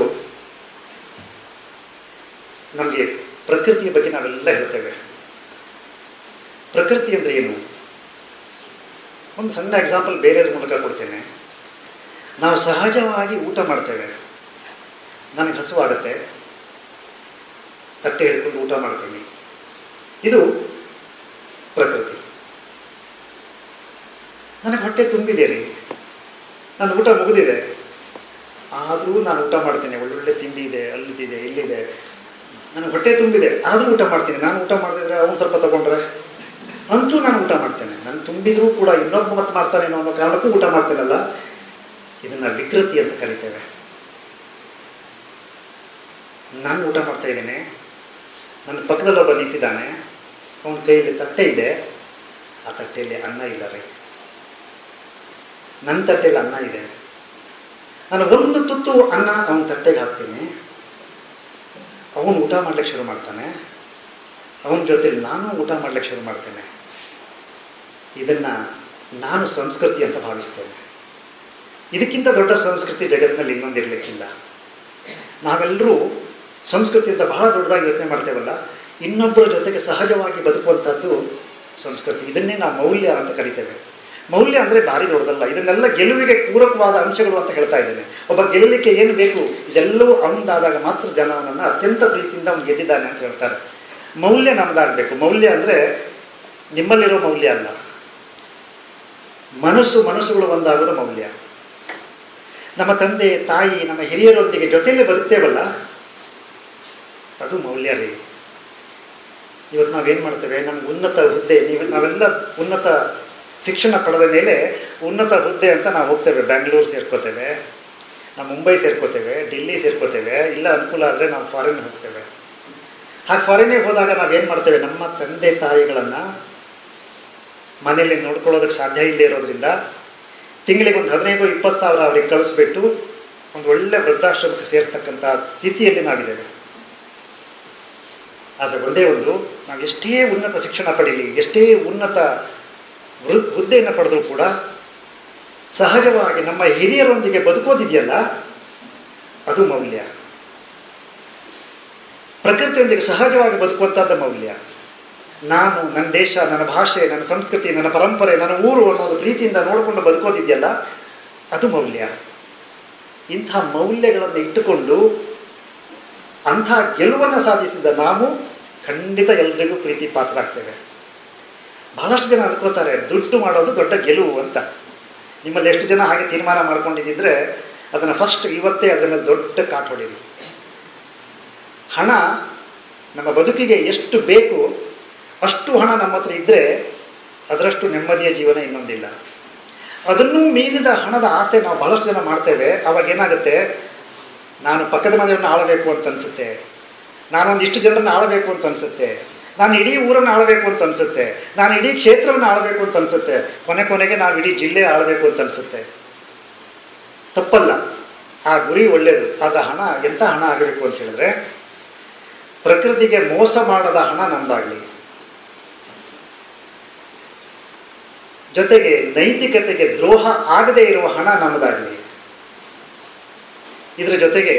ನಮಗೆ ಪ್ರಕೃತಿಯ ಬಗ್ಗೆ ನಾವೆಲ್ಲ ಹೇಳ್ತೇವೆ. ಪ್ರಕೃತಿ ಅಂದರೆ ಏನು? ಒಂದು ಸಣ್ಣ ಎಕ್ಸಾಂಪಲ್ ಬೇರೆಯದ್ರ ಮೂಲಕ ಕೊಡ್ತೇನೆ. ನಾವು ಸಹಜವಾಗಿ ಊಟ ಮಾಡ್ತೇವೆ. ನನಗೆ ಹಸುವಾಗುತ್ತೆ, ತಟ್ಟೆ ಹಿಡ್ಕೊಂಡು ಊಟ ಮಾಡ್ತೀನಿ. ಇದು ಪ್ರಕೃತಿ. ನನಗೆ ಹೊಟ್ಟೆ ತುಂಬಿದೆ ರೀ, ನನ್ನ ಊಟ ಮುಗಿದಿದೆ, ಆದರೂ ನಾನು ಊಟ ಮಾಡ್ತೀನಿ. ಒಳ್ಳೊಳ್ಳೆ ತಿಂಡಿ ಇದೆ, ಅಲ್ಲಿದೆ, ಇಲ್ಲಿದೆ, ನನಗೆ ಹೊಟ್ಟೆ ತುಂಬಿದೆ, ಆದರೂ ಊಟ ಮಾಡ್ತೀನಿ. ನಾನು ಊಟ ಮಾಡಿದ್ರೆ ಅವನು ಸ್ವಲ್ಪ ತಗೊಂಡ್ರೆ ಅಂತೂ ನಾನು ಊಟ ಮಾಡ್ತೇನೆ. ನಾನು ತುಂಬಿದ್ರೂ ಕೂಡ ಇನ್ನೊಬ್ಬ ಮತ್ತೆ ಮಾಡ್ತಾನೇನೋ ಅನ್ನೋ ಕಾರಣಕ್ಕೂ ಊಟ ಮಾಡ್ತೇನಲ್ಲ. ಇದನ್ನು ವಿಕೃತಿ ಅಂತ ಕರಿತೇವೆ. ನಾನು ಊಟ ಮಾಡ್ತಾ ಇದ್ದೇನೆ, ನನ್ನ ಪಕ್ಕದಲ್ಲಿ ಒಬ್ಬ ನಿಂತಿದ್ದಾನೆ, ಅವನ ಕೈಯಲ್ಲಿ ತಟ್ಟೆ ಇದೆ, ಆ ತಟ್ಟೆಯಲ್ಲಿ ಅನ್ನ ಇಲ್ಲ ರೀ. ನನ್ನ ತಟ್ಟೆಯಲ್ಲಿ ಅನ್ನ ಇದೆ, ನಾನು ಒಂದು ತುತ್ತು ಅನ್ನ ಅವನ ತಟ್ಟೆಗೆ ಹಾಕ್ತೀನಿ. ಅವನು ಊಟ ಮಾಡ್ಲಿಕ್ಕೆ ಶುರು ಮಾಡ್ತಾನೆ, ಅವನ ಜೊತೆಲಿ ನಾನು ಊಟ ಮಾಡ್ಲಿಕ್ಕೆ ಶುರು ಮಾಡ್ತೇನೆ. ಇದನ್ನು ನಾನು ಸಂಸ್ಕೃತಿ ಅಂತ ಭಾವಿಸ್ತೇನೆ. ಇದಕ್ಕಿಂತ ದೊಡ್ಡ ಸಂಸ್ಕೃತಿ ಜಗತ್ತಿನಲ್ಲಿ ಇನ್ನೊಂದಿರಲಿಕ್ಕಿಲ್ಲ. ನಾವೆಲ್ಲರೂ ಸಂಸ್ಕೃತಿಯಿಂದ ಬಹಳ ದೊಡ್ಡದಾಗಿ ಯೋಚನೆ ಮಾಡ್ತೇವಲ್ಲ, ಇನ್ನೊಬ್ಬರ ಜೊತೆಗೆ ಸಹಜವಾಗಿ ಬದುಕುವಂಥದ್ದು ಸಂಸ್ಕೃತಿ. ಇದನ್ನೇ ನಾವು ಮೌಲ್ಯ ಅಂತ ಕರಿತೇವೆ. ಮೌಲ್ಯ ಅಂದರೆ ಭಾರಿ ದೊಡ್ಡದಲ್ಲ. ಇದನ್ನೆಲ್ಲ ಗೆಲುವಿಗೆ ಪೂರಕವಾದ ಅಂಶಗಳು ಅಂತ ಹೇಳ್ತಾ ಇದ್ದೇನೆ. ಒಬ್ಬ ಗೆಲ್ಲಲಿಕ್ಕೆ ಏನು ಬೇಕು ಇದೆಲ್ಲವೂ ಅವನದಾದಾಗ ಮಾತ್ರ ಜನ ಅವನನ್ನು ಅತ್ಯಂತ ಪ್ರೀತಿಯಿಂದ ಅವನು ಗೆದ್ದಿದ್ದಾನೆ ಅಂತ ಹೇಳ್ತಾರೆ. ಮೌಲ್ಯ ನಮ್ಮದಾಗಬೇಕು. ಮೌಲ್ಯ ಅಂದರೆ ನಿಮ್ಮಲ್ಲಿರೋ ಮೌಲ್ಯ ಅಲ್ಲ, ಮನಸ್ಸು ಮನಸ್ಸುಗಳು ಒಂದಾಗೋದು ಮೌಲ್ಯ. ನಮ್ಮ ತಂದೆ ತಾಯಿ ನಮ್ಮ ಹಿರಿಯರೊಂದಿಗೆ ಜೊತೆಯಲ್ಲೇ ಬದುಕ್ತೇವಲ್ಲ, ಅದು ಮೌಲ್ಯ ರೀ. ಇವತ್ತು ನಾವೇನು ಮಾಡ್ತೇವೆ, ನಮ್ಗೆ ಉನ್ನತ ಹುದ್ದೆ, ನೀವು ನಾವೆಲ್ಲ ಉನ್ನತ ಶಿಕ್ಷಣ ಪಡೆದ ಮೇಲೆ ಉನ್ನತ ಹುದ್ದೆ ಅಂತ ನಾವು ಹೋಗ್ತೇವೆ. ಬ್ಯಾಂಗ್ಳೂರು ಸೇರ್ಕೋತೇವೆ, ನಾವು ಮುಂಬೈ ಸೇರ್ಕೋತೇವೆ, ಡೆಲ್ಲಿ ಸೇರ್ಕೋತೇವೆ, ಇಲ್ಲ ಅನುಕೂಲ ಆದರೆ ನಾವು ಫಾರಿನ್ ಹೋಗ್ತೇವೆ. ಹಾಗೆ ಫಾರಿನ್ಗೆ ಹೋದಾಗ ನಾವೇನು ಮಾಡ್ತೇವೆ, ನಮ್ಮ ತಂದೆ ತಾಯಿಗಳನ್ನು ಮನೆಯಲ್ಲಿ ನೋಡ್ಕೊಳ್ಳೋದಕ್ಕೆ ಸಾಧ್ಯ ಇಲ್ಲದೆ ಇರೋದ್ರಿಂದ ತಿಂಗಳಿಗೆ ಒಂದು ಹದಿನೈದು ಇಪ್ಪತ್ತು ಸಾವಿರ ಅವ್ರಿಗೆ ಕಳಿಸ್ಬಿಟ್ಟು ಒಂದು ಒಳ್ಳೆ ವೃದ್ಧಾಶ್ರಮಕ್ಕೆ ಸೇರಿಸ್ತಕ್ಕಂಥ ಸ್ಥಿತಿಯಲ್ಲಿ ನಾವಿದ್ದೇವೆ. ಆದರೆ ಒಂದೇ ಒಂದು, ನಾವು ಎಷ್ಟೇ ಉನ್ನತ ಶಿಕ್ಷಣ ಪಡೀಲಿ, ಎಷ್ಟೇ ಉನ್ನತ ವೃ ಹುದ್ದೆಯನ್ನು ಪಡೆದರೂ ಕೂಡ ಸಹಜವಾಗಿ ನಮ್ಮ ಹಿರಿಯರೊಂದಿಗೆ ಬದುಕೋದಿದೆಯಲ್ಲ, ಅದು ಮೌಲ್ಯ. ಪ್ರಕೃತಿಯೊಂದಿಗೆ ಸಹಜವಾಗಿ ಬದುಕುವಂಥದ್ದು ಮೌಲ್ಯ. ನಾನು, ನನ್ನ ದೇಶ, ನನ್ನ ಭಾಷೆ, ನನ್ನ ಸಂಸ್ಕೃತಿ, ನನ್ನ ಪರಂಪರೆ, ನನ್ನ ಊರು ಅನ್ನೋದು ಪ್ರೀತಿಯಿಂದ ನೋಡಿಕೊಂಡು ಬದುಕೋದಿದೆಯಲ್ಲ, ಅದು ಮೌಲ್ಯ. ಇಂಥ ಮೌಲ್ಯಗಳನ್ನು ಇಟ್ಟುಕೊಂಡು ಅಂಥ ಗೆಲುವನ್ನು ಸಾಧಿಸಿದ ನಾವು ಖಂಡಿತ ಎಲ್ರಿಗೂ ಪ್ರೀತಿ ಪಾತ್ರರಾಗ್ತೇವೆ. ಬಹಳಷ್ಟು ಜನ ಅಂದ್ಕೋತಾರೆ ದುಡ್ಡು ಮಾಡೋದು ದೊಡ್ಡ ಗೆಲುವು ಅಂತ. ನಿಮ್ಮಲ್ಲಿ ಎಷ್ಟು ಜನ ಹಾಗೆ ತೀರ್ಮಾನ ಮಾಡ್ಕೊಂಡಿದ್ದಿದ್ರೆ ಅದನ್ನು ಫಸ್ಟ್ ಇವತ್ತೇ ಅದರ ಮೇಲೆ ದೊಡ್ಡ ಕಾಟ್ ಹೊಡೀರಿ. ಹಣ ನಮ್ಮ ಬದುಕಿಗೆ ಎಷ್ಟು ಬೇಕು ಅಷ್ಟು ಹಣ ನಮ್ಮ ಹತ್ರ ಇದ್ದರೆ ಅದರಷ್ಟು ನೆಮ್ಮದಿಯ ಜೀವನ ಇನ್ನೊಂದಿಲ್ಲ. ಅದನ್ನೂ ಮೀರಿದ ಹಣದ ಆಸೆ ನಾವು ಬಹಳಷ್ಟು ಜನ ಮಾಡ್ತೇವೆ. ಆವಾಗ ಏನಾಗುತ್ತೆ, ನಾನು ಪಕ್ಕದ ಮನೆಯನ್ನು ಆಳಬೇಕು ಅಂತ ಅನಿಸುತ್ತೆ, ನಾನೊಂದಿಷ್ಟು ಜನರನ್ನು ಆಳಬೇಕು ಅಂತ ಅನಿಸುತ್ತೆ, ನಾನು ಇಡೀ ಊರನ್ನು ಆಳಬೇಕು ಅಂತ ಅನಿಸುತ್ತೆ, ನಾನು ಇಡೀ ಕ್ಷೇತ್ರವನ್ನು ಆಳಬೇಕು ಅಂತ ಅನಿಸುತ್ತೆ, ಕೊನೆ ಕೊನೆಗೆ ನಾವು ಇಡೀ ಜಿಲ್ಲೆ ಆಳಬೇಕು ಅಂತ ಅನಿಸುತ್ತೆ. ತಪ್ಪಲ್ಲ, ಆ ಗುರಿ ಒಳ್ಳೆಯದು. ಆದರೆ ಹಣ ಎಂಥ ಹಣ ಆಗಬೇಕು ಅಂತ ಹೇಳಿದ್ರೆ, ಪ್ರಕೃತಿಗೆ ಮೋಸ ಮಾಡದ ಹಣ ನಮ್ಮದಾಗಲಿ, ಜೊತೆಗೆ ನೈತಿಕತೆಗೆ ದ್ರೋಹ ಆಗದೇ ಇರುವ ಹಣ ನಮ್ಮದಾಗಲಿ. ಇದರ ಜೊತೆಗೆ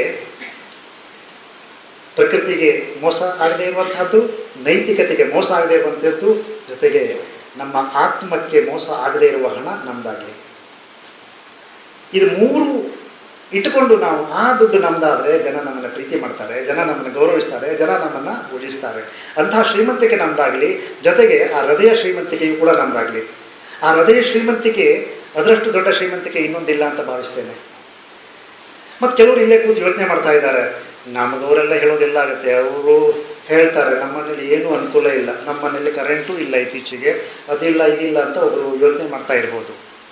ಪ್ರಕೃತಿಗೆ ಮೋಸ ಆಗದೇ ಇರುವಂತಹದ್ದು, ನೈತಿಕತೆಗೆ ಮೋಸ ಆಗದೇ ಇರುವಂಥದ್ದು, ಜೊತೆಗೆ ನಮ್ಮ ಆತ್ಮಕ್ಕೆ ಮೋಸ ಆಗದೇ ಇರುವ ಹಣ ನಮ್ಮದಾಗಲಿ. ಇದು ಮೂರು ಇಟ್ಟುಕೊಂಡು ನಾವು ಆ ದುಡ್ಡು ನಮ್ಮದಾದರೆ ಜನ ನಮ್ಮನ್ನು ಪ್ರೀತಿ ಮಾಡ್ತಾರೆ, ಜನ ನಮ್ಮನ್ನು ಗೌರವಿಸ್ತಾರೆ, ಜನ ನಮ್ಮನ್ನು ಪೂಜಿಸ್ತಾರೆ. ಅಂತಹ ಶ್ರೀಮಂತಿಕೆ ನಮ್ಮದಾಗಲಿ, ಜೊತೆಗೆ ಆ ಹೃದಯ ಶ್ರೀಮಂತಿಕೆಯು ಕೂಡ ನಮ್ಮದಾಗಲಿ. ಆ ಹೃದಯ ಶ್ರೀಮಂತಿಕೆ ಅದರಷ್ಟು ದೊಡ್ಡ ಶ್ರೀಮಂತಿಕೆ ಇನ್ನೊಂದಿಲ್ಲ ಅಂತ ಭಾವಿಸ್ತೇನೆ. ಮತ್ತು ಕೆಲವರು ಇಲ್ಲೇ ಕೂತು ಯೋಚನೆ ಮಾಡ್ತಾ ಇದ್ದಾರೆ, ನಮ್ಮದವರೆಲ್ಲ ಹೇಳೋದೆಲ್ಲ ಆಗುತ್ತೆ, ಅವರು ಹೇಳ್ತಾರೆ ನಮ್ಮನೇಲಿ ಏನೂ ಅನುಕೂಲ ಇಲ್ಲ, ನಮ್ಮನೇಲಿ ಕರೆಂಟು ಇಲ್ಲ, ಇತ್ತೀಚೆಗೆ ಅದಿಲ್ಲ ಇದಿಲ್ಲ ಅಂತ ಒಬ್ಬರು ಯೋಚನೆ ಮಾಡ್ತಾ ಇರ್ಬೋದು.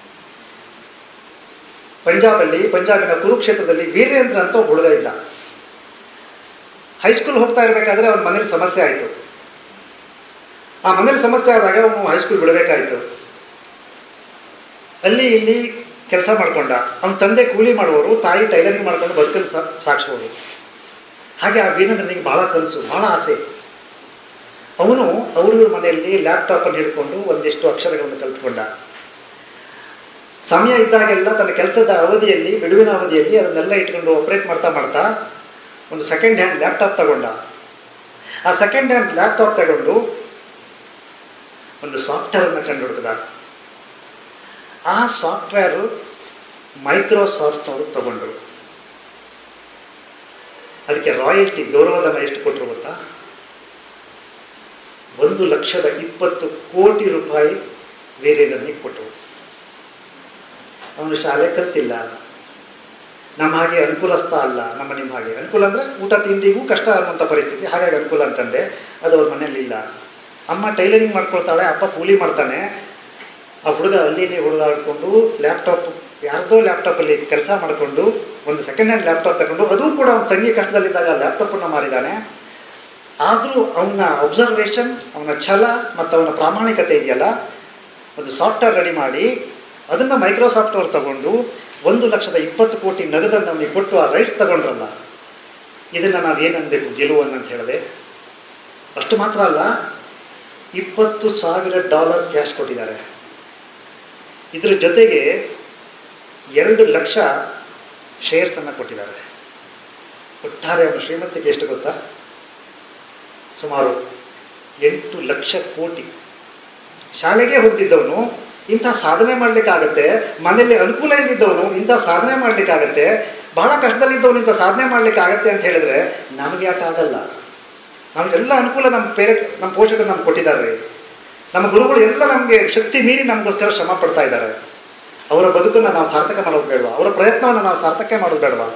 ಪಂಜಾಬಲ್ಲಿ ಪಂಜಾಬಿನ ಕುರುಕ್ಷೇತ್ರದಲ್ಲಿ ವೀರೇಂದ್ರ ಅಂತ ಒಬ್ಬ ಹುಡುಗ ಇದ್ದ. ಹೈಸ್ಕೂಲ್ ಹೋಗ್ತಾ ಇರಬೇಕಾದ್ರೆ ಅವನ ಮನೇಲಿ ಸಮಸ್ಯೆ ಆಯಿತು. ಆ ಮನೇಲಿ ಸಮಸ್ಯೆ ಆದಾಗ ಅವನು ಹೈಸ್ಕೂಲ್ ಬಿಡಬೇಕಾಯಿತು. ಅಲ್ಲಿ ಇಲ್ಲಿ ಕೆಲಸ ಮಾಡಿಕೊಂಡ. ಅವನ ತಂದೆ ಕೂಲಿ ಮಾಡುವವರು, ತಾಯಿ ಟೈಲರಿಂಗ್ ಮಾಡ್ಕೊಂಡು ಬದುಕಲು ಸಾ ಸಾಗಿಸುವವರು. ಹಾಗೆ ಆ ವೀರೇಂದ್ರನಿಗೆ ಭಾಳ ಕನಸು, ಭಾಳ ಆಸೆ. ಅವನು ಅವ್ರ ಮನೆಯಲ್ಲಿ ಲ್ಯಾಪ್ಟಾಪನ್ನು ಹಿಡ್ಕೊಂಡು ಒಂದಿಷ್ಟು ಅಕ್ಷರಗಳನ್ನು ಕಲಿತ್ಕೊಂಡ. ಸಮಯ ಇದ್ದಾಗೆಲ್ಲ ತನ್ನ ಕೆಲಸದ ಅವಧಿಯಲ್ಲಿ, ಬಿಡುವಿನ ಅವಧಿಯಲ್ಲಿ ಅದನ್ನೆಲ್ಲ ಇಟ್ಕೊಂಡು ಆಪ್ರೇಟ್ ಮಾಡ್ತಾ ಮಾಡ್ತಾ ಒಂದು ಸೆಕೆಂಡ್ ಹ್ಯಾಂಡ್ ಲ್ಯಾಪ್ಟಾಪ್ ತಗೊಂಡ. ಆ ಸೆಕೆಂಡ್ ಹ್ಯಾಂಡ್ ಲ್ಯಾಪ್ಟಾಪ್ ತಗೊಂಡು ಒಂದು ಸಾಫ್ಟ್ವೇರನ್ನು ಕಂಡು ಹುಡುಕಿದ. ಆ ಸಾಫ್ಟ್ವೇರು ಮೈಕ್ರೋಸಾಫ್ಟ್ನವರು ತಗೊಂಡ್ರು. ಅದಕ್ಕೆ ರಾಯಲ್ಟಿ, ಗೌರವಧನ ಎಷ್ಟು ಕೊಟ್ಟರು ಗೊತ್ತಾ? ಒಂದು ಲಕ್ಷದ ಇಪ್ಪತ್ತು ಕೋಟಿ ರೂಪಾಯಿ ವೀರೇಂದ್ರನಿಗೆ ಕೊಟ್ಟರು. ಅವನು ಶಾಲೆ ಕಲ್ತಿಲ್ಲ, ನಮ್ಮ ಹಾಗೆ ಅನುಕೂಲಸ್ಥ ಅಲ್ಲ. ನಮ್ಮ ನಿಮ್ಮ ಹಾಗೆ ಅನುಕೂಲ ಅಂದರೆ ಊಟ ತಿಂಡಿಗೂ ಕಷ್ಟ ಅನ್ನುವಂಥ ಪರಿಸ್ಥಿತಿ, ಹಾಗಾಗಿ ಅನುಕೂಲ ಅಂತಂದೆ. ಅದು ಅವ್ರ ಮನೇಲಿ ಇಲ್ಲ. ಅಮ್ಮ ಟೈಲರಿಂಗ್ ಮಾಡ್ಕೊಳ್ತಾಳೆ, ಅಪ್ಪ ಕೂಲಿ ಮಾಡ್ತಾನೆ. ಆ ಹುಡುಗ ಅಲ್ಲಿ ಇಲ್ಲಿ ಹುಡುಗಾಡ್ಕೊಂಡು ಲ್ಯಾಪ್ಟಾಪ್, ಯಾರ್ದೋ ಲ್ಯಾಪ್ಟಾಪಲ್ಲಿ ಕೆಲಸ ಮಾಡಿಕೊಂಡು ಒಂದು ಸೆಕೆಂಡ್ ಹ್ಯಾಂಡ್ ಲ್ಯಾಪ್ಟಾಪ್ ತಗೊಂಡು, ಅದು ಕೂಡ ಅವನ ತಂಗಿ ಕಷ್ಟದಲ್ಲಿದ್ದಾಗ ಲ್ಯಾಪ್ಟಾಪನ್ನು ಮಾರಿದ್ದಾನೆ. ಆದರೂ ಅವನ ಅಬ್ಸರ್ವೇಷನ್, ಅವನ ಛಲ ಮತ್ತು ಅವನ ಪ್ರಾಮಾಣಿಕತೆ ಇದೆಯಲ್ಲ, ಒಂದು ಸಾಫ್ಟ್ವೇರ್ ರೆಡಿ ಮಾಡಿ ಅದನ್ನು ಮೈಕ್ರೋಸಾಫ್ಟ್ ಅವ್ರು ತಗೊಂಡು ಒಂದು ಲಕ್ಷದ ಇಪ್ಪತ್ತು ಕೋಟಿ ನಗದನ್ನು ಅವನಿಗೆ ಕೊಟ್ಟು ಆ ರೈಟ್ಸ್ ತಗೊಂಡ್ರಲ್ಲ, ಇದನ್ನು ನಾವು ಏನು ಅನ್ಬೇಕು, ಗೆಲುವನ್ನು ಅಂತ ಹೇಳಿದೆ. ಅಷ್ಟು ಮಾತ್ರ ಅಲ್ಲ, ಇಪ್ಪತ್ತು ಸಾವಿರ ಡಾಲರ್ ಕ್ಯಾಶ್ ಕೊಟ್ಟಿದ್ದಾರೆ. ಇದರ ಜೊತೆಗೆ ಎರಡು ಲಕ್ಷ ಶೇರ್ಸನ್ನು ಕೊಟ್ಟಿದ್ದಾರೆ. ಒಟ್ಟಾರೆ ಅವನ ಶ್ರೀಮಂತಿಕೆ ಎಷ್ಟು ಗೊತ್ತಾ? ಸುಮಾರು ಎಂಟು ಲಕ್ಷ ಕೋಟಿ. ಶಾಲೆಗೆ ಹೋಗ್ತಿದ್ದವನು ಇಂಥ ಸಾಧನೆ ಮಾಡಲಿಕ್ಕಾಗತ್ತೆ, ಮನೆಯಲ್ಲಿ ಅನುಕೂಲ ಇಲ್ಲದಿದ್ದವನು ಇಂಥ ಸಾಧನೆ ಮಾಡಲಿಕ್ಕಾಗತ್ತೆ, ಬಹಳ ಕಷ್ಟದಲ್ಲಿದ್ದವನು ಇಂಥ ಸಾಧನೆ ಮಾಡಲಿಕ್ಕಾಗತ್ತೆ ಅಂತ ಹೇಳಿದ್ರೆ ನಮಗೆ ಯಾಕೆ ಆಗಲ್ಲ? ನಮಗೆಲ್ಲ ಅನುಕೂಲ ನಮ್ಮ ಪೇರೆ ನಮ್ಮ ಪೋಷಕರು ನಮ್ಗೆ ಕೊಟ್ಟಿದ್ದಾರೆ ರೀ. ನಮ್ಮ ಗುರುಗಳು ಎಲ್ಲ ನಮಗೆ ಶಕ್ತಿ ಮೀರಿ ನಮಗೋಸ್ಕರ ಶ್ರಮ ಪಡ್ತಾ ಇದ್ದಾರೆ. ಅವರ ಬದುಕನ್ನು ನಾವು ಸಾರ್ಥಕ ಮಾಡೋದು ಬೇಡವಾ? ಅವರ ಪ್ರಯತ್ನವನ್ನು ನಾವು ಸಾರ್ಥಕ ಮಾಡೋದು ಬೇಡವಾ?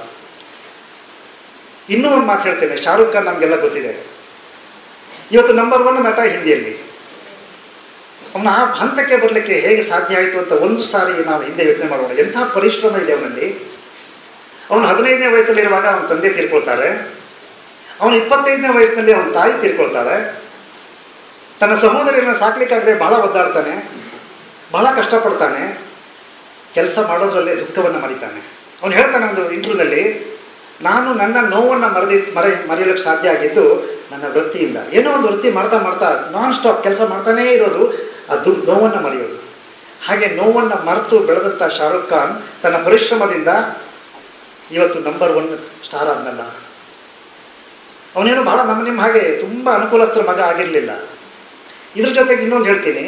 ಇನ್ನೂ ಒಂದು ಮಾತು ಹೇಳ್ತೇನೆ, ಶಾರುಖ್ ಖಾನ್ ನಮಗೆಲ್ಲ ಗೊತ್ತಿದೆ, ಇವತ್ತು ನಂಬರ್ ಒನ್ ನಟ ಹಿಂದಿಯಲ್ಲಿ. ಅವನ ಆ ಹಂತಕ್ಕೆ ಬರಲಿಕ್ಕೆ ಹೇಗೆ ಸಾಧ್ಯ ಆಯಿತು ಅಂತ ಒಂದು ಸಾರಿ ನಾವು ಹಿಂದೆ ಯೋಚನೆ ಮಾಡೋಣ. ಎಂಥ ಪರಿಶ್ರಮ ಇದೆ ಅವನಲ್ಲಿ. ಅವನು ಹದಿನೈದನೇ ವಯಸ್ಸಲ್ಲಿರುವಾಗ ಅವನ ತಂದೆ ತೀರ್ಕೊಳ್ತಾರೆ. ಅವನು ಇಪ್ಪತ್ತೈದನೇ ವಯಸ್ಸಿನಲ್ಲಿ ಅವನ ತಾಯಿ ತೀರ್ಕೊಳ್ತಾಳೆ. ತನ್ನ ಸಹೋದರಿಯನ್ನು ಸಾಕ್ಲಿಕ್ಕಾಗದೆ ಬಹಳ ಒದ್ದಾಡ್ತಾನೆ, ಬಹಳ ಕಷ್ಟಪಡ್ತಾನೆ, ಕೆಲಸ ಮಾಡೋದ್ರಲ್ಲೇ ದುಃಖವನ್ನು ಮರಿತಾನೆ. ಅವನು ಹೇಳ್ತಾನೆ ಒಂದು ಇಂಟರ್ವ್ಯೂನಲ್ಲಿ, ನಾನು ನನ್ನ ನೋವನ್ನು ಮರೆದಿ ಮರೆ ಮರೆಯಲಿಕ್ಕೆ ಸಾಧ್ಯ ಆಗಿದ್ದು ನನ್ನ ವೃತ್ತಿಯಿಂದ. ಏನೋ ಒಂದು ವೃತ್ತಿ ಮಾಡ್ತಾ ಮಾಡ್ತಾ ನಾನ್ ಸ್ಟಾಪ್ ಕೆಲಸ ಮಾಡ್ತಾನೇ ಇರೋದು, ಅದು ನೋವನ್ನು ಮರೆಯೋದು. ಹಾಗೆ ನೋವನ್ನು ಮರೆತು ಬೆಳೆದಂಥ ಶಾರುಖ್ ಖಾನ್ ತನ್ನ ಪರಿಶ್ರಮದಿಂದ ಇವತ್ತು ನಂಬರ್ ಒನ್ ಸ್ಟಾರ್ ಆದ್ನಲ್ಲ. ಅವನೇನು ಬಹಳ ನಮ್ಮ ನಿಮ್ಮ ಹಾಗೆ ತುಂಬ ಅನುಕೂಲಸ್ಥರ ಮಗ ಆಗಿರಲಿಲ್ಲ. ಇದ್ರ ಜೊತೆಗೆ ಇನ್ನೊಂದು ಹೇಳ್ತೀನಿ,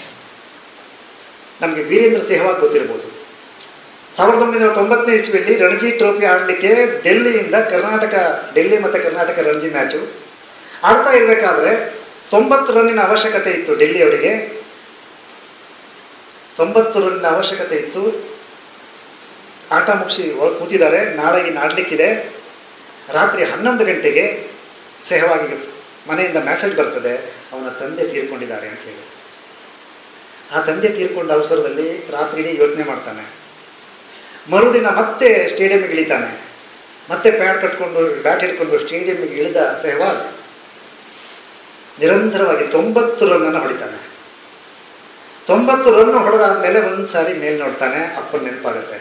ನಮಗೆ ವೀರೇಂದ್ರ ಸೆಹ್ವಾಗ್ ಗೊತ್ತಿರ್ಬೋದು. ಸಾವಿರದ ಒಂಬೈನೂರ ತೊಂಬತ್ತನೇ ಇಸ್ವಿಯಲ್ಲಿ ರಣಜಿ ಟ್ರೋಫಿ ಆಡಲಿಕ್ಕೆ ಡೆಲ್ಲಿಯಿಂದ ಕರ್ನಾಟಕ, ಡೆಲ್ಲಿ ಮತ್ತು ಕರ್ನಾಟಕ ರಣಜಿ ಮ್ಯಾಚು ಆಡ್ತಾ ಇರಬೇಕಾದ್ರೆ ತೊಂಬತ್ತು ರನ್ನಿನ ಅವಶ್ಯಕತೆ ಇತ್ತು ಡೆಲ್ಲಿಯವರಿಗೆ. ತೊಂಬತ್ತು ರನ್ನಿನ ಅವಶ್ಯಕತೆ ಇತ್ತು. ಆಟ ಮುಗಿಸಿ ಒಳಗೆ ಕೂತಿದ್ದಾರೆ, ನಾಳೆ ಇನ್ನು ಆಡಲಿಕ್ಕಿದೆ. ರಾತ್ರಿ ಹನ್ನೊಂದು ಗಂಟೆಗೆ ಸೆಹ್ವಾಗಿಗೆ ಮನೆಯಿಂದ ಮೆಸೇಜ್ ಬರ್ತದೆ, ಅವನ ತಂದೆ ತೀರ್ಕೊಂಡಿದ್ದಾರೆ ಅಂತ ಹೇಳಿ. ಆ ತಂದೆ ತೀರ್ಕೊಂಡ ಅವಸರದಲ್ಲಿ ರಾತ್ರಿ ಯೋಚನೆ ಮಾಡ್ತಾನೆ. ಮರುದಿನ ಮತ್ತೆ ಸ್ಟೇಡಿಯಂಗೆ ಇಳಿತಾನೆ. ಮತ್ತೆ ಪ್ಯಾಡ್ ಕಟ್ಕೊಂಡು ಬ್ಯಾಟ್ ಹಿಡ್ಕೊಂಡು ಸ್ಟೇಡಿಯಂಗೆ ಇಳಿದ ಸೆಹ್ವಾಗ್ ನಿರಂತರವಾಗಿ ತೊಂಬತ್ತು ರನ್ನನ್ನು ಹೊಡಿತಾನೆ. ತೊಂಬತ್ತು ರನ್ ಹೊಡೆದಾದ್ಮೇಲೆ ಒಂದು ಸಾರಿ ಮೇಲ್ ನೋಡ್ತಾನೆ, ಅಪ್ಪನ ನೆನಪಾಗುತ್ತೆ.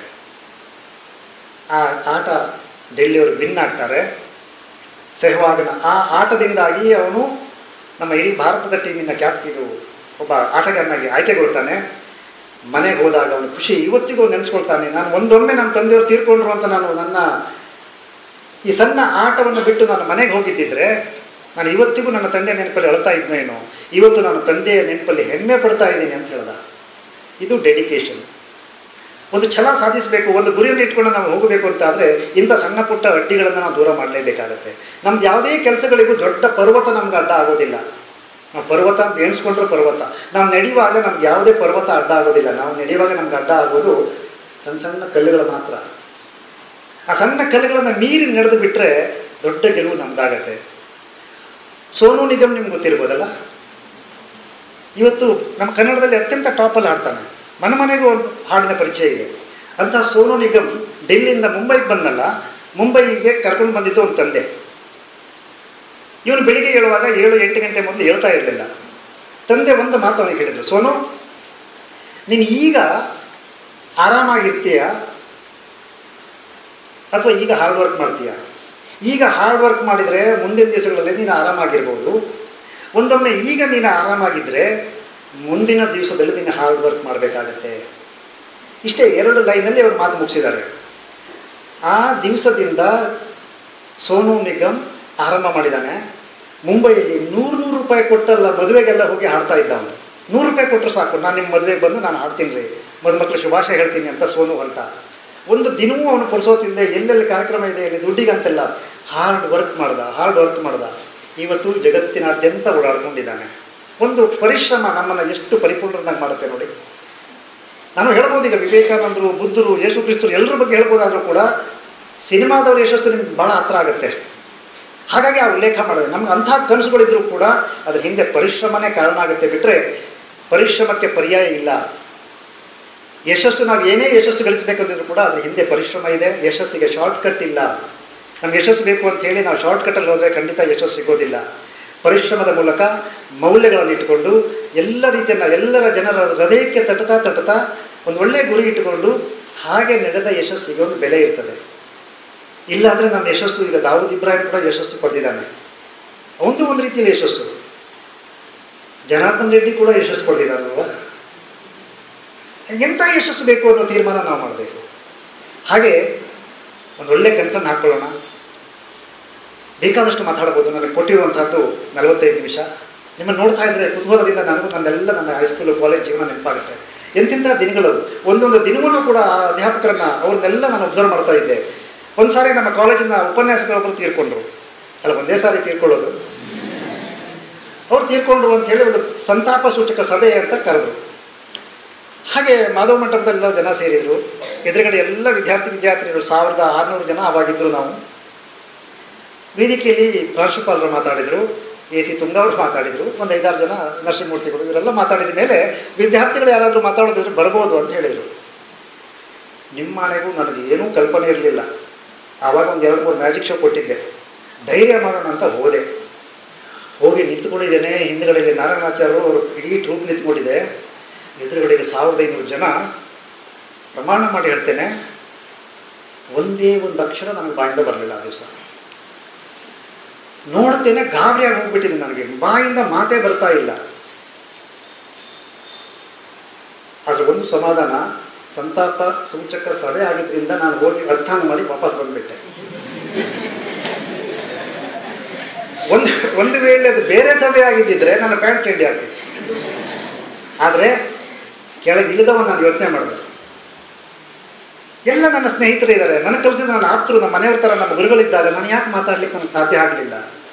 ಆ ಆಟ ಡೆಲ್ಲಿಯವರು ವಿನ್ ಆಗ್ತಾರೆ. ಸೆಹ್ವಾಗ್ನ ಆ ಆಟದಿಂದಾಗಿ ಅವನು ನಮ್ಮ ಇಡೀ ಭಾರತದ ಟೀಮಿನ ಕ್ಯಾಪ್ ಇದು ಒಬ್ಬ ಆಟಗಾರನಾಗಿ ಆಯ್ಕೆಗೊಳ್ತಾನೆ. ಮನೆಗೆ ಹೋದಾಗ ಅವನು ಖುಷಿ ಇವತ್ತಿಗೂ ನೆನೆಸ್ಕೊಳ್ತಾನೆ. ನಾನು ಒಂದೊಮ್ಮೆ ನಮ್ಮ ತಂದೆಯವರು ತೀರ್ಕೊಂಡ್ರು ಅಂತ ನಾನು ನನ್ನ ಈ ಸಣ್ಣ ಆಟವನ್ನು ಬಿಟ್ಟು ನಾನು ಮನೆಗೆ ಹೋಗಿದ್ದಿದ್ರೆ ನಾನು ಇವತ್ತಿಗೂ ನನ್ನ ತಂದೆ ನೆನಪಲ್ಲಿ ಅಳ್ತಾ ಇದ್ನೇನೋ, ಇವತ್ತು ನಾನು ತಂದೆಯ ನೆನಪಲ್ಲಿ ಹೆಮ್ಮೆ ಪಡ್ತಾ ಇದ್ದೀನಿ ಅಂತ ಹೇಳ್ದ. ಇದು ಡೆಡಿಕೇಶನ್. ಒಂದು ಛಲ ಸಾಧಿಸಬೇಕು, ಒಂದು ಗುರಿಯನ್ನು ಇಟ್ಕೊಂಡು ನಾವು ಹೋಗಬೇಕು ಅಂತಾದರೆ ಇಂಥ ಸಣ್ಣ ಪುಟ್ಟ ಅಡ್ಡಿಗಳನ್ನು ನಾವು ದೂರ ಮಾಡಲೇಬೇಕಾಗತ್ತೆ. ನಮ್ದು ಯಾವುದೇ ಕೆಲಸಗಳಿಗೂ ದೊಡ್ಡ ಪರ್ವತ ನಮ್ಗೆ ಅಡ್ಡ ಆಗೋದಿಲ್ಲ. ನಾವು ಪರ್ವತ ಅಂತ ಎಣಿಸ್ಕೊಂಡ್ರೆ ಪರ್ವತ, ನಾವು ನಡೆಯುವಾಗ ನಮ್ಗೆ ಯಾವುದೇ ಪರ್ವತ ಅಡ್ಡ ಆಗೋದಿಲ್ಲ. ನಾವು ನಡೆಯುವಾಗ ನಮ್ಗೆ ಅಡ್ಡ ಆಗೋದು ಸಣ್ಣ ಸಣ್ಣ ಕಲ್ಲುಗಳು ಮಾತ್ರ. ಆ ಸಣ್ಣ ಕಲ್ಲುಗಳನ್ನು ಮೀರಿ ನಡೆದು ಬಿಟ್ಟರೆ ದೊಡ್ಡ ಗೆಲುವು ನಮ್ದಾಗತ್ತೆ. ಸೋನು ನಿಗಮ್ ನಿಮ್ಗೆ ಗೊತ್ತಿರ್ಬೋದಲ್ಲ, ಇವತ್ತು ನಮ್ಮ ಕನ್ನಡದಲ್ಲಿ ಅತ್ಯಂತ ಟಾಪಲ್ಲಿ ಹಾಡ್ತಾನೆ. ಮನೆ ಮನೆಗೂ ಒಂದು ಹಾಡಿನ ಪರಿಚಯ ಇದೆ. ಅಂಥ ಸೋನು ನಿಗಮ್ ಡೆಲ್ಲಿಯಿಂದ ಮುಂಬೈಗೆ ಬಂದಲ್ಲ, ಮುಂಬೈಗೆ ಕರ್ಕೊಂಡು ಬಂದಿದ್ದು ಒಂದು ತಂದೆ. ಇವನು ಬೆಳಿಗ್ಗೆ ಹೇಳುವಾಗ ಏಳು ಎಂಟು ಗಂಟೆ ಮೊದಲು ಹೇಳ್ತಾ ಇರಲಿಲ್ಲ. ತಂದೆ ಒಂದು ಮಾತು ಅವನಿಗೆ ಹೇಳಿದರು, ಸೋನು ನೀನು ಈಗ ಆರಾಮಾಗಿರ್ತೀಯ ಅಥವಾ ಈಗ ಹಾರ್ಡ್ ವರ್ಕ್ ಮಾಡ್ತೀಯ? ಈಗ ಹಾರ್ಡ್ ವರ್ಕ್ ಮಾಡಿದರೆ ಮುಂದಿನ ದಿವಸಗಳಲ್ಲಿ ನೀನು ಆರಾಮಾಗಿರ್ಬೋದು. ಒಂದೊಮ್ಮೆ ಈಗ ನೀನು ಆರಾಮಾಗಿದ್ದರೆ ಮುಂದಿನ ದಿವಸದಲ್ಲಿ ನೀನು ಹಾರ್ಡ್ ವರ್ಕ್ ಮಾಡಬೇಕಾಗತ್ತೆ. ಇಷ್ಟೇ ಎರಡು ಲೈನಲ್ಲಿ ಅವ್ರು ಮಾತು ಮುಗಿಸಿದ್ದಾರೆ. ಆ ದಿವಸದಿಂದ ಸೋನು ನಿಗಮ್ ಆರಂಭ ಮಾಡಿದ್ದಾನೆ. ಮುಂಬೈಯಲ್ಲಿ ನೂರು ನೂರು ರೂಪಾಯಿ ಕೊಟ್ಟಲ್ಲ ಮದುವೆಗೆಲ್ಲ ಹೋಗಿ ಹಾಡ್ತಾ ಇದ್ದ ಅವನು. ನೂರು ರೂಪಾಯಿ ಕೊಟ್ಟರು ಸಾಕು, ನಾನು ನಿಮ್ಮ ಮದುವೆಗೆ ಬಂದು ನಾನು ಹಾಡ್ತೀನಿ ರೀ, ಮದುಮಕ್ಕಳು ಶುಭಾಶಯ ಹೇಳ್ತೀನಿ ಅಂತ ಸೋನು ಹೊರಟ. ಒಂದು ದಿನವೂ ಅವನು ಪುರುಸೋತಿಲ್ಲದೆ ಎಲ್ಲೆಲ್ಲಿ ಕಾರ್ಯಕ್ರಮ ಇದೆ ಇಲ್ಲಿ ದುಡ್ಡಿಗಂತೆಲ್ಲ ಹಾರ್ಡ್ ವರ್ಕ್ ಮಾಡ್ದ ಹಾರ್ಡ್ ವರ್ಕ್ ಮಾಡ್ದ ಇವತ್ತು ಜಗತ್ತಿನಾದ್ಯಂತ ಓಡಾಡ್ಕೊಂಡಿದ್ದಾನೆ. ಒಂದು ಪರಿಶ್ರಮ ನಮ್ಮನ್ನು ಎಷ್ಟು ಪರಿಪೂರ್ಣನಾಗಿ ಮಾಡುತ್ತೆ ನೋಡಿ. ನಾನು ಹೇಳ್ಬೋದು, ಈಗ ವಿವೇಕಾನಂದರು, ಬುದ್ಧರು, ಯೇಸು ಕ್ರಿಸ್ತರು ಎಲ್ಲರ ಬಗ್ಗೆ ಹೇಳ್ಬೋದಾದರೂ ಕೂಡ ಸಿನಿಮಾದವ್ರ ಯಶಸ್ಸು ನಿಮ್ಗೆ ಭಾಳ ಹತ್ರ ಆಗುತ್ತೆ. ಹಾಗಾಗಿ ಆ ಉಲ್ಲೇಖ ಮಾಡಿದೆ. ನಮ್ಗೆ ಅಂಥ ಕನಸುಗಳಿದ್ರೂ ಕೂಡ ಅದ್ರ ಹಿಂದೆ ಪರಿಶ್ರಮನೇ ಕಾರಣ ಆಗುತ್ತೆ, ಬಿಟ್ಟರೆ ಪರಿಶ್ರಮಕ್ಕೆ ಪರ್ಯಾಯ ಇಲ್ಲ. ಯಶಸ್ಸು ನಾವು ಏನೇ ಯಶಸ್ಸು ಗಳಿಸಬೇಕಂತಿದ್ರು ಕೂಡ ಅದ್ರ ಹಿಂದೆ ಪರಿಶ್ರಮ ಇದೆ. ಯಶಸ್ಸಿಗೆ ಶಾರ್ಟ್ ಕಟ್ ಇಲ್ಲ. ನಮ್ಗೆ ಯಶಸ್ಸು ಬೇಕು ಅಂಥೇಳಿ ನಾವು ಶಾರ್ಟ್ ಕಟ್ಟಲ್ಲಿ ಹೋದರೆ ಖಂಡಿತ ಯಶಸ್ಸು ಸಿಗೋದಿಲ್ಲ. ಪರಿಶ್ರಮದ ಮೂಲಕ ಮೌಲ್ಯಗಳನ್ನು ಇಟ್ಟುಕೊಂಡು ಎಲ್ಲ ರೀತಿಯನ್ನು ಎಲ್ಲರ ಜನರ ಹೃದಯಕ್ಕೆ ತಟ್ಟತಾ ತಟ್ಟತಾ ಒಂದು ಒಳ್ಳೆಯ ಗುರಿ ಇಟ್ಟುಕೊಂಡು ಹಾಗೆ ನಡೆದ ಯಶಸ್ಸಿಗೆ ಒಂದು ಬೆಲೆ ಇರ್ತದೆ. ಇಲ್ಲಾಂದರೆ ನಮ್ಮ ಯಶಸ್ಸು, ಈಗ ದಾವೂದ್ ಇಬ್ರಾಹಿಂ ಕೂಡ ಯಶಸ್ಸು ಪಡೆದಿದ್ದಾನೆ, ಅವನದು ಒಂದು ರೀತಿಯಲ್ಲಿ ಯಶಸ್ಸು. ಜನಾರ್ದನ್ ರೆಡ್ಡಿ ಕೂಡ ಯಶಸ್ಸು ಪಡೆದಿದ್ದಾರಲ್ವ. ಎಂಥ ಯಶಸ್ಸು ಬೇಕು ಅನ್ನೋ ತೀರ್ಮಾನ ನಾವು ಮಾಡಬೇಕು. ಹಾಗೆ ಒಂದು ಒಳ್ಳೆ ಕನಸನ್ನು ಹಾಕ್ಕೊಳ್ಳೋಣ. ಬೇಕಾದಷ್ಟು ಮಾತಾಡ್ಬೋದು. ನನಗೆ ಕೊಟ್ಟಿರುವಂಥದ್ದು ನಲವತ್ತೈದು ನಿಮಿಷ. ನಿಮ್ಮನ್ನು ನೋಡ್ತಾ ಇದ್ದರೆ ಕುತೂಹಲದಿಂದ ನನಗೂ ನನ್ನೆಲ್ಲ ನನ್ನ ಹೈಸ್ಕೂಲು ಕಾಲೇಜ್ ಜೀವನ ನೆನಪಾಗುತ್ತೆ. ಎಂತೆಂಥ ದಿನಗಳು, ಒಂದೊಂದು ದಿನವೂ ಕೂಡ ಅಧ್ಯಾಪಕರನ್ನು ಅವ್ರನ್ನೆಲ್ಲ ನಾನು ಅಬ್ಸರ್ವ್ ಮಾಡ್ತಾ ಇದ್ದೆ. ಒಂದು ಸಾರಿ ನಮ್ಮ ಕಾಲೇಜಿನ ಉಪನ್ಯಾಸಕರೊಬ್ಬರು ತೀರ್ಕೊಂಡ್ರು. ಅಲ್ಲ, ಒಂದೇ ಸಾರಿ ತೀರ್ಕೊಳ್ಳೋದು. ಅವ್ರು ತೀರ್ಕೊಂಡ್ರು ಅಂಥೇಳಿ ಒಂದು ಸಂತಾಪ ಸೂಚಕ ಸಭೆ ಅಂತ ಕರೆದ್ರು. ಹಾಗೆ ಮಾಧವ ಮಂಟಪದಲ್ಲೆಲ್ಲ ಜನ ಸೇರಿದರು. ಎದುರುಗಡೆ ಎಲ್ಲ ವಿದ್ಯಾರ್ಥಿ ವಿದ್ಯಾರ್ಥಿನಿಗಳು ಸಾವಿರದ ಆರುನೂರು ಜನ ಆವಾಗಿದ್ದರು. ನಾವು ವೇದಿಕೆಯಲ್ಲಿ ಪ್ರಾಂಶುಪಾಲರು ಮಾತಾಡಿದರು, ಎ ಸಿ ತುಂಗವರು ಮಾತಾಡಿದರು, ಒಂದು ಐದಾರು ಜನ ನರಸಿಂಹಮೂರ್ತಿಗಳು, ಇವರೆಲ್ಲ ಮಾತಾಡಿದ ಮೇಲೆ ವಿದ್ಯಾರ್ಥಿಗಳು ಯಾರಾದರೂ ಮಾತಾಡೋದಿದ್ರು ಬರ್ಬೋದು ಅಂತ ಹೇಳಿದರು. ನಿಮ್ಮ ಮನೆಗೂ ನನಗೆ ಏನೂ ಕಲ್ಪನೆ ಇರಲಿಲ್ಲ. ಆವಾಗ ಒಂದು ಎರಡು ಮೂರು ಮ್ಯಾಜಿಕ್ ಶೋ ಕೊಟ್ಟಿದ್ದೆ. ಧೈರ್ಯ ಮಾಡೋಣ ಅಂತ ಹೋದೆ. ಹೋಗಿ ನಿಂತ್ಕೊಂಡಿದ್ದೇನೆ. ಹಿಂದುಗಡೆಯಲ್ಲಿ ನಾರಾಯಣಾಚಾರ್ಯರು ಅವರು ಇಡೀ ಟ್ರೂಪ್ ನಿಂತ್ಕೊಂಡಿದೆ. ಎದುರುಗಡೆಗೆ ಸಾವಿರದ ಐನೂರು ಜನ. ಪ್ರಮಾಣ ಮಾಡಿ ಹೇಳ್ತೇನೆ, ಒಂದೇ ಒಂದು ಅಕ್ಷರ ನನಗೆ ಬಾಯಿಂದ ಬರಲಿಲ್ಲ ಆ ದಿವಸ. ನೋಡ್ತೇನೆ ಗಾಬರಿಯಾಗಿ ಹೋಗ್ಬಿಟ್ಟಿದೆ, ನನಗೆ ಬಾಯಿಂದ ಮಾತೇ ಬರ್ತಾ ಇಲ್ಲ. ಆದರೆ ಒಂದು ಸಮಾಧಾನ, ಸಂತಾಪ ಸೂಚಕ ಸಭೆ ಆಗಿದ್ದರಿಂದ ನಾನು ಹೋಗಿ ಅರ್ಥಾನ ಮಾಡಿ ವಾಪಸ್ ಬಂದುಬಿಟ್ಟೆ. ಒಂದು ಒಂದು ವೇಳೆ ಅದು ಬೇರೆ ಸಭೆ ಆಗಿದ್ದಿದ್ರೆ ನನ್ನ ಪ್ಯಾಂಟ್ ಚಂಡಿ ಆಗ್ತಿತ್ತು. ಆದರೆ ಕೆಳಗೆ ಇಳಿದವ ನಾನು ಯೋಚನೆ ಮಾಡಿದೆ, ಎಲ್ಲ ನನ್ನ ಸ್ನೇಹಿತರು ಇದ್ದಾರೆ, ನನಗೆ ಕಲಿಸಿದ ನನ್ನ ಆಪ್ತರು, ನಮ್ಮ ಮನೆಯವ್ರ ಥರ ನಮ್ಮ ಗುರುಗಳಿದ್ದಾಗ ನಾನು ಯಾಕೆ ಮಾತಾಡ್ಲಿಕ್ಕೆ ನನಗೆ ಸಾಧ್ಯ ಆಗಲಿಲ್ಲ?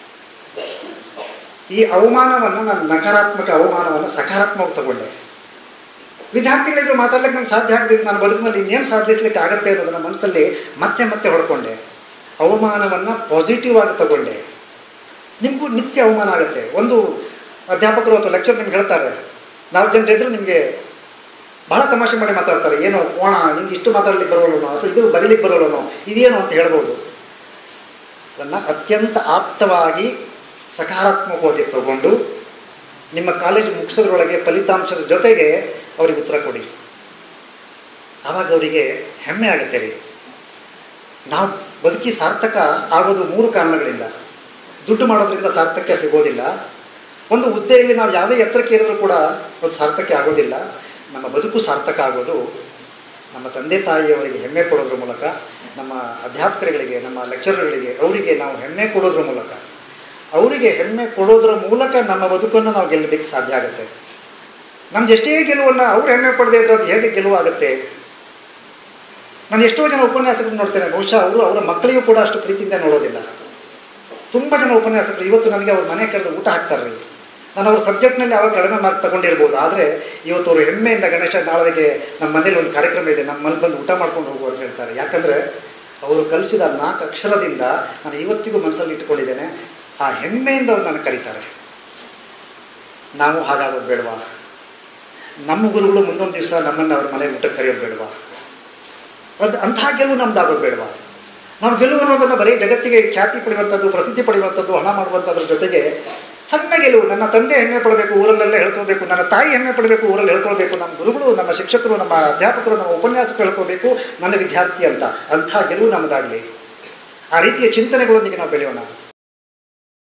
ಈ ಅವಮಾನವನ್ನು, ನನ್ನ ನಕಾರಾತ್ಮಕ ಅವಮಾನವನ್ನು ಸಕಾರಾತ್ಮಕ ತಗೊಂಡೆ. ವಿದ್ಯಾರ್ಥಿಗಳಿದ್ರು ಮಾತಾಡ್ಲಿಕ್ಕೆ ನಂಗೆ ಸಾಧ್ಯ ಆಗದಿದ್ದು ನನ್ನ ಬದುಕಿನಲ್ಲಿ ಇನ್ನೇನು ಸಾಧಿಸ್ಲಿಕ್ಕೆ ಆಗುತ್ತೆ ಅನ್ನೋದನ್ನು ಮನಸ್ಸಲ್ಲಿ ಮತ್ತೆ ಮತ್ತೆ ಹೊಡ್ಕೊಂಡೆ. ಅವಮಾನವನ್ನು ಪಾಸಿಟಿವ್ ಆಗಿ ತಗೊಂಡೆ. ನಿಮಗೂ ನಿತ್ಯ ಅವಮಾನ ಆಗುತ್ತೆ. ಒಂದು ಅಧ್ಯಾಪಕರು ಅಥವಾ ಲೆಕ್ಚರ್ ನಿಮ್ಗೆ ಹೇಳ್ತಾರೆ, ನಾಲ್ಕು ಜನರು ಇದ್ದರೂ ನಿಮಗೆ ಭಾಳ ತಮಾಷೆ ಮಾಡಿ ಮಾತಾಡ್ತಾರೆ, ಏನೋ ಕೋಣ ನಿಮ್ಗೆ ಇಷ್ಟು ಮಾತಾಡ್ಲಿಕ್ಕೆ ಬರೋಲ್ಲನೋ ಅಥವಾ ಇದು ಬರೀಲಿಕ್ಕೆ ಬರೋಲ್ಲನೋ, ಇದೇನು ಅಂತ ಹೇಳ್ಬೋದು. ಅದನ್ನು ಅತ್ಯಂತ ಆಪ್ತವಾಗಿ ಸಕಾರಾತ್ಮಕವಾಗಿ ತಗೊಂಡು ನಿಮ್ಮ ಕಾಲೇಜು ಮುಗಿಸೋದ್ರೊಳಗೆ ಫಲಿತಾಂಶದ ಜೊತೆಗೆ ಅವ್ರಿಗೆ ಉತ್ತರ ಕೊಡಿ. ಆವಾಗ ಅವರಿಗೆ ಹೆಮ್ಮೆ ಆಗುತ್ತೆ ರೀ. ನಾವು ಬದುಕಿ ಸಾರ್ಥಕ ಆಗೋದು ಮೂರು ಕಾರಣಗಳಿಂದ. ದುಡ್ಡು ಮಾಡೋದ್ರಿಂದ ಸಾರ್ಥಕ್ಯ ಸಿಗೋದಿಲ್ಲ. ಒಂದು ಹುದ್ದೆಯಲ್ಲಿ ನಾವು ಯಾವುದೇ ಎತ್ತರಕ್ಕೆ ಏರಿದ್ರೂ ಕೂಡ ಅದು ಸಾರ್ಥಕ್ಯ ಆಗೋದಿಲ್ಲ. ನಮ್ಮ ಬದುಕು ಸಾರ್ಥಕ ಆಗೋದು ನಮ್ಮ ತಂದೆ ತಾಯಿಯವರಿಗೆ ಹೆಮ್ಮೆ ಕೊಡೋದ್ರ ಮೂಲಕ, ನಮ್ಮ ಅಧ್ಯಾಪಕರುಗಳಿಗೆ, ನಮ್ಮ ಲೆಕ್ಚರರ್ಗಳಿಗೆ, ಅವರಿಗೆ ನಾವು ಹೆಮ್ಮೆ ಕೊಡೋದ್ರ ಮೂಲಕ. ಅವರಿಗೆ ಹೆಮ್ಮೆ ಕೊಡೋದ್ರ ಮೂಲಕ ನಮ್ಮ ಬದುಕನ್ನು ನಾವು ಗೆಲ್ಲಲಿಕ್ಕೆ ಸಾಧ್ಯ ಆಗುತ್ತೆ. ನಮ್ದು ಎಷ್ಟೇ ಗೆಲುವನ್ನು ಅವ್ರು ಹೆಮ್ಮೆ ಪಡೆದೇ ಇದ್ರೆ ಅದು ಹೇಗೆ ಗೆಲುವಾಗುತ್ತೆ? ನಾನು ಎಷ್ಟೋ ಜನ ಉಪನ್ಯಾಸಕರು ನೋಡ್ತೇನೆ, ಬಹುಶಃ ಅವರು ಅವರ ಮಕ್ಕಳಿಗೂ ಕೂಡ ಅಷ್ಟು ಪ್ರೀತಿಯಿಂದ ನೋಡೋದಿಲ್ಲ. ತುಂಬ ಜನ ಉಪನ್ಯಾಸಕರು ಇವತ್ತು ನನಗೆ ಅವ್ರ ಮನೆ ಕರೆದು ಊಟ ಹಾಕ್ತಾರೆ. ನಾನು ಅವ್ರ ಸಬ್ಜೆಕ್ಟ್ನಲ್ಲಿ ಅವಾಗ ಕಡಿಮೆ ಮಾರ್ಕ್ ತಗೊಂಡಿರ್ಬೋದು, ಆದರೆ ಇವತ್ತು ಅವರು ಹೆಮ್ಮೆಯಿಂದ ಗಣೇಶ ನಾಳೆಗೆ ನಮ್ಮ ಮನೇಲಿ ಒಂದು ಕಾರ್ಯಕ್ರಮ ಇದೆ, ನಮ್ಮಲ್ಲಿ ಬಂದು ಊಟ ಮಾಡ್ಕೊಂಡು ಹೋಗು ಅಂತ ಹೇಳ್ತಾರೆ. ಯಾಕಂದರೆ ಅವರು ಕಲಿಸಿದ ನಾಲ್ಕು ಅಕ್ಷರದಿಂದ ನಾನು ಇವತ್ತಿಗೂ ಮನಸ್ಸಲ್ಲಿ ಇಟ್ಕೊಂಡಿದ್ದೇನೆ. ಆ ಹೆಮ್ಮೆಯಿಂದ ಅವ್ರು ನನಗೆ ಕರೀತಾರೆ. ನಾವು ಹಾಗಾಗೋದು ಬೇಡವಾ? ನಮ್ಮ ಗುರುಗಳು ಮುಂದೊಂದು ದಿವಸ ನಮ್ಮನ್ನು ಅವ್ರ ಮನೆಗೆ ಊಟಕ್ಕೆ ಕರೆಯೋದು ಬೇಡವಾ? ಅದು ಅಂತಹ ಗೆಲುವು ನಮ್ದಾಗೋದು ಬೇಡವಾ? ನಾವು ಗೆಲುವು ಅನ್ನೋದನ್ನು ಬರೀ ಜಗತ್ತಿಗೆ ಖ್ಯಾತಿ ಪಡೆಯುವಂಥದ್ದು, ಪ್ರಸಿದ್ಧಿ ಪಡೆಯುವಂಥದ್ದು, ಹಣ ಮಾಡುವಂಥದ್ರ ಜೊತೆಗೆ ಸಣ್ಣ ಗೆಲುವು. ನನ್ನ ತಂದೆ ಹೆಮ್ಮೆ ಪಡಬೇಕು, ಊರಲ್ಲೆಲ್ಲ ಹೇಳ್ಕೊಳ್ಬೇಕು. ನನ್ನ ತಾಯಿ ಹೆಮ್ಮೆ ಪಡಬೇಕು, ಊರಲ್ಲಿ ಹೇಳ್ಕೊಳ್ಬೇಕು. ನಮ್ಮ ಗುರುಗಳು, ನಮ್ಮ ಶಿಕ್ಷಕರು, ನಮ್ಮ ಅಧ್ಯಾಪಕರು, ನಮ್ಮ ಉಪನ್ಯಾಸಕರು ಹೇಳ್ಕೊಳ್ಬೇಕು ನನ್ನ ವಿದ್ಯಾರ್ಥಿ ಅಂತ. ಅಂಥ ಗೆಲುವು ನಮ್ಮದಾಗಲಿ. ಆ ರೀತಿಯ ಚಿಂತನೆಗಳೊಂದಿಗೆ ನಾವು ಬೆಳೆಯೋಣ.